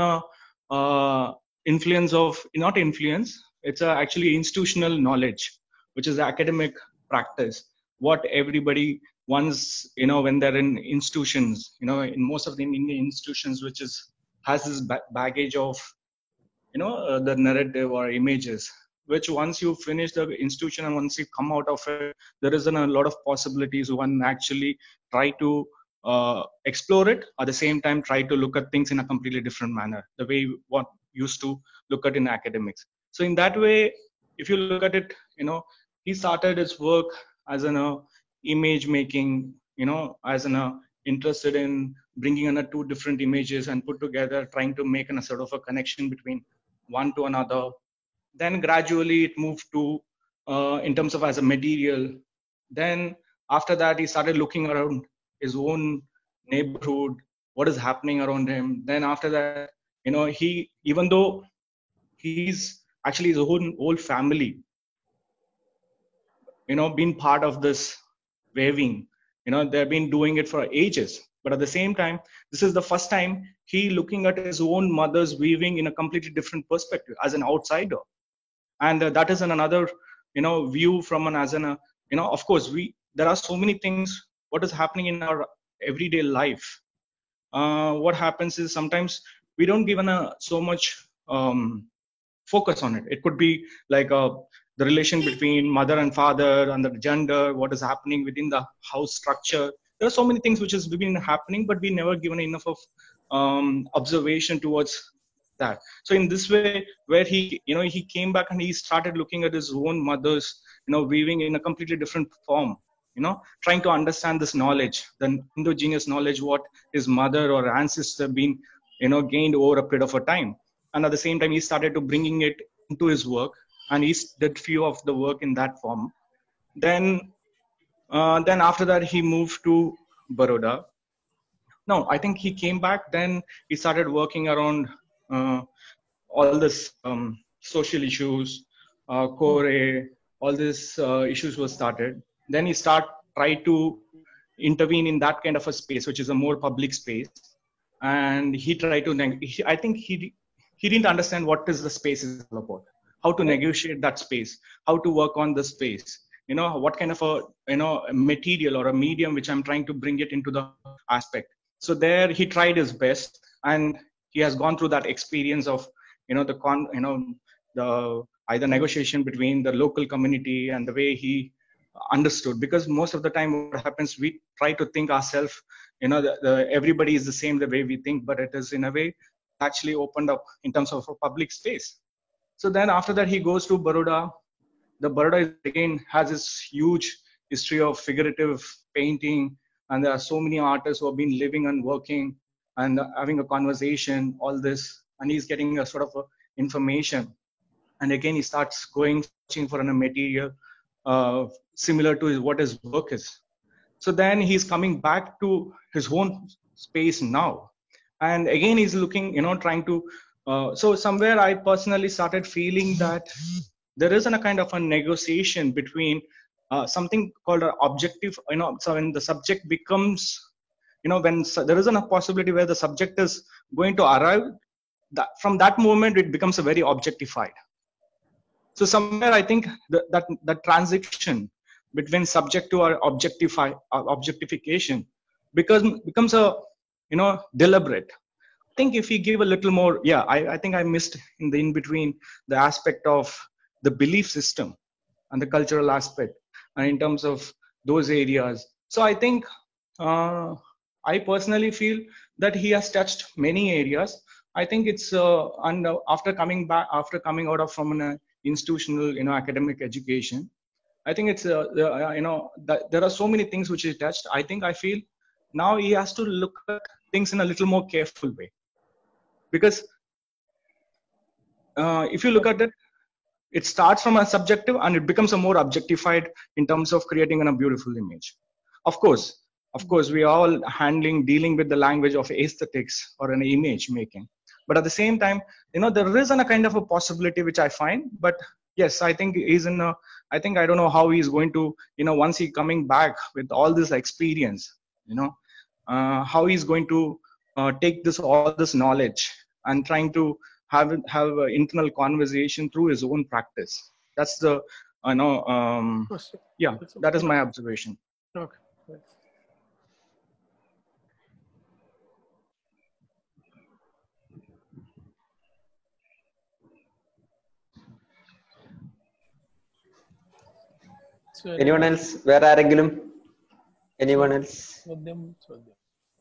uh, influence of, not influence, it's a actually institutional knowledge, which is academic practice. What everybody wants, you know, when they're in institutions, you know, in most of the Indian institutions, which is has this baggage of, you know, uh, the narrative or images, which once you finish the institution and once you come out of it, there is a lot of possibilities. One actually try to uh, explore it, at the same time try to look at things in a completely different manner, the way what used to look at in academics. So in that way, if you look at it, you know, he started his work as an uh, image making, you know, as an uh, interested in bringing in uh, two different images and put together, trying to make a sort of a connection between one to another. Then gradually it moved to uh, in terms of as a material. Then after that he started looking around his own neighborhood, what is happening around him. Then after that, you know, he, even though he's actually his own whole family, you know, been part of this weaving, you know, they've been doing it for ages, but at the same time, this is the first time he looking at his own mother's weaving in a completely different perspective as an outsider. And uh, that is an another, you know, view from an as an, uh, you know, of course, we there are so many things what is happening in our everyday life. Uh, what happens is sometimes we don't give an, a, so much um, focus on it. It could be like uh, the relation between mother and father and the gender, what is happening within the house structure. There are so many things which has been happening, but we never given enough of um, observation towards that. So in this way, where he, you know, he came back and he started looking at his own mother's, you know, weaving in a completely different form, you know, trying to understand this knowledge, the indigenous knowledge, what his mother or ancestor been, you know, gained over a period of a time. And at the same time, he started to bringing it into his work, and he did few of the work in that form. Then, uh, then after that, he moved to Baroda. No, I think he came back. Then he started working around uh, all this um, social issues, uh, core, all these uh, issues were started. Then he start try to intervene in that kind of a space, which is a more public space. And he tried to, he, I think he he didn't understand what is the space is all about, how to negotiate that space, how to work on the space, you know, what kind of a, you know, a material or a medium which I'm trying to bring it into the aspect. So there he tried his best, and he has gone through that experience of, you know, the con, you know, the either negotiation between the local community and the way he understood. Because most of the time what happens, we try to think ourselves, you know, the, the, everybody is the same the way we think, but it is in a way actually opened up in terms of a public space. So then after that, he goes to Baroda. The Baroda again has this huge history of figurative painting, and there are so many artists who have been living and working and having a conversation, all this, and he's getting a sort of a information. And again, he starts going searching for a material uh, similar to his, what his work is. So then he's coming back to his own space now. And again, he's looking, you know, trying to, uh, so somewhere I personally started feeling that there isn't a kind of a negotiation between uh, something called an objective, you know, so when the subject becomes, you know, when so there isn't a possibility where the subject is going to arrive, that from that moment, it becomes a very objectified. So somewhere I think that, that, that transition between subject to our objectify, uh, objectification becomes, becomes a, you know, deliberate. I think if we give a little more, yeah, I, I think I missed in the in between the aspect of the belief system and the cultural aspect, and in terms of those areas. So I think uh, I personally feel that he has touched many areas. I think it's uh, and uh, after coming back, after coming out of from an uh, institutional, you know, academic education, I think it's uh, uh, you know, that there are so many things which he touched. I think I feel now he has to look at things in a little more careful way, because uh, if you look at it, it starts from a subjective and it becomes a more objectified in terms of creating a beautiful image. Of course, of course, we are all handling, dealing with the language of aesthetics or an image making. But at the same time, you know, there isn't a kind of a possibility which I find. But yes, I think he's in a, I think I don't know how he's going to, you know, once he coming back with all this experience, you know, uh, how he's going to uh, take this, all this knowledge and trying to have have an internal conversation through his own practice. That's the, I know, um, yeah, that is my observation. Okay. So anyone else? Where ആരെങ്കിലും? Anyone else? ചോദ്യം ചോദ്യം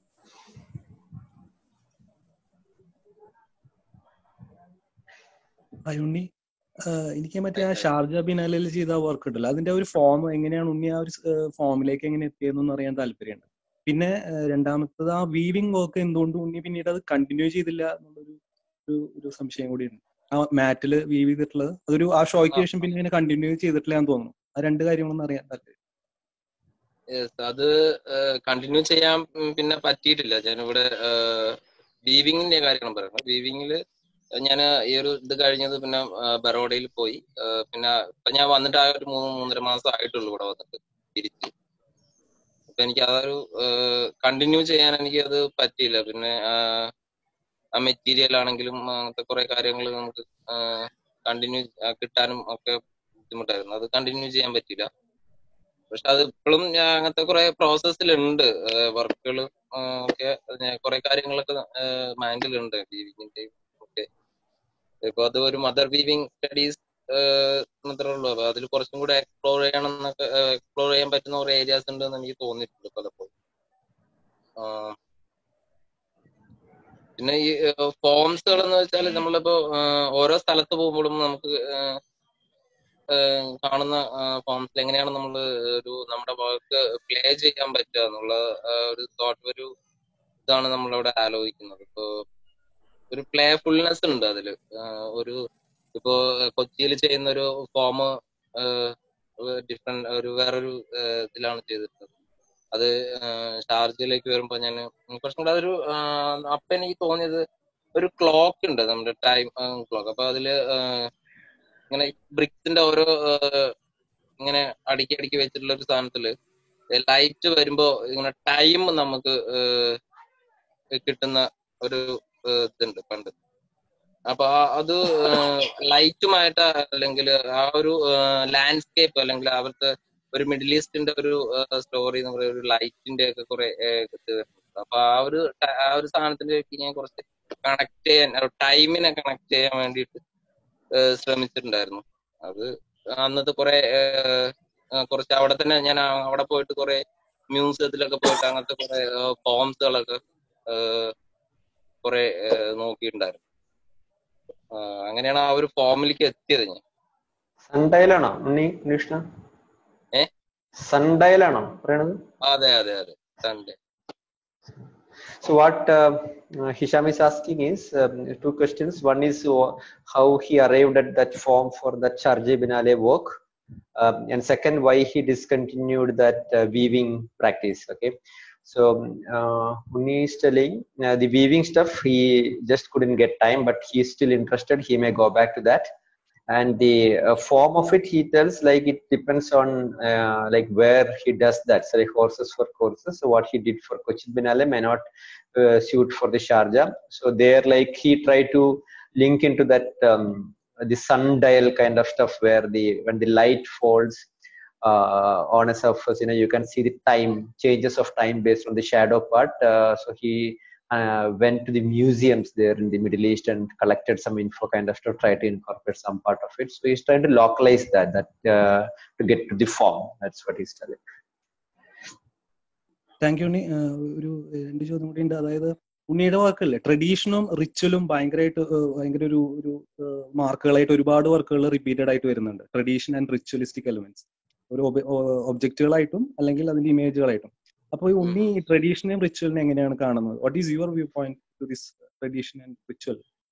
ഉണ്ണി, എനിക്ക് മറ്റേ ആ Sharjah ബിനാലിൽ ചെയ്ത work ഉണ്ടല്ലോ, അതിന്റെ ഒരു ഫോം എങ്ങനെയാണ് ഉണ്ണി ആ ഒരു ഫോമിലേക്ക് എങ്ങനെ എത്തിയതെന്ന് അറിയാൻ താല്പര്യമുണ്ട്. പിന്നെ രണ്ടാമത്തത് ആ വീവിംഗ് വർക്ക് എന്തുകൊണ്ട് ഉണ്ണി പിന്നീട് അത് കണ്ടിന്യൂ ചെയ്തില്ല എന്നുള്ളൊരു ഒരു സംശയം കൂടിയുണ്ട്. ആ മാറ്റില് വീവ് ചെയ്തിട്ടുള്ളത് അതൊരു ആ ഷോയ്ക്ക് ശേഷം പിന്നെ അങ്ങനെ കണ്ടിന്യൂ ചെയ്തിട്ടില്ല എന്ന് തോന്നുന്നു. ആ രണ്ട് കാര്യങ്ങളൊന്നും അറിയാൻ താല്പര്യം. അത് കണ്ടിന്യൂ ചെയ്യാൻ പിന്നെ പറ്റിയിട്ടില്ല. ഞാനിവിടെ വീവിങ്ങിന്റെ കാര്യങ്ങളും പറയണം. വീവിങ്ങില് ഞാൻ ഈ ഒരു ഇത് കഴിഞ്ഞത് പിന്നെ ബറോഡയിൽ പോയി. പിന്നെ ഇപ്പൊ ഞാൻ വന്നിട്ട് ആ ഒരു മൂന്ന് മൂന്നര മാസം ആയിട്ടുള്ളൂ ഇവിടെ വന്നിട്ട് തിരിച്ച്. അപ്പൊ എനിക്ക് അതൊരു കണ്ടിന്യൂ ചെയ്യാൻ എനിക്ക് അത് പറ്റിയില്ല. പിന്നെ ആ മെറ്റീരിയൽ ആണെങ്കിലും അങ്ങനത്തെ കുറെ കാര്യങ്ങൾ നമുക്ക് കണ്ടിന്യൂ കിട്ടാനും ഒക്കെ ബുദ്ധിമുട്ടായിരുന്നു. അത് കണ്ടിന്യൂ ചെയ്യാൻ പറ്റില്ല. പക്ഷെ അത് ഇപ്പോഴും ഞാൻ അങ്ങനത്തെ കുറെ പ്രോസസ്സിലുണ്ട്, വർക്കുകൾ ഒക്കെ കുറെ കാര്യങ്ങളൊക്കെ മൈൻഡിലുണ്ട് വീവിങ്ങിന്റെ ഒക്കെ. ഇപ്പൊ അത് ഒരു മദർ വീവിങ് സ്റ്റഡീസ് മാത്രമേ ഉള്ളൂ. അപ്പൊ അതിൽ കുറച്ചും കൂടെ എക്സ്പ്ലോർ ചെയ്യണം എന്നൊക്കെ എക്സ്പ്ലോർ ചെയ്യാൻ പറ്റുന്ന കുറെ ഏരിയാസ് ഉണ്ടെന്ന് എനിക്ക് തോന്നിയിട്ടുണ്ട് പലപ്പോഴും. പിന്നെ ഈ ഫോംസുകൾ എന്ന് വെച്ചാൽ നമ്മളിപ്പോ ഓരോ സ്ഥലത്ത് പോകുമ്പോഴും നമുക്ക് കാണുന്ന ഫോംസിൽ എങ്ങനെയാണ് നമ്മൾ ഒരു നമ്മുടെ വർക്ക് പ്ലേ ചെയ്യാൻ പറ്റുക എന്നുള്ള ഒരു തോട്ട്, ഒരു ഇതാണ് നമ്മളവിടെ ആലോചിക്കുന്നത്. ഇപ്പോ ഒരു പ്ലേഫുൾനെസ് ഉണ്ട് അതില്. ഒരു ഇപ്പോ കൊച്ചിയിൽ ചെയ്യുന്ന ഒരു ഫോം ഡിഫറെന്റ് ഒരു വേറൊരു ഇതിലാണ് ചെയ്തിട്ടുള്ളത്. അത് ഷാർജയിലേക്ക് വരുമ്പോ ഞാൻ കുറച്ചും കൂടെ അതൊരു അപ്പൊ എനിക്ക് തോന്നിയത് ഒരു ക്ലോക്ക് ഉണ്ട്, നമ്മുടെ ടൈം ക്ലോക്ക്. അപ്പൊ അതില് ഇങ്ങനെ ബ്രിക്സിന്റെ ഓരോ ഇങ്ങനെ അടുക്കി അടുക്കി വെച്ചിട്ടുള്ള ഒരു സാധനത്തില് ലൈറ്റ് വരുമ്പോ ഇങ്ങനെ ടൈം നമുക്ക് കിട്ടുന്ന ഒരു ഇതുണ്ട് പണ്ട്. അപ്പൊ അത് ലൈറ്റുമായിട്ട് അല്ലെങ്കിൽ ആ ഒരു ലാൻഡ്സ്കേപ്പ് അല്ലെങ്കിൽ അവിടുത്തെ ഒരു മിഡിൽ ഈസ്റ്റിന്റെ ഒരു സ്റ്റോറി എന്ന് പറയുന്ന ഒരു ലൈറ്റിന്റെ ഒക്കെ കുറെ ഇത് വരുന്നുണ്ട്. അപ്പൊ ആ ഒരു ആ ഒരു സാധനത്തിലേക്ക് ഞാൻ കുറച്ച് കണക്ട് ചെയ്യാൻ, ടൈമിനെ കണക്ട് ചെയ്യാൻ വേണ്ടിയിട്ട് ശ്രമിച്ചിട്ടുണ്ടായിരുന്നു. അത് അന്നത്തെ കുറെ കുറച്ച് അവിടെ തന്നെ ഞാൻ അവിടെ പോയിട്ട് കുറെ മ്യൂസിയത്തിലൊക്കെ പോയിട്ട് അങ്ങനത്തെ കുറെ ഫോംസുകളൊക്കെ കുറെ നോക്കിയിട്ടുണ്ടായിരുന്നു. അങ്ങനെയാണ് ആ ഒരു ഫോമിലേക്ക് എത്തിയത് ഞാൻ. സൺഡയലാണോ ഉണ്ണി കൃഷ്ണ? ഏ സൺഡയലാണോ പറയണത്? അതെ അതെ അതെ Sunday. So what uh, Hisham is asking is um, two questions. One is uh, how he arrived at that form for that Charge Binale work, um, and second, why he discontinued that uh, weaving practice. Okay, so uh, Munni is telling uh, the weaving stuff he just couldn't get time, but he is still interested. He may go back to that. And the uh, form of it, he tells like it depends on uh, like where he does that. So like horses for courses. So what he did for Cochin Binale may not uh, suit for the Sharjah. So there, like he tried to link into that um, the sundial kind of stuff where the when the light falls uh, on a surface, you know, you can see the time changes of time based on the shadow part. Uh, so he Uh, went to the museums there in the Middle East and collected some info kind of to try to incorporate some part of it. So he's trying to localize that, that uh, to get to the form. That's what he's telling. Thank you Unni. ഒരു രണ്ട് ചോദ്യം കൂടി ഉണ്ട്. അതായത് ഉണ്ണിയുടെ വർക്കല്ലേ ട്രഡീഷനും റിച്വലും ഭയങ്കരമായിട്ട് ഭയങ്കര ഒരു ഒരു മാർക്കുകളായിട്ട് ഒരുപാട് വർക്കുകൾ റിപ്പീറ്റഡ് ആയിട്ട് വരുന്നുണ്ട്. ട്രഡീഷൻ ആൻഡ് റിച്വലിസ്റ്റിക് എലിമെന്റ്സ് ഒരു ഒബ്ജക്റ്റുകളായിട്ടും അല്ലെങ്കിൽ അതിന്റെ ഇമേജുകളായിട്ടും. അപ്പോൾ ഉണ്ണി ട്രഡീഷനെയും റിച്വലിനെ എങ്ങനെയാണ് കാണുന്നത്? What is your view point to this tradition and ritual?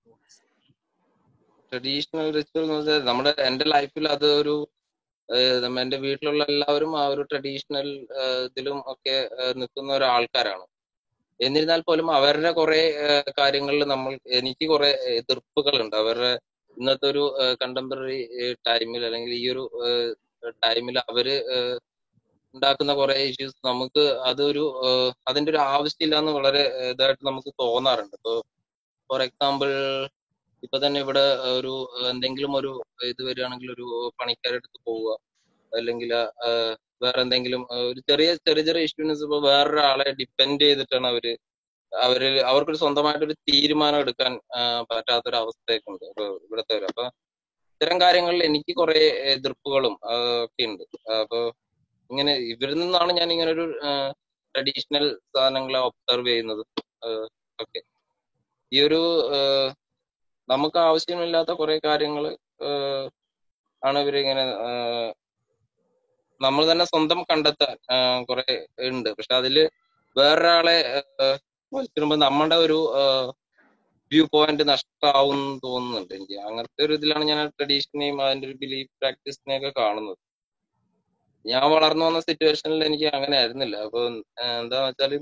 Traditional ritual എന്ന് വെച്ചാൽ നമ്മുടെ എന്റെ ലൈഫിൽ അത് ഒരു എന്റെ വീട്ടിലുള്ള എല്ലാവരും ആ ഒരു ട്രഡീഷണൽ ഇതിലും ഒക്കെ നിൽക്കുന്ന ഒരാൾക്കാരാണ്. എന്നിരുന്നാൽ പോലും അവരുടെ കുറെ കാര്യങ്ങളിൽ നമ്മൾ എനിക്ക് കുറെ എതിർപ്പുകളുണ്ട്. അവരുടെ ഇന്നത്തെ ഒരു കണ്ടംപററി ടൈമിൽ അല്ലെങ്കിൽ ഈ ഒരു ടൈമിൽ അവര് ഉണ്ടാക്കുന്ന കുറെ ഇഷ്യൂസ് നമുക്ക് അതൊരു അതിന്റെ ഒരു ആവശ്യമില്ല എന്ന് വളരെ ഇതായിട്ട് നമുക്ക് തോന്നാറുണ്ട്. ഇപ്പൊ ഫോർ എക്സാമ്പിൾ ഇപ്പൊ തന്നെ ഇവിടെ ഒരു എന്തെങ്കിലും ഒരു ഇത് വരികയാണെങ്കിൽ ഒരു പണിക്കാരെടുത്ത് പോവുക, അല്ലെങ്കിൽ വേറെ എന്തെങ്കിലും ഒരു ചെറിയ ചെറിയ ചെറിയ ഇഷ്യൂസ് ഇപ്പൊ വേറൊരാളെ ഡിപ്പെൻഡ് ചെയ്തിട്ടാണ് അവര് അവര് അവർക്കൊരു സ്വന്തമായിട്ടൊരു തീരുമാനം എടുക്കാൻ പറ്റാത്തൊരവസ്ഥയൊക്കെ ഉണ്ട് ഇപ്പൊ ഇവിടുത്തെ. അപ്പൊ ഇത്തരം കാര്യങ്ങളിൽ എനിക്ക് കുറെ എതിർപ്പുകളും ഒക്കെ ഉണ്ട്. അപ്പൊ ഇങ്ങനെ ഇവരിൽ നിന്നാണ് ഞാൻ ഇങ്ങനെ ഒരു ട്രഡീഷണൽ സാധനങ്ങളെ ഒബ്സർവ് ചെയ്യുന്നത്. ഓക്കെ, ഈ ഒരു നമുക്ക് ആവശ്യമില്ലാത്ത കുറെ കാര്യങ്ങൾ ആണ് ഇവരിങ്ങനെ നമ്മൾ തന്നെ സ്വന്തം കണ്ടെത്താൻ കുറെ ഉണ്ട്. പക്ഷെ അതില് വേറൊരാളെ വലിച്ചിടുമ്പോ നമ്മുടെ ഒരു വ്യൂ പോയിന്റ് നഷ്ടമാവും തോന്നുന്നുണ്ട് എനിക്ക്. അങ്ങനത്തെ ഒരു ഇതിലാണ് ഞാൻ ട്രഡീഷനെയും അതിന്റെ ഒരു ബിലീഫ് പ്രാക്ടീസിനെയൊക്കെ കാണുന്നത്. ഞാൻ വളർന്നു വന്ന സിറ്റുവേഷനിൽ എനിക്ക് അങ്ങനെ ആയിരുന്നില്ല. അപ്പൊ എന്താന്ന് വെച്ചാല്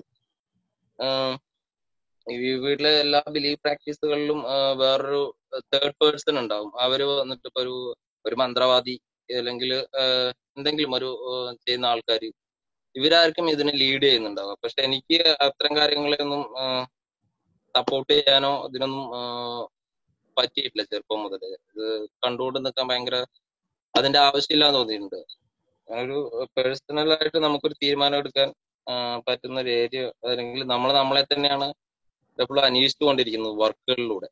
ഈ വീട്ടിലെ എല്ലാ ബിലീഫ് പ്രാക്ടീസുകളിലും വേറൊരു തേർഡ് പേഴ്സൺ ഉണ്ടാവും. അവര് വന്നിട്ട് ഇപ്പൊ ഒരു ഒരു മന്ത്രവാദി അല്ലെങ്കിൽ എന്തെങ്കിലും ഒരു ചെയ്യുന്ന ആൾക്കാർ, ഇവരാർക്കും ഇതിനെ ലീഡ് ചെയ്യുന്നുണ്ടാവുക. പക്ഷെ എനിക്ക് അത്തരം കാര്യങ്ങളെയൊന്നും സപ്പോർട്ട് ചെയ്യാനോ ഇതിനൊന്നും പറ്റിയിട്ടില്ല ചെറുപ്പം മുതൽ. ഇത് കണ്ടുകൊണ്ട് നിൽക്കാൻ ഭയങ്കര അതിന്റെ ആവശ്യമില്ലാന്ന് തോന്നിയിട്ടുണ്ട്. ഒരു പേഴ്സണൽ ആയിട്ട് നമുക്കൊരു തീരുമാനം എടുക്കാൻ പറ്റുന്ന ഒരു ഏരിയ അല്ലെങ്കിൽ നമ്മൾ നമ്മളെ തന്നെയാണ് എപ്പോഴും അന്വേഷിച്ചുകൊണ്ടിരിക്കുന്നത് വർക്കുകളിലൂടെ.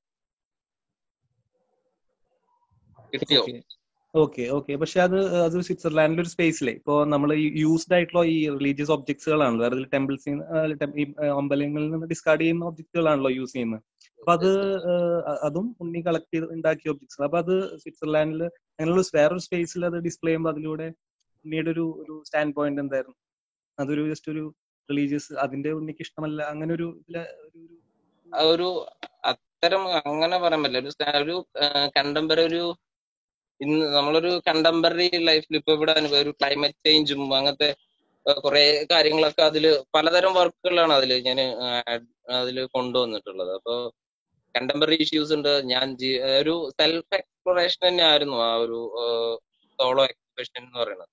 കിട്ടിയോ? ഓക്കെ ഓക്കെ പക്ഷെ അത് അത് സ്വിറ്റ്സർലാൻഡിലെ ഒരു സ്പേസിലെ ഇപ്പോ നമ്മൾ യൂസ്ഡ് ആയിട്ടുള്ള ഈ റിലീജിയസ് ഒബ്ജക്ട്സുകളാണല്ലോ, അതായത് ടെമ്പിൾസിൽ അമ്പലങ്ങളിൽ നിന്ന് ഡിസ്കാർഡ് ചെയ്യുന്ന ഒബ്ജക്റ്റുകളാണല്ലോ യൂസ് ചെയ്യുന്നത്. അപ്പൊ അത് അതും ഉണ്ണി കളക്ട് ചെയ്ത് ഉണ്ടാക്കിയ ഒബ്ജക്ട്സ്. അപ്പൊ അത് സ്വിറ്റ്സർലാൻഡിൽ അങ്ങനെയുള്ള വേറൊരു സ്പേസിൽ അത് ഡിസ്പ്ലേ ചെയ്യുമ്പോൾ അതിലൂടെ ഉണ്ണിയുടെ ഒരു ഒരു സ്റ്റാൻഡ് പോയിന്റ് എന്തായിരുന്നു? അതൊരു ജസ്റ്റ് ഒരു റിലീജിയസ്, അതിന്റെ ഉണ്ണിക്ക് ഇഷ്ടമല്ല അങ്ങനെ ഒരു ഒരു അത്തരം അങ്ങനെ പറയാൻ പറ്റില്ല. ഒരു കണ്ടംപററി ഒരു ഇന്ന് നമ്മളൊരു കണ്ടംപററി ലൈഫിൽ ഇപ്പൊ ഇവിടെ ഒരു ക്ലൈമറ്റ് ചേഞ്ചും അങ്ങനത്തെ കുറെ കാര്യങ്ങളൊക്കെ അതില് പലതരം വർക്കുകളാണ് അതില് ഞാൻ അതില് കൊണ്ടുവന്നിട്ടുള്ളത്. അപ്പൊ കണ്ടംപററി ഇഷ്യൂസ് ഉണ്ട്. ഞാൻ ഒരു സെൽഫ് എക്സ്പ്ലോറേഷൻ തന്നെ ആയിരുന്നു ആ ഒരു സോളോ എക്സ്പ്രഷൻ എന്ന് പറയുന്നത്.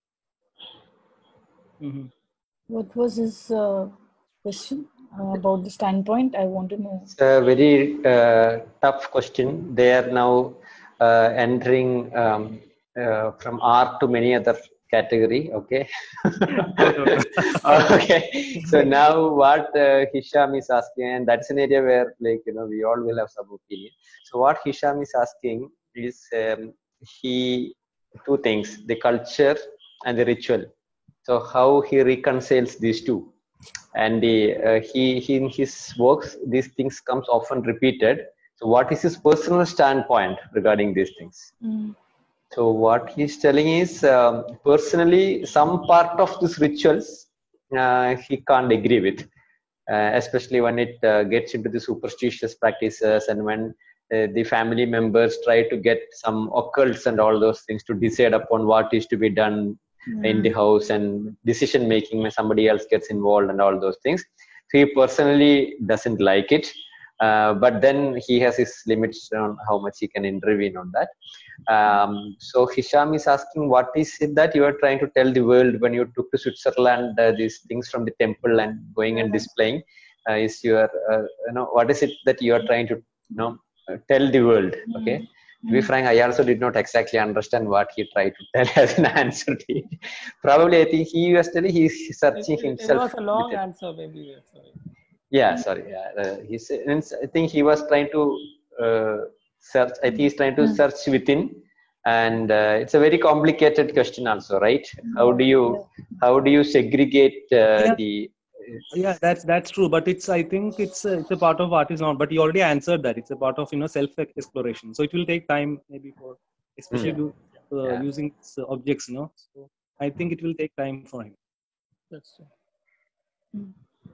What was his uh, question uh, about the standpoint? I want to know. It's a very uh, tough question. They are now uh, entering um, uh, from art to many other category. Okay. Okay. So now what uh, Hisham is asking, and that's an area where, like, you know, we all will have some opinion. So what Hisham is asking is um, he two things: the culture and the ritual. So how he reconciles these two, and the, uh, he, he in his works these things comes often repeated. So what is his personal standpoint regarding these things? Mm. So what he's telling is um, personally some part of these rituals uh, he can't agree with, uh, especially when it uh, gets into the superstitious practices and when uh, the family members try to get some occults and all those things to decide upon what is to be done Mm. in the house and decision making when somebody else gets involved and all those things. So he personally doesn't like it, uh, but then he has his limits on how much he can intervene on that. Um, so Hisham is asking, what is it that you are trying to tell the world when you took to Switzerland uh, these things from the temple and going and displaying? Uh, is your uh, you know what is it that you are trying to you know tell the world? Okay. Mm. To be frank, I also did not exactly understand what he tried to tell as an answer to it. Probably, I think he was telling he's searching it, it, himself. It was a long answer, maybe. Sorry. Yeah, sorry. Yeah, uh, he's. I think he was trying to uh, search. I think he's trying to search within, and uh, it's a very complicated question, also, right? How do you how do you segregate uh, yeah. the Yeah, that's that's true, but it's I think it's a, it's a part of art is not. But he already answered that it's a part of you know self exploration. So it will take time maybe for especially mm. uh, yeah. using uh, objects, you know. So I think it will take time for him. That's true. Mm.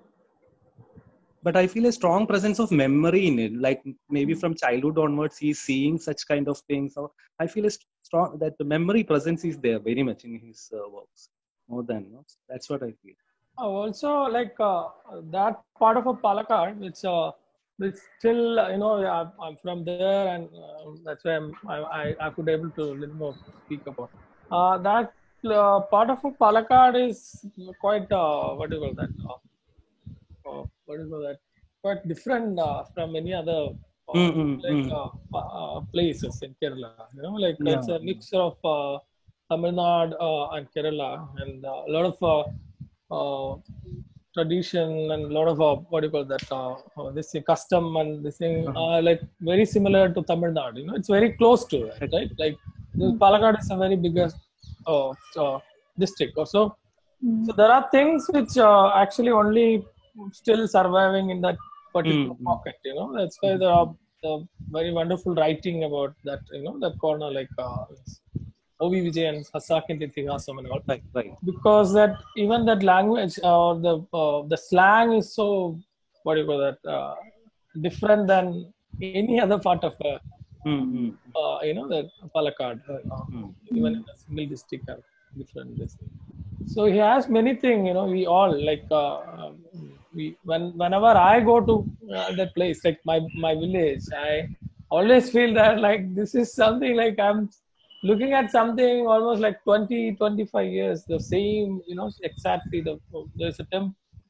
But I feel a strong presence of memory in it. Like maybe from childhood onwards, he's seeing such kind of things. So I feel a strong that the memory presence is there very much in his uh, works more than. You know? That's what I feel. Oh, also, like uh, that part of a Palakkad, which uh, which still uh, you know I'm, I'm from there, and uh, that's why I'm, I, I I could able to a little more speak about uh, that uh, part of a Palakkad is quite uh, what do you call that? Uh, uh, what do you call that? Quite different uh, from many other uh, mm-hmm. like uh, uh, places in Kerala. You know, like yeah. it's a mixture of uh, Tamil Nadu uh, and Kerala, and uh, a lot of uh, Uh, tradition and a lot of uh, what do you call that uh, uh, this thing, custom and this thing uh, like very similar to Tamil Nadu. You know, it's very close to it, right? Like the Palakkad is a very biggest uh, uh, district also. Mm. So there are things which uh, actually only still surviving in that particular mm. pocket. You know, that's why there are the very wonderful writing about that. You know, that corner like. Uh, O V Vijay and Hasakin Ithihasam and all. Right, right. Because that even that language or uh, the uh, the slang is so what do you call that uh, different than any other part of uh, mm-hmm. uh, you know that Palakkad uh, mm-hmm. even in a single district are different. District. So he has many things. You know, we all like uh, we when whenever I go to uh, that place, like my my village, I always feel that like this is something like I'm looking at something almost like twenty, twenty-five years, the same, you know, exactly. The there's a temp,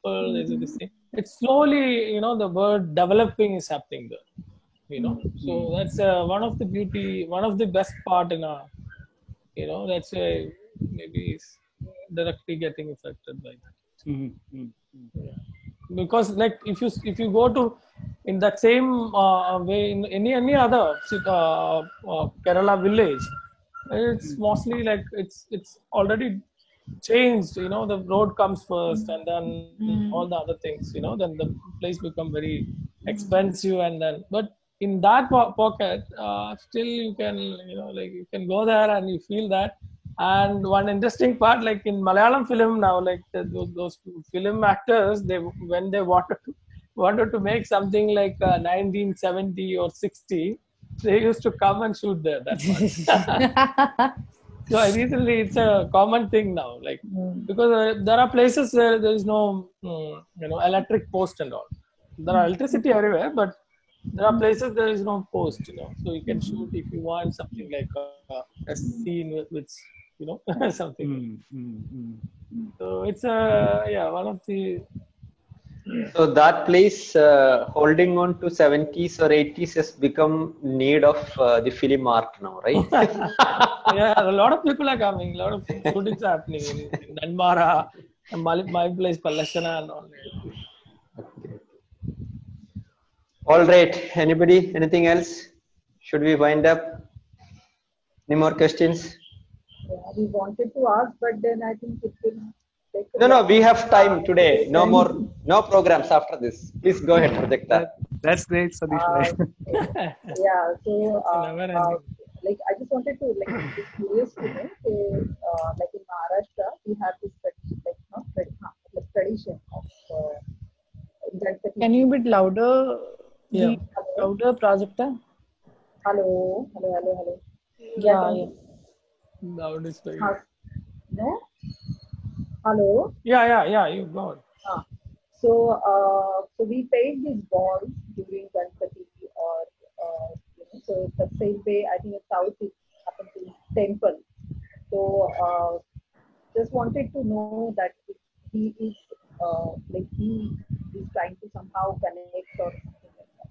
temple, there's a this thing. It's slowly, you know, the word developing is happening there, you know. So that's uh, one of the beauty, one of the best part in our, you know, that's uh, maybe it's directly getting affected by that. Mm-hmm. Yeah. Because like if you if you go to in that same uh, way in any any other uh, uh, Kerala village, it's mostly like it's it's already changed, you know. The road comes first and then all the other things, you know, then the place become very expensive, and then but in that po- pocket uh, still you can, you know, like you can go there and you feel that. And one interesting part, like in Malayalam film now, like the, those, those film actors, they when they wanted to wanted to make something like uh, nineteen seventy or sixty, they used to come and shoot there. That part. So recently, it's a common thing now, like because uh, there are places where there is no, mm, you know, electric post and all. There are electricity everywhere, but there are places there is no post, you know. So you can shoot if you want something like a, a scene with, with, you know, something. Mm-hmm. So it's a yeah one of the. So that place uh, holding on to seventies or eighties has become need of uh, the film art now, right? Yeah, a lot of people are coming. A lot of shootings are happening in, in Nanmara, and my, my place, Palashana, and all. Okay. All right. Anybody? Anything else? Should we wind up? Any more questions? Yeah, we wanted to ask, but then I think it will take a No, no. long We have time today. No time. more. No programs after this. Please go ahead, Projekta. That, that's great, Sadish. Uh, yeah. So, uh, uh, like, I just wanted to like just curious to know, uh, like in Maharashtra, we have this tradition, like not tradition, like tradition of. Uh, Can you be louder? Yeah. Be louder, Prajakta? Hello, hello, hello, hello. Yeah, yeah. Loud is very. Uh, no. Hello. Yeah, yeah, yeah. You go on. Ah. So, uh, so we paint these balls during Ganpati, or uh, you know, so the same way I think in South it happens in temple. So, uh, just wanted to know that if he is uh, like he is trying to somehow connect or something like that.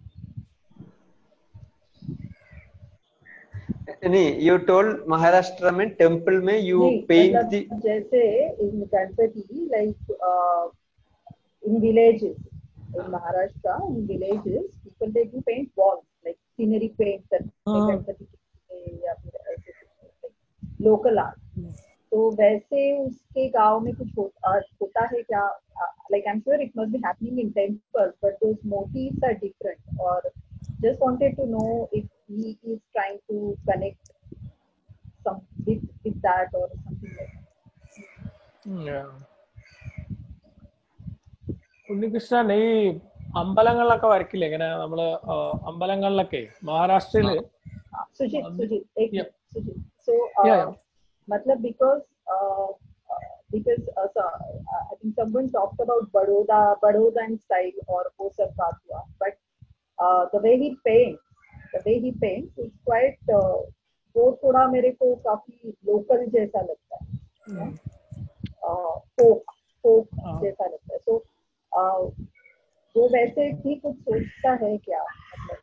नहीं, you told Maharashtra में temple में you paint the. जैसे in Ganpati, like uh, in villages in Maharashtra, in villages, people they do paint walls like scenery paint, that Ganpati या फिर ऐसे local art. तो वैसे उसके गांव में कुछ होता है क्या? Like I'm sure it must be happening in temples, but those motifs are different. Or just wanted to know if he is trying to connect some with, with that or something like that. Yeah. Unnikrishnan ഈ അമ്പലങ്ങളിലൊക്കെ വരക്കില്ലേ ഇങ്ങനെ നമ്മള് അമ്പലങ്ങളിലൊക്കെ മഹാരാഷ്ട്രയില് Sujit, Sujit, yeah. Sujit. So, uh, yeah, yeah. Matlab because uh, uh, because uh, so, uh, I think someone talked about Baroda, Barodan style or Osar Katua, but uh, the way he paints, the way he paints is quite uh, वो थोड़ा मेरे को काफी local जैसा लगता है, folk folk जैसा लगता है. So uh, वो वैसे भी कुछ सोचता है क्या? मतलब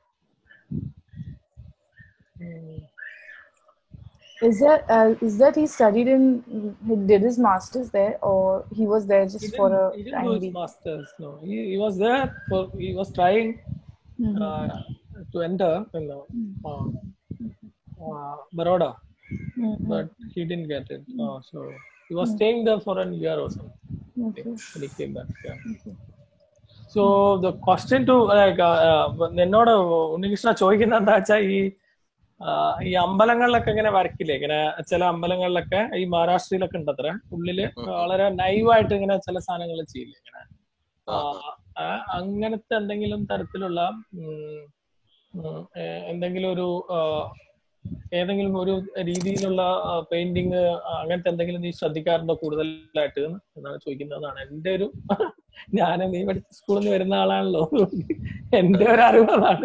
Is that uh, is that he studied in, he did his masters there, or he was there just for a he didn't do his masters? No, he, he was there for he was trying mm-hmm. uh, to enter you know uh, uh, Baroda, mm-hmm. but he didn't get it. Uh, so he was mm-hmm. staying there for a year or something. Okay. When he came back. Yeah. Okay. So the question to like എന്നോട് ഉണ്ണികൃഷ്ണ ചോദിക്കുന്ന എന്താ വെച്ചാൽ ഈ ഈ അമ്പലങ്ങളിലൊക്കെ ഇങ്ങനെ വരക്കില്ലേ ഇങ്ങനെ ചില അമ്പലങ്ങളിലൊക്കെ ഈ മഹാരാഷ്ട്രയിലൊക്കെ ഉണ്ട് അത്ര ഉള്ളില് വളരെ നൈവായിട്ട് ഇങ്ങനെ ചില സാധനങ്ങൾ ചെയ്യില്ലേ ഇങ്ങനെ അങ്ങനത്തെ എന്തെങ്കിലും തരത്തിലുള്ള എന്തെങ്കിലും ഒരു ഏതെങ്കിലും ഒരു രീതിയിലുള്ള പെയിന്റിങ് അങ്ങനത്തെ എന്തെങ്കിലും നീ ശ്രദ്ധിക്കാറുണ്ടോ കൂടുതലായിട്ട് എന്നാണ് ചോദിക്കുന്നതാണ് എന്റെ ഒരു ഞാൻ നീ പഠിച്ച സ്കൂളിൽ നിന്ന് വരുന്ന ആളാണല്ലോ എന്റെ ഒരു അറിവ് അതാണ്.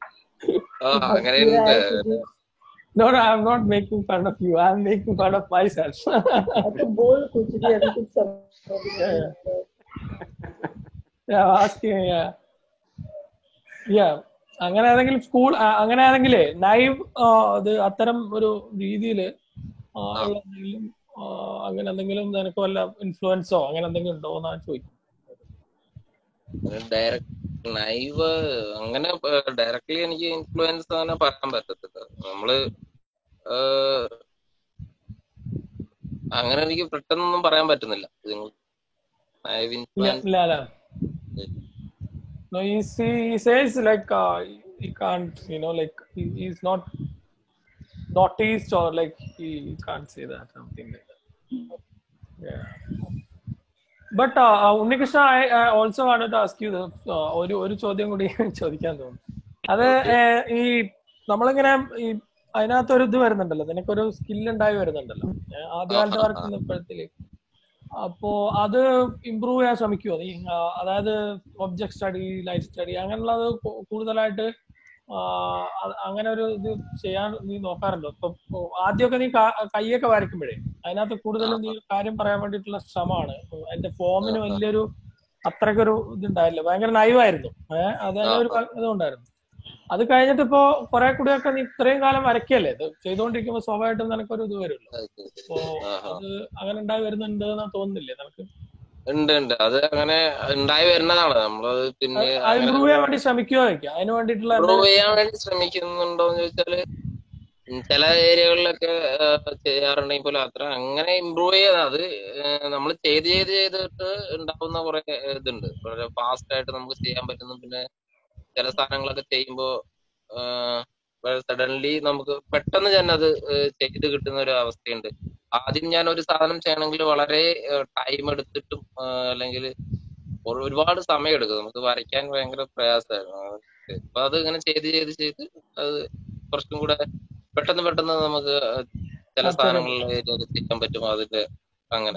No, no, I'm not making fun of you. I'm making fun of myself. Yeah, asking, yeah. Yeah. അങ്ങനെ ഏതെങ്കിലും സ്കൂൾ അങ്ങനെ ആണെങ്കിലേ നൈവ് അത് അത്തരം ഒരു രീതിയിൽ ഉള്ള എന്തെങ്കിലും അങ്ങനെ എന്തെങ്കിലും നിനക്ക് വല്ല ഇൻഫ്ലുവൻസോ അങ്ങനെ എന്തെങ്കിലും ഉണ്ടോ എന്നാണ് ചോദിക്കുന്നത്. ഡയറക്ട് നൈവ് അങ്ങനെ ഡയറക്ട്ലി എനിക്ക് ഇൻഫ്ലുവൻസ് അങ്ങനെ പറയാൻ പറ്റത്തില്ല. നമ്മള് അങ്ങനെ എനിക്ക് പെട്ടെന്നൊന്നും പറയാൻ പറ്റുന്നില്ല. Naive influence No, he, he says like uh, he can't, you know, like he, he's not noticed or like he can't say that, something like that. Yeah. But uh, Unnikrishna, I, I also wanted to ask you ഒരു ഒരു ചോദ്യം കൂടി ചോദിക്കാൻ തോന്നുന്നു. അത് ഈ നമ്മളിങ്ങനെ ഈ അതിനകത്തൊരു ഇത് വരുന്നുണ്ടല്ലോ, നിനക്കൊരു സ്കിൽ ഉണ്ടായി വരുന്നുണ്ടല്ലോ ആദ്യകാലത്തെ വർക്ക് ചെയ്യുന്നപ്പോഴത്തേക്ക്. അപ്പോ അത് ഇമ്പ്രൂവ് ചെയ്യാൻ ശ്രമിക്കുമോ നീ? അതായത് ഒബ്ജക്ട് സ്റ്റഡി, ലൈഫ് സ്റ്റഡി അങ്ങനെയുള്ളത് കൂടുതലായിട്ട് അങ്ങനെ ഒരു ഇത് ചെയ്യാൻ നീ നോക്കാറുണ്ടോ? ഇപ്പൊ ആദ്യമൊക്കെ നീ കൈയൊക്കെ വരയ്ക്കുമ്പോഴേ അതിനകത്ത് കൂടുതലും നീ കാര്യം പറയാൻ വേണ്ടിയിട്ടുള്ള ശ്രമമാണ്. അതിന്റെ ഫോമിന് വലിയൊരു അത്രക്കൊരു ഇതുണ്ടായില്ല, ഭയങ്കര നൈവായിരുന്നു. ഏഹ് അതിന് ഒരു ഇതുണ്ടായിരുന്നു. അത് കഴിഞ്ഞിട്ട് ഇപ്പോ കുറെ കൂടിയൊക്കെ നീ ഇത്രയും കാലം വരയ്ക്കല്ലേ, ഇത് ചെയ്തുകൊണ്ടിരിക്കുമ്പോ സ്വാഭാവികമായിട്ടും നിനക്കൊരു ഇത് വരുമല്ലോ. അപ്പോ അത് അങ്ങനെ ഉണ്ടായി വരുന്നുണ്ട് എന്ന് തോന്നുന്നില്ലേ നിനക്ക്? ഉണ്ട് ഉണ്ട് അത് അങ്ങനെ ഉണ്ടായി വരുന്നതാണ്. നമ്മളത് പിന്നെ ഇമ്പ്രൂവ് ചെയ്യാൻ വേണ്ടി ശ്രമിക്കുമോ? അതിന് വേണ്ടിയിട്ടുള്ള ഇമ്പ്രൂവ് ചെയ്യാൻ വേണ്ടി ശ്രമിക്കുന്നുണ്ടോന്ന് ചോദിച്ചാല് ചില ഏരിയകളിലൊക്കെ ചെയ്യാറുണ്ടെങ്കിൽ പോലും അത്ര അങ്ങനെ ഇമ്പ്രൂവ് ചെയ്യാതെ അത് നമ്മൾ ചെയ്ത് ചെയ്ത് ചെയ്തിട്ട് ഉണ്ടാവുന്ന കുറെ ഇതുണ്ട്. വളരെ ഫാസ്റ്റ് ആയിട്ട് നമുക്ക് ചെയ്യാൻ പറ്റുന്നു. പിന്നെ ചില സാധനങ്ങളൊക്കെ ചെയ്യുമ്പോ സഡൻലി നമുക്ക് പെട്ടെന്ന് തന്നെ അത് ചെയ്ത് കിട്ടുന്ന ഒരു അവസ്ഥയുണ്ട്. ആദ്യം ഞാൻ ഒരു സാധനം ചെയ്യണമെങ്കിൽ വളരെ ടൈം എടുത്തിട്ടും അല്ലെങ്കിൽ ഒരുപാട് സമയം എടുക്കും. നമുക്ക് വരയ്ക്കാൻ ഭയങ്കര പ്രയാസമായിരുന്നു. അപ്പൊ അത് ഇങ്ങനെ ചെയ്ത് ചെയ്ത് ചെയ്ത് അത് കുറച്ചും കൂടെ പെട്ടെന്ന് പെട്ടെന്ന് നമുക്ക് ചില സാധനങ്ങളിൽ ചെയ്യാൻ പറ്റും. അതിന്റെ അങ്ങനെ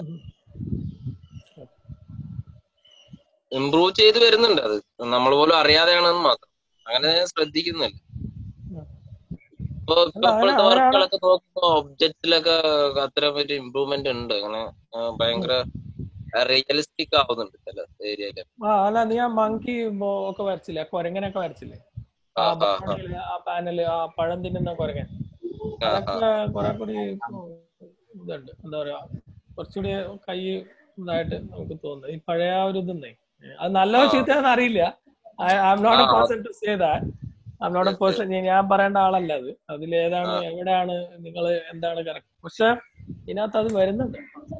ഇമ്പ്രൂവ് ചെയ്ത് വരുന്നുണ്ട്. അത് നമ്മൾ പോലും അറിയാതെയാണെന്ന് മാത്രം, അങ്ങനെ ശ്രദ്ധിക്കുന്നില്ല. ഇപ്പൊ ഇപ്പൊ ഇപ്പോഴത്തെ വർക്കുകളൊക്കെ നോക്കുമ്പോ ഒബ്ജക്റ്റിലൊക്കെ അത്തരം ഒരു ഇമ്പ്രൂവ്മെന്റ് ഉണ്ട്. അങ്ങനെ ഭയങ്കര റിയലിസ്റ്റിക് ആവുന്നുണ്ട് ചില ഏരിയയില്. അല്ല, നീ ആ മങ്കി ഒക്കെ വരച്ചില്ലേ, കൊരങ്ങനൊക്കെ വരച്ചില്ലേ, ആ പാനല്, ആ പഴം തിന്നുന്ന കൊരങ്ങൻ, അതൊക്കെ കുറെ കൂടി ഇതുണ്ട്. എന്താ പറയാ, കുറച്ചുകൂടി കൈ ഇതായിട്ട് നമുക്ക് തോന്നുന്നത്. ഈ പഴയ ഒരു ഇതുന്നേ, അത് നല്ലതോ ചീത്തയാണെന്ന് അറിയില്ല. I am not a person to say that. I am not a person, ഞാൻ പറയേണ്ട ആളല്ല അത്. അതിലേതാണ്, എവിടെയാണ് നിങ്ങൾ എന്താണ് കറക്റ്റ്, പക്ഷെ ഇതിനകത്ത് അത് വരുന്നുണ്ട്.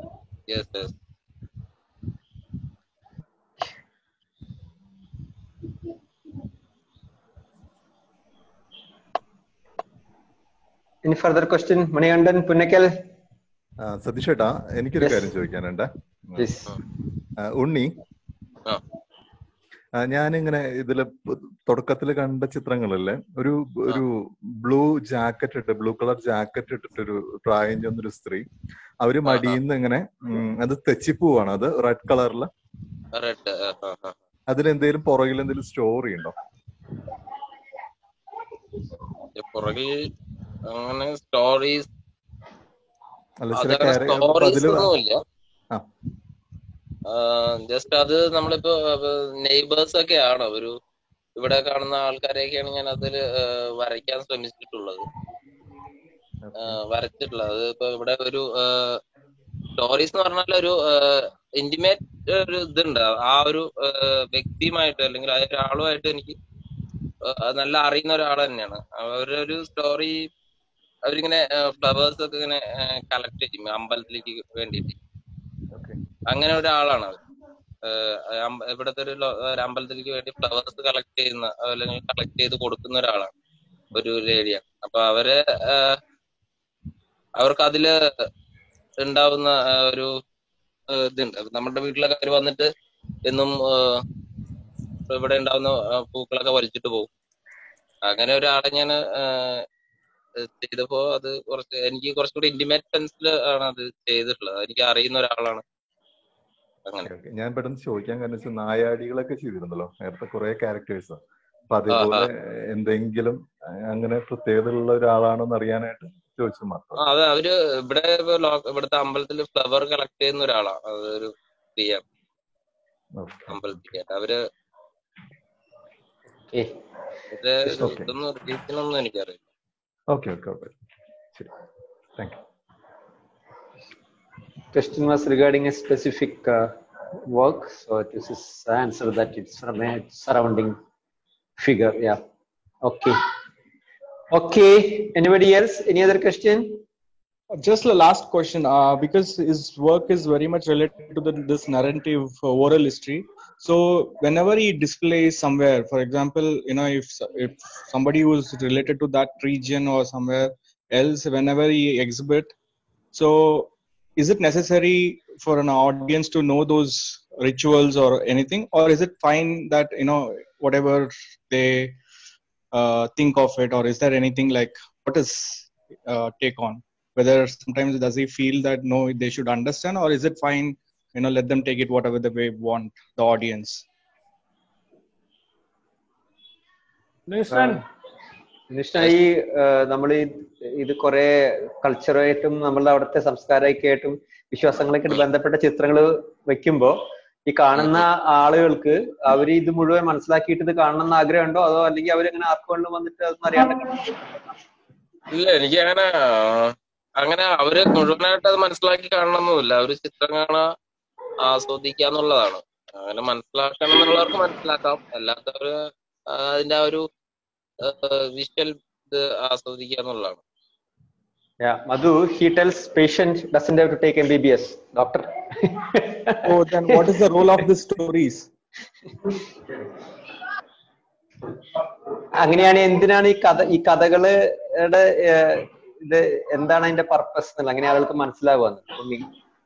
Any further question? Manikandan, Punnekal? Satheesh ഏട്ടാ, എനിക്കൊരു കാര്യം ചോദിക്കാനുണ്ട്. ഉണ്ണി, ഞാനിങ്ങനെ ഇതില് തുടക്കത്തിൽ കണ്ട ചിത്രങ്ങളല്ലേ, ഒരു ഒരു ബ്ലൂ ജാക്കറ്റ് ഇട്ട്, ബ്ലൂ കളർ ജാക്കറ്റ് ഇട്ടിട്ടൊരു പ്രായം ചെന്നൊരു സ്ത്രീ, അവര് മടിയിന്ന് ഇങ്ങനെ, അത് തെച്ചിപ്പൂവാണ്, അത് റെഡ് കളറില്. അതിലെന്തേലും പുറകിൽ എന്തെങ്കിലും സ്റ്റോറി ഉണ്ടോ? പുറകിൽ അങ്ങനെ സ്റ്റോറീസ് ജസ്റ്റ് അത് നമ്മളിപ്പോ നെയ്ബേഴ്സ് ഒക്കെയാണ്, ഒരു ഇവിടെ കാണുന്ന ആൾക്കാരെയൊക്കെയാണ് ഞാൻ അതിൽ വരയ്ക്കാൻ ശ്രമിച്ചിട്ടുള്ളത്, വരച്ചിട്ടുള്ളത്. അത് ഇപ്പൊ ഇവിടെ ഒരു സ്റ്റോറീസ് എന്ന് പറഞ്ഞാൽ ഒരു ഇന്റിമേറ്റ് ഒരു ഇതുണ്ട്. ആ ഒരു വ്യക്തിയുമായിട്ട് അല്ലെങ്കിൽ ആ ഒരാളുമായിട്ട് എനിക്ക് നല്ല അറിയുന്ന ഒരാൾ തന്നെയാണ്. അവരൊരു സ്റ്റോറി, അവരിങ്ങനെ ഫ്ലവേഴ്സ് ഒക്കെ ഇങ്ങനെ കളക്ട് ചെയ്യും അമ്പലത്തിലേക്ക് വേണ്ടിയിട്ട്. അങ്ങനെ ഒരാളാണ് അവർ. ഇവിടുത്തെ ഒരു അമ്പലത്തിലേക്ക് വേണ്ടി ഫ്ലവേഴ്സ് കളക്ട് ചെയ്യുന്ന അല്ലെങ്കിൽ കളക്ട് ചെയ്ത് കൊടുക്കുന്ന ഒരാളാണ്, ഒരു ലേഡിയാണ്. അപ്പൊ അവര് അവർക്ക് അതില് ഉണ്ടാവുന്ന ഒരു ഇതുണ്ട്. നമ്മുടെ വീട്ടിലൊക്കെ അവർ വന്നിട്ട് എന്നും ഇവിടെ ഉണ്ടാവുന്ന പൂക്കളൊക്കെ വലിച്ചിട്ട് പോകും. അങ്ങനെ ഒരാളെ ഞാൻ ചെയ്തപ്പോ അത് കുറച്ച് എനിക്ക് കുറച്ചുകൂടി ഇന്റിമേറ്റ് സെൻസിൽ ആണ് അത് ചെയ്തിട്ടുള്ളത്. എനിക്ക് അറിയുന്ന ഒരാളാണ്. അങ്ങനെ ഞാൻ പെട്ടെന്ന് ചോദിക്കാൻ കാരണം വെച്ചാൽ നായാടികളൊക്കെ ചെയ്തിരുന്നല്ലോ നേരത്തെ കുറെ ക്യാരക്ടേഴ്സ്, അപ്പൊ അതേപോലെ എന്തെങ്കിലും അങ്ങനെ പ്രത്യേകതയുള്ള ഒരാളാണോന്ന് അറിയാനായിട്ട് ചോദിച്ചു മാത്രം. അതെ, അവര് ഇവിടെ ഇവിടുത്തെ അമ്പലത്തിൽ ഫ്ലവർ കളക്ട് ചെയ്യുന്ന ഒരാളാണ്. അതൊരു സ്ത്രീയാണ്. അമ്പലത്തിലേക്ക്. അവര് Okay. ഇത് Okay. ഇതൊന്നും റീസണൊന്നും എനിക്കറിയില്ല. Okay, okay, okay. ശരി. Thank you. Question was regarding a specific uh, work, so this is the answer that it's from a surrounding figure. Yeah. Okay. Okay. Anybody else? Any other question? Just the last question, uh, because his work is very much related to the, this narrative uh, oral history. So whenever he displays somewhere, for example, you know, if if somebody who's related to that region or somewhere else, whenever he exhibit, so is it necessary for an audience to know those rituals or anything, or is it fine that, you know, whatever they uh, think of it, or is there anything like, what is uh, take on? Whether sometimes does he feel that no, they should understand, or is it fine, you know, let them take it whatever they way want, the audience? Nishran, നിഷ്ണ, ഈ നമ്മൾ ഇത് കുറെ കൾച്ചറായിട്ടും നമ്മളുടെ അവിടുത്തെ സംസ്കാരമൊക്കെ ആയിട്ടും വിശ്വാസങ്ങളൊക്കെ ആയിട്ട് ബന്ധപ്പെട്ട ചിത്രങ്ങൾ വെക്കുമ്പോ ഈ കാണുന്ന ആളുകൾക്ക് അവർ ഇത് മുഴുവൻ മനസ്സിലാക്കിയിട്ട് ഇത് കാണണമെന്ന് ആഗ്രഹമുണ്ടോ, അതോ അല്ലെങ്കിൽ അവരെങ്ങനെ ആർക്കും വന്നിട്ട് അതൊന്നും അറിയാണ്ട്? ഇല്ല, എനിക്ക് അങ്ങനെ അങ്ങനെ അവര് മുഴുവനായിട്ട് അത് മനസ്സിലാക്കി കാണണമെന്നില്ല. അവര് ചിത്രം കാണാ ആസ്വദിക്കാന്നുള്ളതാണ്. അങ്ങനെ മനസ്സിലാക്കണം എന്നുള്ളവർക്ക് മനസ്സിലാക്കാം, അല്ലാത്തവര് അതിന്റെ ആ ഒരു വിഷ്വൽ ഇത് ആസ്വദിക്കുക എന്നുള്ളതാണ്. Yeah, Madhu, he tells patient doesn't have to take M B B S, doctor. Oh, then what is the role of the stories? അങ്ങനെയാണ്. എന്തിനാണ് ഈ കഥ ഈ കഥകളുടെ ഇത് എന്താണ് അതിന്റെ പർപ്പസ് എന്നുള്ള അങ്ങനെ ആളുകൾക്ക് മനസ്സിലാവുക?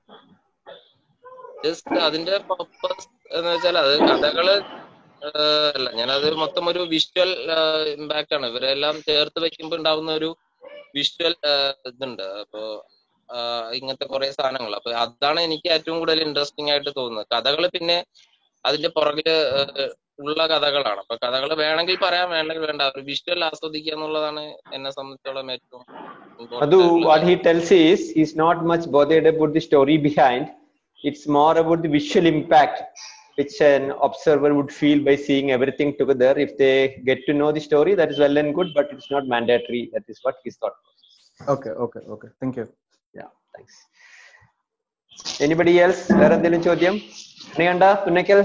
ജസ്റ്റ് അതിന്റെ പർപ്പസ് എന്ന് വെച്ചാൽ അത് കഥകള് അല്ല, ഞാനത് മൊത്തം ഒരു വിഷ്വൽ ഇമ്പാക്ട് ആണ്. ഇവരെല്ലാം ചേർത്ത് വെക്കുമ്പോ ഉണ്ടാവുന്ന ഒരു വിഷ്വൽ ഇതുണ്ട്. അപ്പൊ ഇങ്ങനത്തെ കുറെ സാധനങ്ങൾ, അപ്പൊ അതാണ് എനിക്ക് ഏറ്റവും കൂടുതൽ ഇൻട്രസ്റ്റിംഗ് ആയിട്ട് തോന്നുന്നത്. കഥകള് പിന്നെ അതിന്റെ പുറകില് ഉള്ള കഥകളാണ്. അപ്പൊ കഥകൾ വേണമെങ്കിൽ പറയാം, വേണമെങ്കിൽ വേണ്ട. ഒരു വിഷ്വൽ ആസ്വദിക്കുക എന്നുള്ളതാണ് എന്നെ സംബന്ധിച്ചോളം ഏറ്റവും Madhu, what he tells is he's not much bothered about the story behind. It's more about the visual impact which an observer would feel by seeing everything together. If they get to know the story, that is well and good, but it's not mandatory. That is what his thought was. Okay, okay, okay. Thank you. Yeah, thanks. Anybody else? Where are the ചോദ്യം? Niyanda, Punnekal?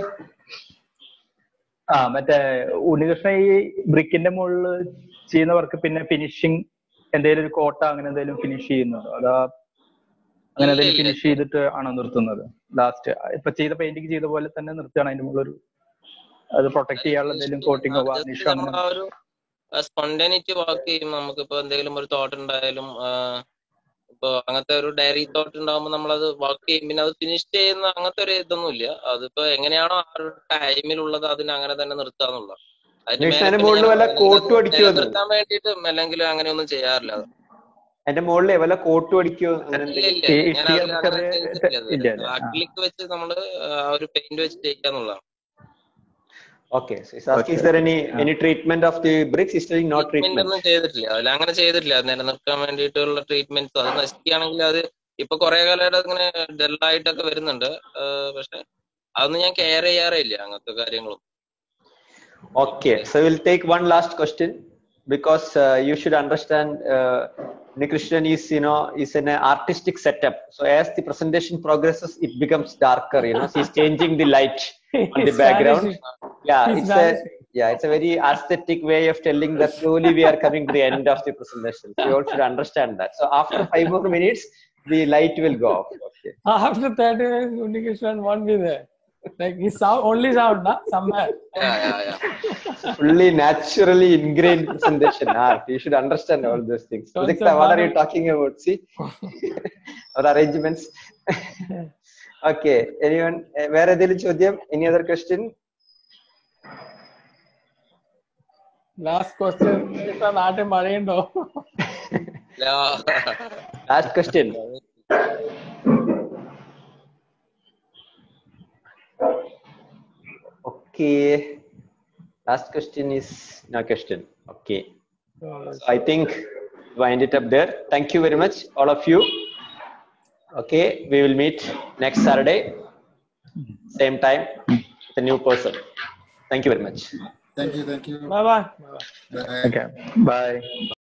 ആ മറ്റേ ഉണ്ണികൃഷ്ണ ഈ ബ്രിക്കിന്റെ മുകളിൽ ചെയ്യുന്ന work പിന്നെ finishing എന്തെങ്കിലും ഒരു കോട്ട അങ്ങനെ എന്തെങ്കിലും ഫിനിഷ് ചെയ്യുന്നുണ്ടോ, അതാ അങ്ങനെ എന്തെങ്കിലും ഫിനിഷ് ചെയ്തിട്ട് ആണോ നിർത്തുന്നത്? ലാസ്റ്റ് ഇപ്പൊ ചെയ്ത പെയിന്റിങ് ചെയ്ത പോലെ തന്നെ നിർത്തുകയാണ് അതിന്റെ മുകളിലൊരു അത് പ്രൊട്ടക്ട് ചെയ്യാനുള്ള എന്തെങ്കിലും കോട്ടിങ്ങോ വാർണിഷോ അങ്ങനെ? ഒരു സ്പോണ്ടനിറ്റി വർക്ക് ചെയ്യും. നമുക്കിപ്പോ എന്തെങ്കിലും ഒരു തോട്ട് ഉണ്ടായാലും ഇപ്പൊ അങ്ങനത്തെ ഒരു ഡയറി തോട്ട് ഉണ്ടാകുമ്പോൾ നമ്മളത് വർക്ക് ചെയ്യും. പിന്നെ അത് ഫിനിഷ് ചെയ്യുന്ന അങ്ങനത്തെ ഒരു ഇതൊന്നും ഇല്ല. അതിപ്പോ എങ്ങനെയാണോ ആ ഒരു ടൈമിലുള്ളത് അതിന് അങ്ങനെ തന്നെ നിർത്താന്നുള്ളത്. നിർത്താൻ വേണ്ടിട്ട് അല്ലെങ്കിൽ അങ്ങനെയൊന്നും ചെയ്യാറില്ല. അതിന്റെ മുകളിൽ വല്ല കോട്ടും അടിക്കോ? അക്രിലിക് വെച്ച് നമ്മള് ആ ഒരു പെയിന്റ് വെച്ച് ചെയ്യാന്നുള്ളതാണ്. Okay, so is asking, is there any any treatment of the bricks? Is there not treatment? ഒന്നും ചെയ്തിട്ടില്ല, അതിൽ അങ്ങനെ ചെയ്തിട്ടില്ല. അത് നിലനിർത്താൻ വേണ്ടിയിട്ടുള്ള ട്രീറ്റ്മെന്റ്സ്. അത് നശിക്കുകയാണെങ്കിൽ അത് ഇപ്പൊ കുറെ കാലമായിട്ട് അങ്ങനെ ഡെല്ലായിട്ടൊക്കെ വരുന്നുണ്ട്. പക്ഷെ അതൊന്നും ഞാൻ കെയർ ചെയ്യാറേ ഇല്ല അങ്ങനത്തെ കാര്യങ്ങളും. Okay, so we'll take one last question because uh, you should understand uh, Unnikrishnan is, you know, is in an artistic setup. So as the presentation progresses, it becomes darker. You know, he's changing the light on the background. Yeah, it's a yeah, it's a very aesthetic way of telling that slowly we are coming to the end of the presentation. So you all should understand that. So after five more minutes, the light will go off. Okay. After thirty minutes, Unnikrishnan won't be there. Like he sound only sound, na somewhere. Yeah, yeah, yeah. Fully naturally ingrained presentation. Art. You should understand all those things. So, so what are you talking about? See, our arrangements. Okay. Anyone? Where are the ചോദ്യം? Any other question? Last question. ഇപ്പൊ നാട്ടിൽ മഴയുണ്ടോ? Last question. Okay. Last question is no question. Okay. So I think wind it up there. Thank you very much, all of you. Okay, we will meet next Saturday, same time. the new person. Thank you very much. Thank you. Thank you. Bye bye. Bye. Okay. Bye.